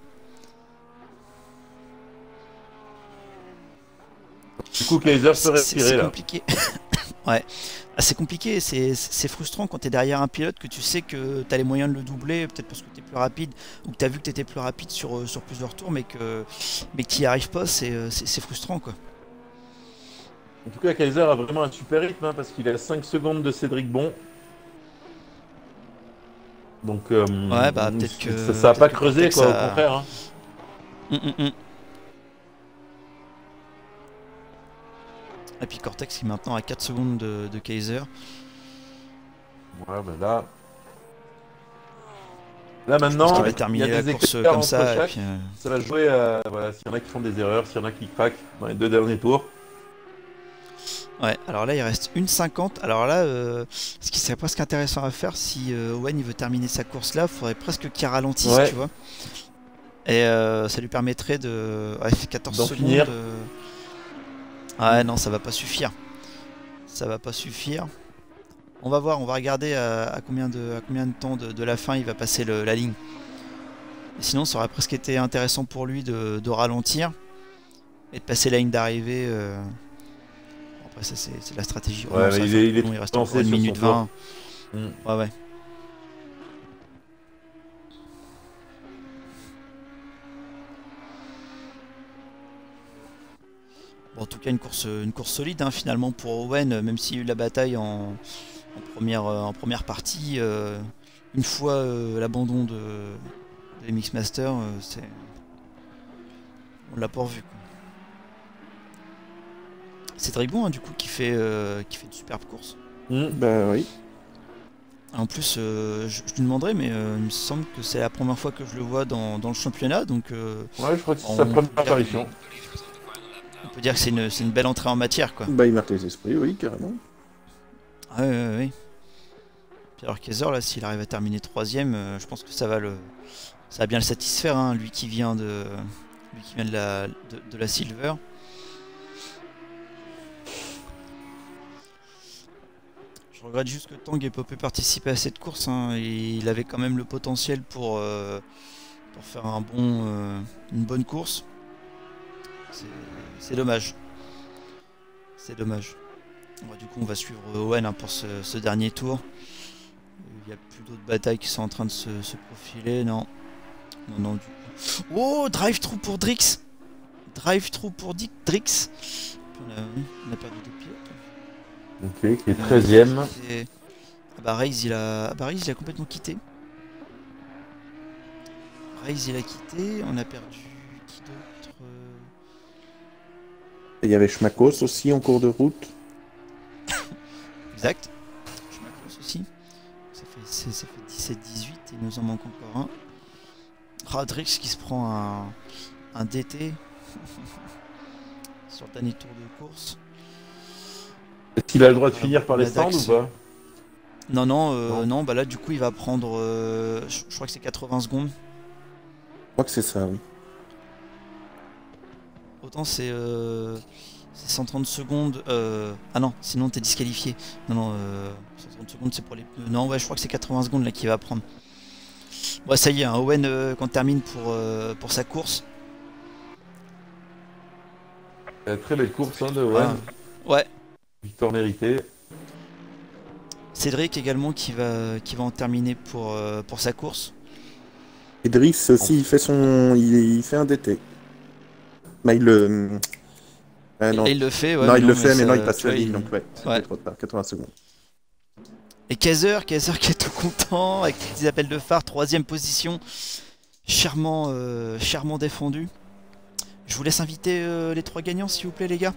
B: Du coup, Kaiser peut respirer
A: c'est
B: là.
A: compliqué. Ouais. Ah, c'est compliqué, c'est frustrant quand tu es derrière un pilote que tu sais que tu as les moyens de le doubler, peut-être parce que tu es plus rapide ou que tu as vu que tu étais plus rapide sur, sur plusieurs tours, mais que, mais que tu n'y arrives pas, c'est frustrant quoi.
B: En tout cas, Kaiser a vraiment un super rythme hein, parce qu'il est à cinq secondes de Cédric Bon. Donc, euh,
A: ouais, bah peut-être que
B: ça, ça a pas creusé quoi,
A: ça...
B: au contraire. Hein.
A: Mm, mm, mm. Et puis Cortex qui est maintenant à quatre secondes de, de Kaiser.
B: Ouais, bah là. Là maintenant,
A: il va terminer
B: il y a des
A: la course
B: écarts
A: comme ça.
B: chaque.
A: Et puis, euh...
B: Ça va jouer à. Voilà, s'il y en a qui font des erreurs, s'il y en a qui craquent dans les deux derniers tours.
A: Ouais, alors là il reste une cinquante. Alors là, euh, ce qui serait presque intéressant à faire si euh, Owen il veut terminer sa course là, il faudrait presque qu'il ralentisse, ouais. Tu vois. Et euh, ça lui permettrait de. Ouais, quatorze secondes.
B: Finir.
A: Euh... Ouais, non, ça va pas suffire. Ça va pas suffire. On va voir, on va regarder à, à, combien, de, à combien de temps de, de la fin il va passer le, la ligne. Et sinon, ça aurait presque été intéressant pour lui de, de ralentir et de passer la ligne d'arrivée. Euh... Bon, après, ça, c'est la stratégie.
B: Ouais,
A: non,
B: il, est, il, est
A: long, il reste encore une minute vingt. Mmh. Ouais, ouais. Bon, en tout cas, une course, une course solide hein, finalement pour Owen, même s'il y a eu la bataille en, en, première, euh, en première partie. Euh, une fois euh, l'abandon de, de M X Master, euh, c'est... on l'a pas revu. Quoi. C'est Dragon hein, du coup qui fait, euh, qui fait une superbe course.
B: Mmh.
C: Bah oui.
A: En plus, euh, je, je lui demanderai, mais euh, il me semble que c'est la première fois que je le vois dans, dans le championnat, donc... Euh,
B: Ouais, je crois que c'est
A: on
B: sa
A: peut
B: première
A: dire-
B: apparition.
A: On peut dire que c'est une, c'est une belle entrée en matière, quoi.
C: Bah il marque les esprits, oui, carrément.
A: Ouais, ouais, ouais. Puis alors Kaiser, là, s'il arrive à terminer troisième, euh, je pense que ça va le, ça va bien le satisfaire, hein, lui qui vient de, lui qui vient de la, de, de la Silver. Je regrette juste que Tang ait pas pu participer à cette course. Hein, et il avait quand même le potentiel pour, euh, pour faire un bon, euh, une bonne course. C'est- C'est dommage. C'est dommage. Bon, du coup, on va suivre Owen hein, pour ce, ce dernier tour. Il n'y a plus d'autres batailles qui sont en train de se, se profiler. Non. Non, non, du coup. Oh, drive-through pour Drix. Drive-through pour Dick Drix. On a, on a perdu des pieds.
B: Ok, qui est treizième.
A: Et... Ah bah Raze il a... Ah bah Raze, il a complètement quitté. Raze il a quitté, on a perdu qui d'autre euh,
C: Et il y avait Schmakos aussi en cours de route.
A: Exact. Je m'accroche aussi. Ça fait, c'est- ça fait dix-sept dix-huit et il nous en manque encore un. Radrix qui se prend un, un D T sur le dernier tour de course.
B: Est-ce qu'il a le droit de
A: Ah,
B: finir par les
A: la
B: stands
A: Dax.
B: ou pas?
A: Non, non, euh,
B: Non.
A: non, bah là du coup il va prendre, euh, je, je crois que c'est quatre-vingts secondes.
C: Je crois que c'est ça, oui.
A: Autant c'est euh, c'est cent trente secondes. Euh... Ah non, sinon t'es disqualifié. Non, non, euh, cent trente secondes c'est pour les pneus. Non, ouais, je crois que c'est quatre-vingts secondes là qu'il va prendre. Bon, ça y est, hein, Owen euh, quand termine pour, euh, pour sa course.
B: Euh, Très belle course hein, de Owen.
A: Ah, ouais,
B: Victoire méritée.
A: Cédric également qui va, qui va en terminer pour, euh, pour sa course.
C: Et Driss aussi, il fait son. Il, il fait un D T. Bah il le. Ah, non,
A: Et il le fait, ouais.
C: non
A: mais
C: il le fait, mais
A: ça-
C: non, il passe
A: tu
C: la
A: vois,
C: ligne,
A: il-
C: donc ouais, c'était
A: ouais.
C: trop tard, quatre-vingts secondes.
A: Et Kaiser, Kaiser qui est tout content avec des appels de phare, troisième position, chèrement, euh, chèrement défendu. Je vous laisse inviter euh, les trois gagnants s'il vous plaît les gars.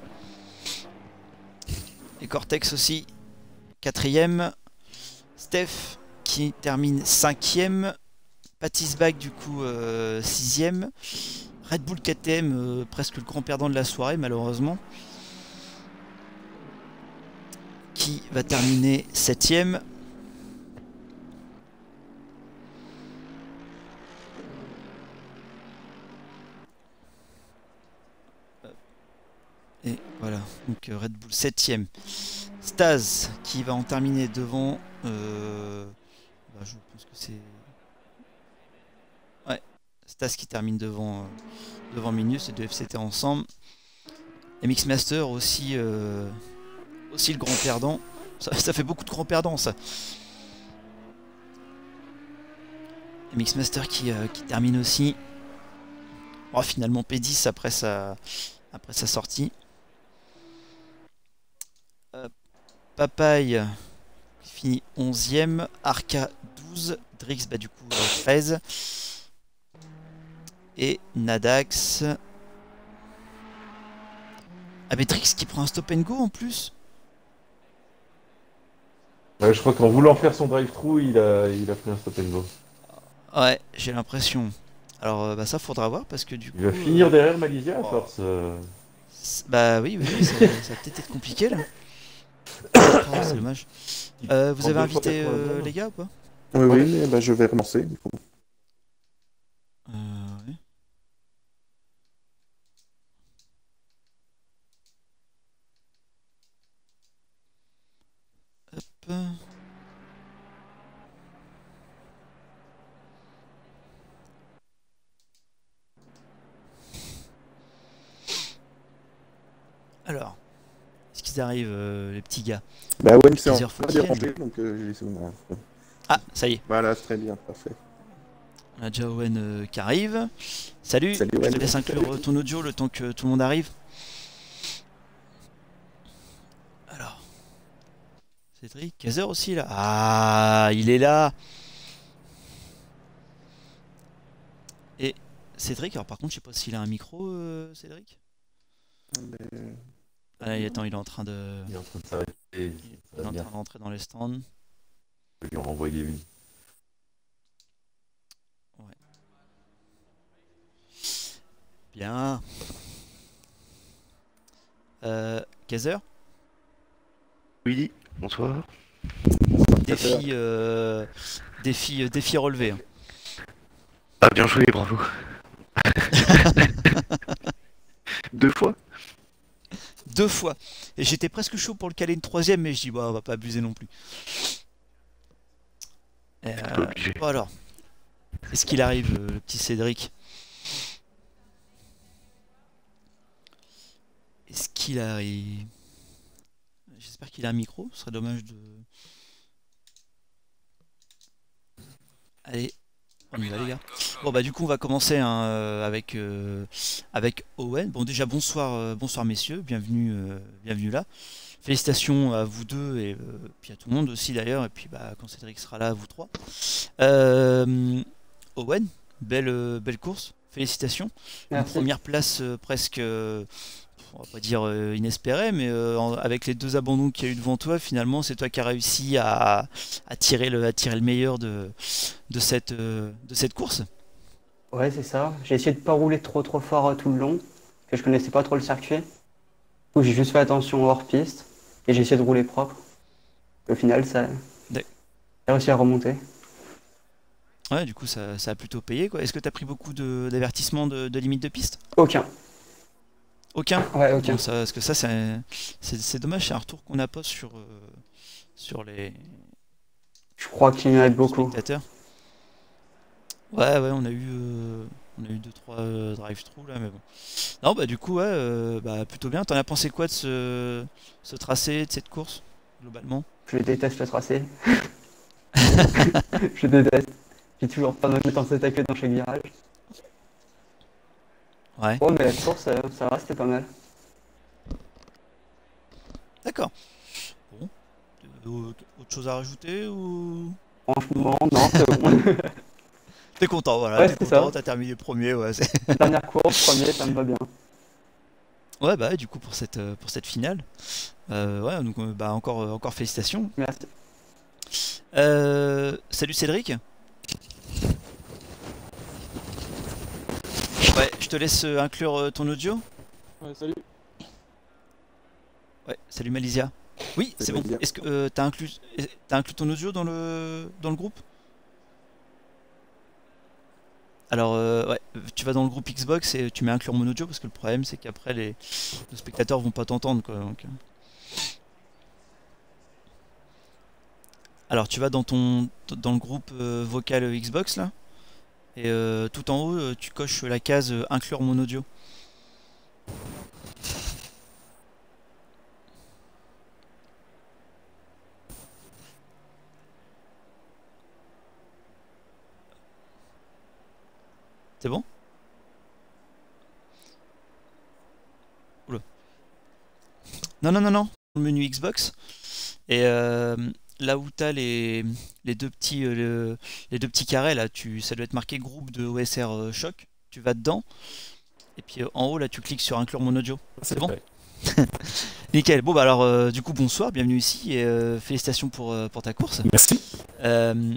A: Et Cortex aussi, quatrième. Steph qui termine cinquième. Patisbag du coup euh, sixième. Red Bull K T M euh, presque le grand perdant de la soirée malheureusement. Qui va terminer septième. Et voilà, donc euh, Red Bull septième. Staz qui va en terminer devant. Euh, bah, je pense que c'est. Ouais, Staz qui termine devant, euh, devant Minus et deux F C T ensemble. M X Master aussi, euh, aussi le grand perdant. Ça, ça fait beaucoup de grands perdants ça. M X Master qui, euh, qui termine aussi. Oh, finalement P dix après sa, après sa sortie. Euh, Papaye qui finit onzième. Arca douze. Drix bah du coup euh, treize. Et Nadax. Ah mais Drix qui prend un stop and go en plus.
B: Ouais, je crois qu'en voulant faire son drive-through, il a, il a pris un stop and go.
A: Ouais, j'ai l'impression. Alors euh, bah ça faudra voir parce que du coup...
B: Il va finir
A: euh,
B: derrière Malaysia à
A: oh.
B: force. euh.
A: c'est- Bah oui, oui, oui, ça, ça va peut-être être compliqué là. Oh, c'est dommage. Euh, vous avez
B: trente-deux fois
A: invité euh,
B: quatre-vingt-dix.
A: les gars ou pas?
C: Oui,
B: Ouais.
C: oui, mais bah, je vais relancer. Du coup.
A: Euh, ouais. Hop. Alors, est-ce qu'ils arrivent euh, les petits gars?
C: Bah ouais, c'est en
A: Kaiser
C: train
A: faut
C: de
A: qu'il
C: ranger, donc euh, j'ai laissé. Voilà.
A: Ah, ça y est,
C: Voilà, c'est très bien, parfait.
A: on a déjà Owen euh, qui arrive. Salut,
C: Salut,
A: je
C: Owen.
A: te laisse inclure euh, ton audio le temps que tout le monde arrive. Cédric, Kaiser aussi là. Ah, il est là. Et Cédric, alors par contre, je sais pas s'il a un micro, euh, Cédric.
C: Mais-
A: Ah, il- attends, il est en train de,
B: Il est en train de s'arrêter.
A: il est
B: Ça va
A: en
B: bien.
A: train d'entrer dans les stands.
B: Je vais lui en renvoyer une.
A: Bien. Euh, Kaiser,
D: Oui, bonsoir.
A: défi, euh, défi, euh, défi relevé. hein.
D: Ah, bien joué, bravo. Deux fois?
A: Deux fois. Et j'étais presque chaud pour le caler une troisième, mais je dis, bah, on va pas abuser non plus. Euh,
D: Pas obligé.
A: bon alors, est-ce qu'il arrive, euh, le petit Cédric? Est-ce qu'il arrive? J'espère qu'il a un micro, ce serait dommage de... Allez, on y va les gars. Bon bah du coup on va commencer hein, euh, avec, euh, avec Owen. Bon déjà bonsoir, euh, bonsoir messieurs, bienvenue, euh, bienvenue là. Félicitations à vous deux et euh, puis à tout le monde aussi d'ailleurs, et puis bah, quand Cédric sera là, à vous trois. Euh, Owen, belle, euh, belle course, félicitations. Une
E: Merci.
A: première place euh, presque, euh, on va pas dire euh, inespérée, mais euh, en- avec les deux abandons qu'il y a eu devant toi, finalement c'est toi qui as réussi à, à tirer le, à tirer le meilleur de, de, cette, euh, de cette course.
E: Ouais, c'est ça. J'ai essayé de pas rouler trop trop fort euh, tout le long, parce que je connaissais pas trop le circuit. Du coup, j'ai juste fait attention hors piste et j'ai essayé de rouler propre. Au final, ça
A: D'ac-
E: j'ai réussi à remonter.
A: Ouais, du coup ça, ça a plutôt payé quoi. Est-ce que tu as pris beaucoup de- d'avertissements de, de limite de piste?
E: Aucun.
A: Aucun?
E: Ouais, aucun.
A: Bon, ça, parce que ça c'est c'est- c'est dommage, c'est un retour qu'on n'a pas sur, euh, sur les
E: Je crois qu'il y en a beaucoup.
A: spectateurs. Ouais, ouais, on a eu, euh, on a eu deux trois euh, drive-through là, mais bon. Non, bah du coup, ouais, euh, bah plutôt bien. T'en as pensé quoi de ce, ce tracé, de cette course, globalement?
E: Je déteste le tracé. Je déteste. J'ai toujours pas de mettre en tête à queue dans chaque virage.
A: Ouais,
E: Oh, mais la course, euh, ça va, c'était pas mal.
A: d'accord. Bon, Euh, autre chose à rajouter ou
E: Franchement, non, c'est bon.
A: t'es content, voilà,
E: Ouais,
A: t'es
E: c'est
A: content,
E: ça.
A: t'as terminé premier, ouais. c'est-
E: Dernière course, premier, ça me va bien.
A: Ouais, bah du coup pour cette, euh, pour cette finale, euh, ouais, donc euh, bah encore, euh, encore félicitations.
E: Merci.
A: Euh, salut Cédric. Ouais, je te laisse euh, inclure euh, ton audio.
F: Ouais, salut.
A: Ouais, salut Malizia. Oui, c'est
C: Salut,
A: bon.
C: Malizia.
A: Est-ce que euh, t'as inclus, eh, t'as inclus ton audio dans le, dans le groupe? Alors, euh, ouais, tu vas dans le groupe Xbox et tu mets inclure mon audio parce que le problème c'est qu'après les, les spectateurs vont pas t'entendre quoi. Donc, euh. Alors, tu vas dans ton, dans le groupe euh, vocal Xbox là et euh, tout en haut euh, tu coches la case euh, inclure mon audio. C'est bon? Oula. Non, non, non, non. Le menu Xbox. Et euh, là où t'as les, les deux petits euh, le- les deux petits carrés là, tu, ça doit être marqué groupe de O S R euh, Choc. Tu vas dedans. Et puis euh, en haut là, tu cliques sur inclure mon audio. C'est bon?
F: fait.
A: Nickel. Bon bah alors euh, du coup bonsoir, bienvenue ici et euh, félicitations pour, euh, pour ta course.
F: Merci.
A: Euh,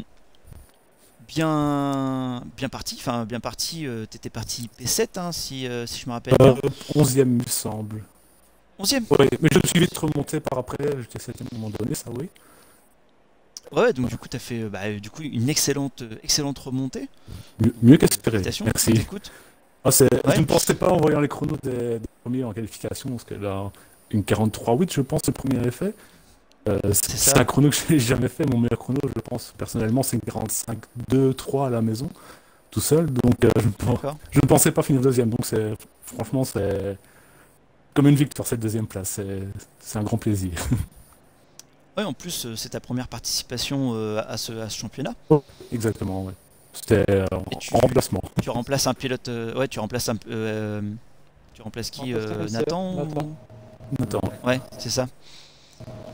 A: bien bien parti, enfin bien parti. Euh, t'étais parti P sept hein, si, euh, si je me rappelle
F: Euh,
A: bien.
F: onzième, il me semble.
A: onzième.
F: Ouais, mais je me suis vite remonté par après. J'étais septième à un moment donné, ça oui.
A: Ouais, donc du coup t'as fait euh, bah, du coup une excellente euh, excellente remontée.
F: Mieux, mieux qu'espéré.
A: Félicitations.
F: Merci.
A: Écoute.
F: Ah, c'est-
A: Ouais.
F: Je ne pensais pas en voyant les chronos des, des premiers en qualification, parce que là, une quarante-trois huit, je pense, le premier avait fait. Euh, c'est
A: C'est ça.
F: c'est un chrono que j'ai jamais fait. Mon meilleur chrono, je pense, personnellement, c'est une quarante-cinq deux trois à la maison, tout seul. Donc, euh, je, ne pen-
A: D'accord.
F: je ne pensais pas finir deuxième. Donc, c'est franchement, c'est comme une victoire, cette deuxième place. C'est c'est un grand plaisir.
A: Ouais, en plus euh, c'est ta première participation euh, à ce à ce championnat.
F: Exactement, ouais. C'était euh, en,
A: Et tu-
F: en remplacement.
A: Tu remplaces un pilote. euh, ouais, tu remplaces un. euh, tu remplaces qui
F: Oh,
A: euh, Nathan ou-
F: Attends.
A: Ouais, c'est ça.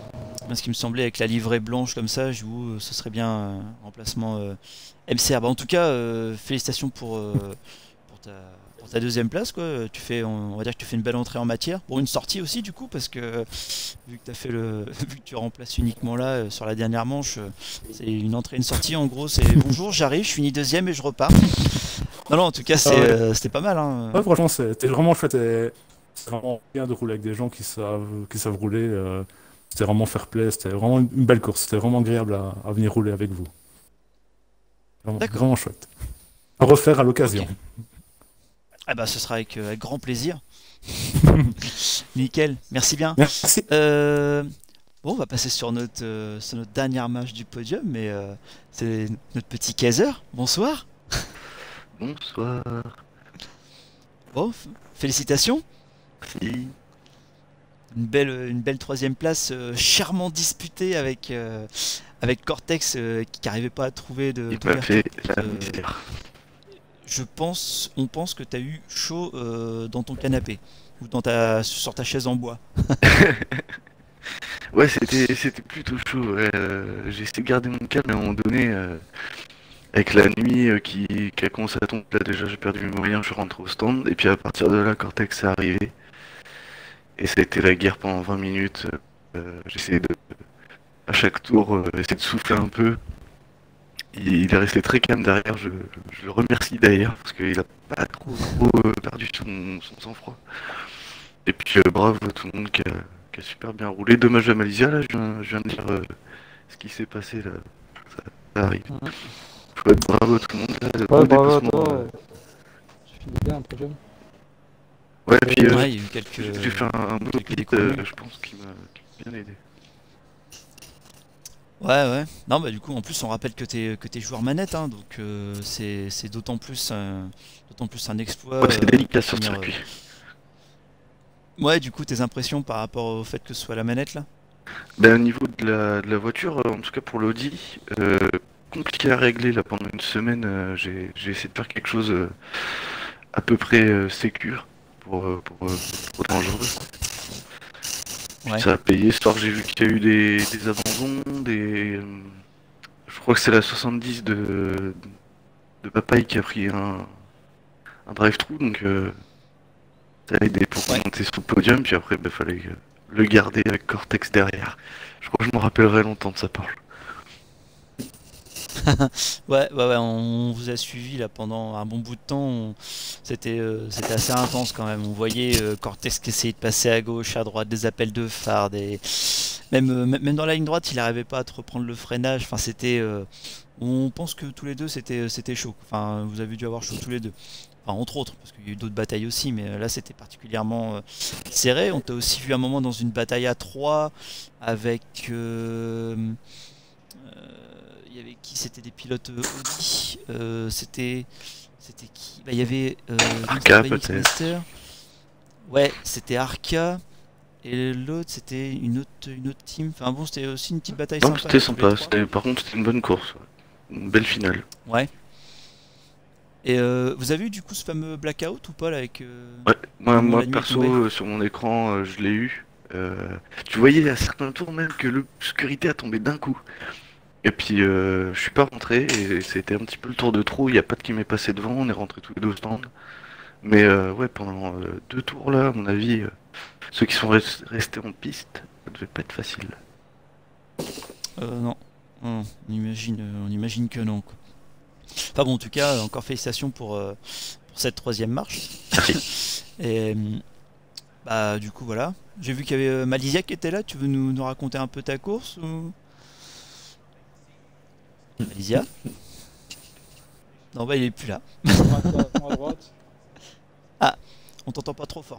A: Parce qu'il me semblait avec la livrée blanche comme ça, je vous, ce serait bien euh, remplacement euh, M C R. Bah, en tout cas, euh, félicitations pour, euh, pour, ta, pour ta deuxième place, quoi. Tu fais, on, on va dire que tu fais une belle entrée en matière. Pour une sortie aussi, du coup, parce que vu que, t'as fait le, vu que tu remplaces uniquement là euh, sur la dernière manche, euh, c'est une entrée et une sortie. En gros, c'est bonjour, j'arrive, je finis deuxième et je repars. Non, non, en tout cas, c'est,
F: Ah ouais.
A: euh, c'était pas mal. Hein.
F: Ouais, franchement, c'était vraiment chouette. et C'est vraiment bien de rouler avec des gens qui savent, qui savent rouler. euh, C'était vraiment fair play. C'était vraiment une belle course. C'était vraiment agréable à, à venir rouler avec vous. Vraiment,
A: D'accord.
F: vraiment chouette. À refaire à l'occasion.
A: Ok. Ah bah, ce sera avec, euh, avec grand plaisir. Nickel, merci bien.
F: Merci.
A: Euh, bon, on va passer sur notre, euh, sur notre dernière match du podium, mais euh, c'est notre petit Kaiser. Bonsoir.
D: Bonsoir.
A: Bon, f- félicitations.
D: Si.
A: Une belle, une belle troisième place, euh, chèrement disputée avec, euh, avec Cortex euh, qui n'arrivait pas à trouver de.
D: Il
A: de
D: m'a
A: vertu.
D: fait la
A: Euh,
D: misère.
A: je pense, on pense que tu as eu chaud euh, dans ton canapé ou dans ta, sur ta chaise en bois.
D: Ouais, c'était c'était plutôt chaud. Ouais. euh, J'ai essayé de garder mon calme à un moment donné. euh, Avec la nuit euh, qui, qui a commencé à tomber, là déjà j'ai perdu mes moyens, je suis rentré au stand. Et puis à partir de là, Cortex est arrivé. Et ça a été la guerre pendant vingt minutes. Euh, J'essayais de, à chaque tour, euh, essayer de souffler un peu. Il, il est resté très calme derrière, je, je le remercie d'ailleurs, parce qu'il a pas trop, trop euh, perdu son, son sang-froid. Et puis euh, bravo à tout le monde qui a, qui a super bien roulé. Dommage à Malaysia, là, je viens, je viens de dire euh, ce qui s'est passé là. Ça, ça arrive.
E: Mhm.
D: Faut être bravo à tout le monde là. le
G: Ouais,
D: bon
G: bravo à
D: dépassement,
G: toi.
D: euh,
G: euh, Tu finis bien un peu jeune.
D: Ouais, et puis euh,
A: Ouais, il y a eu quelques.
D: j'ai j'ai fait un, un beau
A: quelques
D: hit,
A: déconvenues.
D: euh, je pense qu'il m'a qu'il m'a bien aidé.
A: Ouais, ouais. Non, bah du coup, en plus, on rappelle que t'es que t'es joueur manette, hein, donc euh, c'est c'est d'autant plus un, d'autant plus un exploit.
D: Ouais, c'est
A: euh,
D: délicat
A: de
D: sur le
A: finir,
D: circuit.
A: euh, Ouais, du coup, tes impressions par rapport au fait que ce soit la manette là.
D: Ben, au niveau de la, de la voiture, euh, en tout cas pour l'Audi, euh, compliqué à régler là pendant une semaine. euh, j'ai j'ai essayé de faire quelque chose euh, à peu près euh, sécure pour, euh, pour, euh, pour dangereux. Puis
A: Ouais.
D: ça a payé. Ce soir, j'ai vu qu'il y a eu des, des abandons, des. euh, Je crois que c'est la soixante-dix de, de Papaye qui a pris un, un drive-thru, donc euh, ça a aidé pour
A: Ouais.
D: monter sur le podium. Puis après, il fallait euh, le garder avec Cortex derrière. Je crois que je me rappellerai longtemps de sa Porsche.
A: Ouais, ouais, ouais, on vous a suivi là pendant un bon bout de temps. on- C'était euh, c'était assez intense quand même. On voyait euh, Cortex qui essayait de passer à gauche, à droite, des appels de phare, des... Même, euh, même même dans la ligne droite, il n'arrivait pas à te reprendre le freinage. Enfin, c'était. euh, On pense que tous les deux, c'était c'était chaud. Enfin, vous avez dû avoir chaud tous les deux. Enfin, entre autres, parce qu'il y a eu d'autres batailles aussi, mais euh, là, c'était particulièrement euh, serré. On t'a aussi vu un moment dans une bataille à trois avec. euh, Il y avait qui? C'était des pilotes euh, Audi. Euh, c'était c'était qui? Bah, il y avait euh,
D: Arca,
A: Winterberg,
D: peut-être.
A: Mixmaster. Ouais, c'était Arca. Et l'autre, c'était une autre, une autre team. Enfin bon, c'était aussi une petite bataille
D: Non,
A: sympa.
D: c'était
A: tous les
D: sympa.
A: trois.
D: C'était- Par contre, c'était une bonne course. Ouais. Une belle finale.
A: Ouais. Et euh, vous avez eu du coup ce fameux blackout ou pas là avec euh,
D: Ouais, moi,
A: Comment
D: moi
A: la nuit
D: perso,
A: tombait.
D: euh, sur mon écran, euh, je l'ai eu. Euh, tu voyais à certains tours même que l'obscurité a tombé d'un coup. Et puis, euh, je suis pas rentré et c'était un petit peu le tour de trop. Il y a pas de qui m'est passé devant. On est rentré tous les deux au stand. Mais euh, ouais, pendant euh, deux tours là, à mon avis, euh, ceux qui sont res- restés en piste, ça devait pas être facile.
A: Euh, non. Non, on imagine, euh, on imagine que non, quoi. Enfin bon, en tout cas, encore félicitations pour, euh, pour cette troisième marche.
D: Merci.
A: Et euh, bah du coup voilà. J'ai vu qu'il y avait euh, Malizia qui était là. Tu veux nous, nous raconter un peu ta course ou... Malizia? Non bah il est plus là.
G: À droite.
A: On t'entend pas trop fort.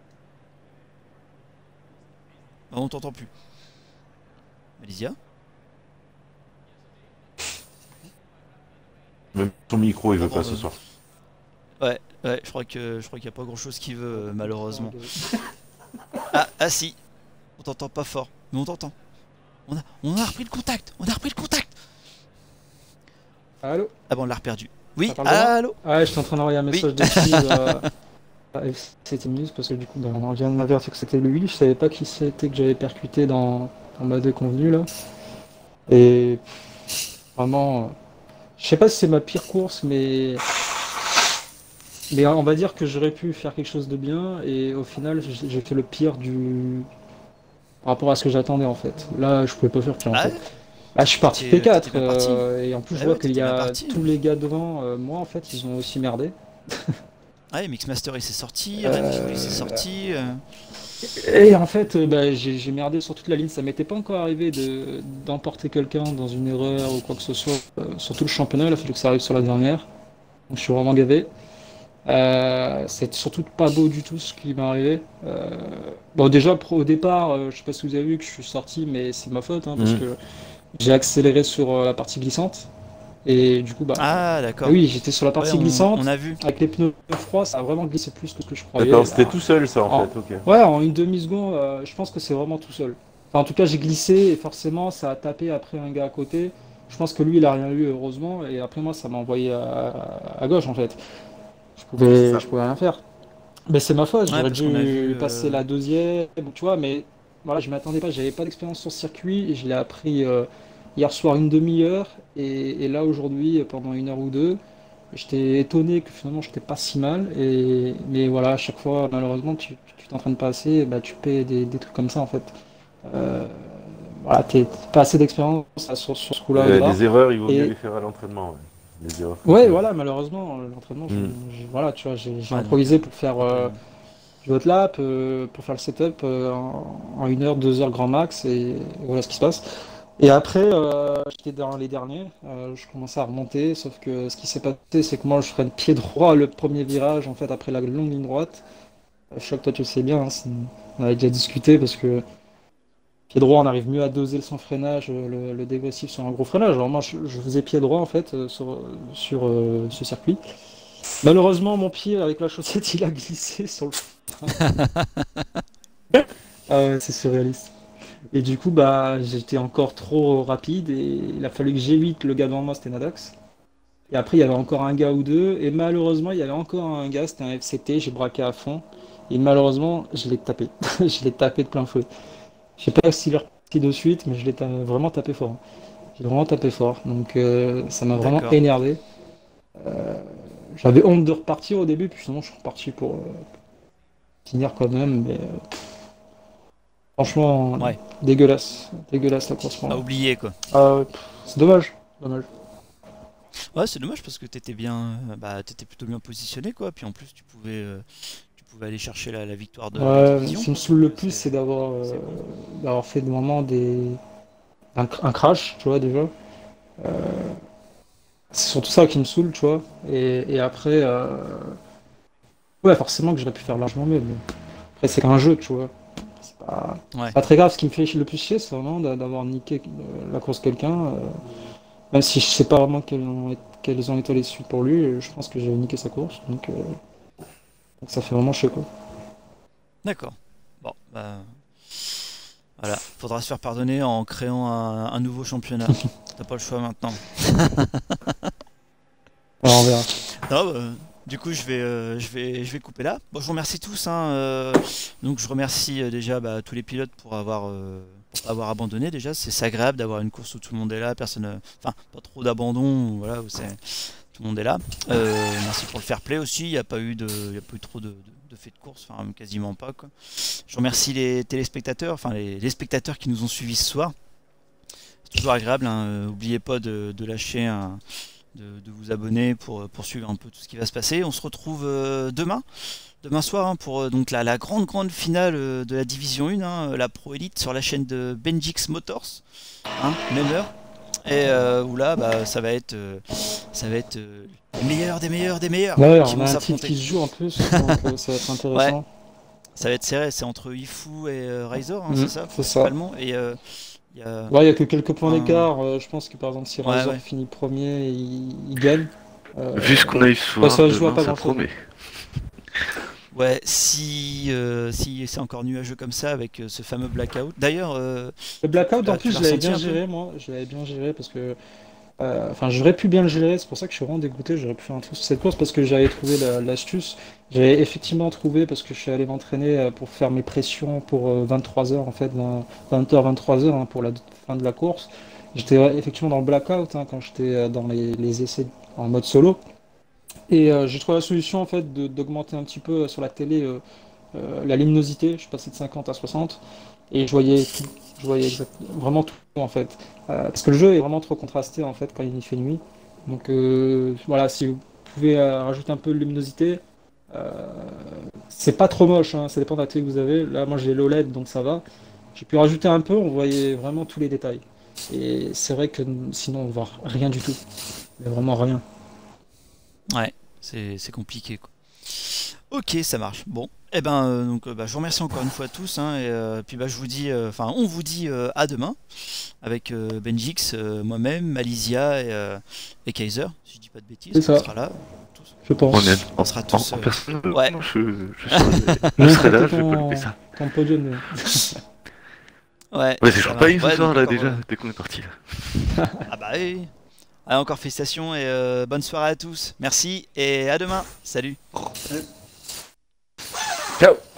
A: Non, on t'entend plus. Malizia?
B: Même son micro, il veut
A: Ah,
B: pas
A: bon,
B: ce
A: euh,
B: soir.
A: Ouais, ouais, je crois que je crois qu'il n'y a pas grand chose qui veut euh, malheureusement. Ah, ah si, on t'entend pas fort, mais on t'entend. On a, on a repris le contact, on a repris le contact.
G: Allô?
A: Ah bon, on l'a reperdu. Oui,
G: Ça parle de moi
A: allô?
G: Ouais, j'étais en train d'envoyer un
A: Oui.
G: message de Steve à, à F C T News parce que du coup, bah, on vient de m'avertir que c'était lui. Je savais pas qui c'était que j'avais percuté dans, on m'a déconvenu là. Et vraiment, euh, je sais pas si c'est ma pire course, mais mais on va dire que j'aurais pu faire quelque chose de bien et au final j'ai j'ai fait le pire du par rapport à ce que j'attendais en fait. Là, je pouvais pas faire pire en
A: Ah
G: fait.
A: ouais.
G: Ah, je suis parti
A: T'étais-
G: P quatre
A: t'étais bien parti.
G: euh, et en plus je
A: Ouais,
G: vois
A: ouais,
G: qu'il y
A: t'étais bien
G: a
A: parti.
G: tous les gars devant euh, moi en fait, ils ont aussi merdé.
A: Ouais, Mixmaster il s'est sorti,
G: Euh,
A: Renfield il s'est sorti. euh,
G: Et en fait, euh, bah, j'ai j'ai merdé sur toute la ligne. Ça m'était pas encore arrivé de d'emporter quelqu'un dans une erreur ou quoi que ce soit. Euh, sur tout le championnat, il a fallu que ça arrive sur la dernière. Donc je suis vraiment gavé. Euh, c'est surtout pas beau du tout ce qui m'est arrivé. Euh, bon, déjà pro- au départ, euh, je sais pas si vous avez vu que je suis sorti, mais c'est ma faute hein, parce
B: Mhm.
G: que j'ai accéléré sur euh, la partie glissante. Et du coup, bah,
A: Ah
G: bah
A: d'accord.
G: oui, j'étais sur la
A: Ouais,
G: partie
A: on,
G: glissante.
A: on a vu.
G: Avec les pneus froids, ça a vraiment glissé plus que ce que je croyais.
B: D'accord, c'était
G: Bah,
B: tout seul ça en
G: en-
B: fait, ok.
G: Ouais, en une demi-seconde, euh, je pense que c'est vraiment tout seul. Enfin, en tout cas, j'ai glissé et forcément, ça a tapé après un gars à côté. Je pense que lui, il a rien eu, heureusement. Et après, moi, ça m'a envoyé à, à gauche, en fait. Je
C: C'est
G: pouvais,
C: ça.
G: je pouvais rien faire. Mais c'est ma faute,
A: Ouais,
G: j'aurais
A: parce qu'on a
G: dû
A: vu.
G: passer
A: euh,
G: la deuxième, tu vois. Mais voilà, je m'attendais pas, j'avais pas d'expérience sur circuit. Et je l'ai appris euh, hier soir une demi-heure. Et, et là, aujourd'hui, pendant une heure ou deux. J'étais étonné que finalement j'étais pas si mal, et... mais voilà, à chaque fois, malheureusement, tu tu t'entraînes pas assez, et bah, tu paies des, des trucs comme ça en fait. Euh, voilà, t'es t'as pas assez d'expérience sur, sur ce coup-là au
B: Euh,
G: départ.
B: les erreurs, il vaut mieux
G: Et
B: les faire à l'entraînement, ouais. Les erreurs comme
G: ouais,
B: ça.
G: voilà, malheureusement, euh, l'entraînement, j'ai-
B: Mm.
G: j'ai- voilà, tu vois, j'ai j'ai
A: Ouais, donc,
G: improvisé
A: euh,
G: pour faire
A: on
G: euh,
A: peut-
G: du hot lap, euh, pour faire le setup euh, en, en une heure, deux heures grand max, et voilà ce qui se passe. Et après, euh, j'étais dans les derniers, euh, je commençais à remonter, sauf que ce qui s'est passé, c'est que moi, je freine pied droit le premier virage, en fait, après la longue ligne droite. Euh, Je sais que toi, tu le sais bien, hein, c'est- on avait déjà discuté, parce que pied droit, on arrive mieux à doser le sans freinage, euh, le, le dégressif sur un gros freinage. Alors moi, je, je faisais pied droit, en fait, euh, sur, sur euh, ce circuit. Malheureusement, mon pied, avec la chaussette, il a glissé sur le frein. Ah ouais, c'est surréaliste. Et du coup, bah, j'étais encore trop rapide et il a fallu que j'évite le gars devant moi, c'était Nadox. Et après, il y avait encore un gars ou deux. Et malheureusement, il y avait encore un gars, c'était un F C T, j'ai braqué à fond. Et malheureusement, je l'ai tapé. Je l'ai tapé de plein fouet. Je sais pas s'il est reparti de suite, mais je l'ai ta- vraiment tapé fort. J'ai vraiment tapé fort. Donc euh, ça m'a vraiment
A: D'accord.
G: énervé. Euh, J'avais honte de repartir au début, puis sinon je suis reparti pour euh, finir quand même. Mais euh, franchement,
A: Ouais.
G: dégueulasse. Dégueulasse la course pour
A: À
G: moi.
A: oublier quoi.
G: Ah ouais, pff, c'est dommage. Dommage.
A: Ouais, c'est dommage parce que t'étais bien, euh, bah, t'étais plutôt bien positionné quoi. Puis en plus, tu pouvais, euh, tu pouvais aller chercher la, la victoire de la
G: Ouais,
A: division.
G: ce qui me
A: quoi.
G: saoule le
A: Donc,
G: plus,
A: c'est-
G: c'est d'avoir euh,
A: c'est cool.
G: d'avoir fait des moments des un, cr- un crash, tu vois, déjà. Euh, c'est surtout ça qui me saoule, tu vois. Et, et après, euh, ouais, forcément que j'aurais pu faire largement mieux. Mais après, c'est qu'un jeu, tu vois. C'est pas,
A: Ouais.
G: c'est pas très grave. Ce qui me fait le plus chier, c'est vraiment d'a- d'avoir niqué euh, la course de quelqu'un. euh, même si je sais pas vraiment quelles ont, été- quelles ont été les suites pour lui, euh, je pense que j'ai niqué sa course. Donc, euh, donc ça fait vraiment chier, quoi.
A: D'accord. Bon, bah, voilà. Faudra se faire pardonner en créant un, un nouveau championnat. T'as pas le choix maintenant.
G: Alors, on verra.
A: Non, bah, du coup, je vais, euh, je vais, je vais couper là. Bon, je vous remercie tous. Hein, euh, donc, je remercie euh, déjà bah, tous les pilotes pour avoir, euh, pour pas avoir abandonné. Déjà, c'est c'est agréable d'avoir une course où tout le monde est là, personne, euh, enfin, pas trop d'abandon. Voilà, où c'est tout le monde est là. Euh, merci pour le fair play aussi. Il n'y a pas eu de, il y a pas eu trop de, de, de faits de course, enfin, quasiment pas quoi. Je remercie les téléspectateurs, enfin les, les spectateurs qui nous ont suivis ce soir. C'est toujours agréable. Hein, euh, N'oubliez pas de, de lâcher un de, de vous abonner pour, pour suivre un peu tout ce qui va se passer. On se retrouve euh, demain, demain soir hein, pour euh, donc la, la grande grande finale euh, de la Division un, hein, la Pro Elite sur la chaîne de Benjix Motors, hein, même heure. Et euh, où là, bah, ça va être, euh, ça va être euh, les meilleurs des meilleurs des meilleurs
G: Ouais,
A: qui
G: on
A: vont
G: a un titre
A: s'affronter.
G: qui se joue en plus, donc euh, ça va être intéressant.
A: Ça va être serré, c'est entre Ifu et euh, Razor, hein,
G: Mhm,
A: c'est ça,
G: c'est ça.
A: principalement. Et euh, il y a...
G: Ouais, il y a que quelques points
A: Un-
G: d'écart. euh, je pense que par exemple, si
A: Ouais,
G: Razor
A: ouais.
G: finit premier, il, il gagne. Euh,
D: Vu ce qu'on a eu ce soir,
G: bah, ça se joue à
D: demain,
G: pas
D: ça
G: grand-chose.
D: promet.
A: Ouais, si, euh, si c'est encore nuageux comme ça avec euh, ce fameux blackout. D'ailleurs, euh,
G: Le blackout,
A: tu l'as-
G: en plus,
A: tu
G: je
A: l'as
G: l'avais
A: ressenti
G: bien
A: un peu
G: géré, moi. Je l'avais bien géré parce que Euh, Enfin, j'aurais pu bien le gérer, c'est pour ça que je suis vraiment dégoûté. J'aurais pu faire un truc sur cette course parce que j'avais trouvé la- l'astuce. J'avais effectivement trouvé parce que je suis allé m'entraîner euh, pour faire mes pressions pour euh, vingt-trois heures en fait, vingt heures, vingt-trois heures pour la fin de la course. J'étais euh, effectivement dans le blackout hein, quand j'étais euh, dans les, les essais en mode solo. Et euh, j'ai trouvé la solution en fait de- d'augmenter un petit peu euh, sur la télé euh, euh, la luminosité. Je suis passé de cinquante à soixante et je voyais tout. Je voyais exact- vraiment tout en fait. Euh, parce que le jeu est vraiment trop contrasté en fait quand il fait nuit. Donc euh, voilà, si vous pouvez euh, rajouter un peu de luminosité, euh, c'est pas trop moche, hein, ça dépend de la télé que vous avez. Là, moi j'ai l'O L E D donc ça va. J'ai pu rajouter un peu, on voyait vraiment tous les détails. Et c'est vrai que sinon on voit rien du tout. Mais vraiment rien.
A: Ouais, c'est c'est compliqué quoi. Ok, ça marche. Bon, eh ben, euh, donc, euh, bah, je vous remercie encore une fois tous, hein, et euh, puis bah, je vous dis, euh, enfin, on vous dit euh, à demain avec euh, Benjix, euh, moi-même, Malizia et, euh, et Kaiser, si je dis pas de bêtises,
G: C'est
A: on
G: ça.
A: sera là. Tous.
G: Je pense.
D: On, est,
A: On sera
D: en,
A: tous,
D: en
A: euh,
D: personne, euh,
A: ouais.
D: non, je, je, serai, je serai là, je vais pas louper ça.
G: Ton podium. mais-
A: Ouais,
D: Ouais, c'est
A: ça
D: toujours pas
A: marche.
D: eu ce
A: Ouais,
D: soir
A: donc
D: là
A: encore,
D: déjà,
A: euh,
D: dès qu'on est parti là.
A: Ah bah oui. Allez, encore félicitations et euh, bonne soirée à tous. Merci et à demain. Salut.
B: Ciao.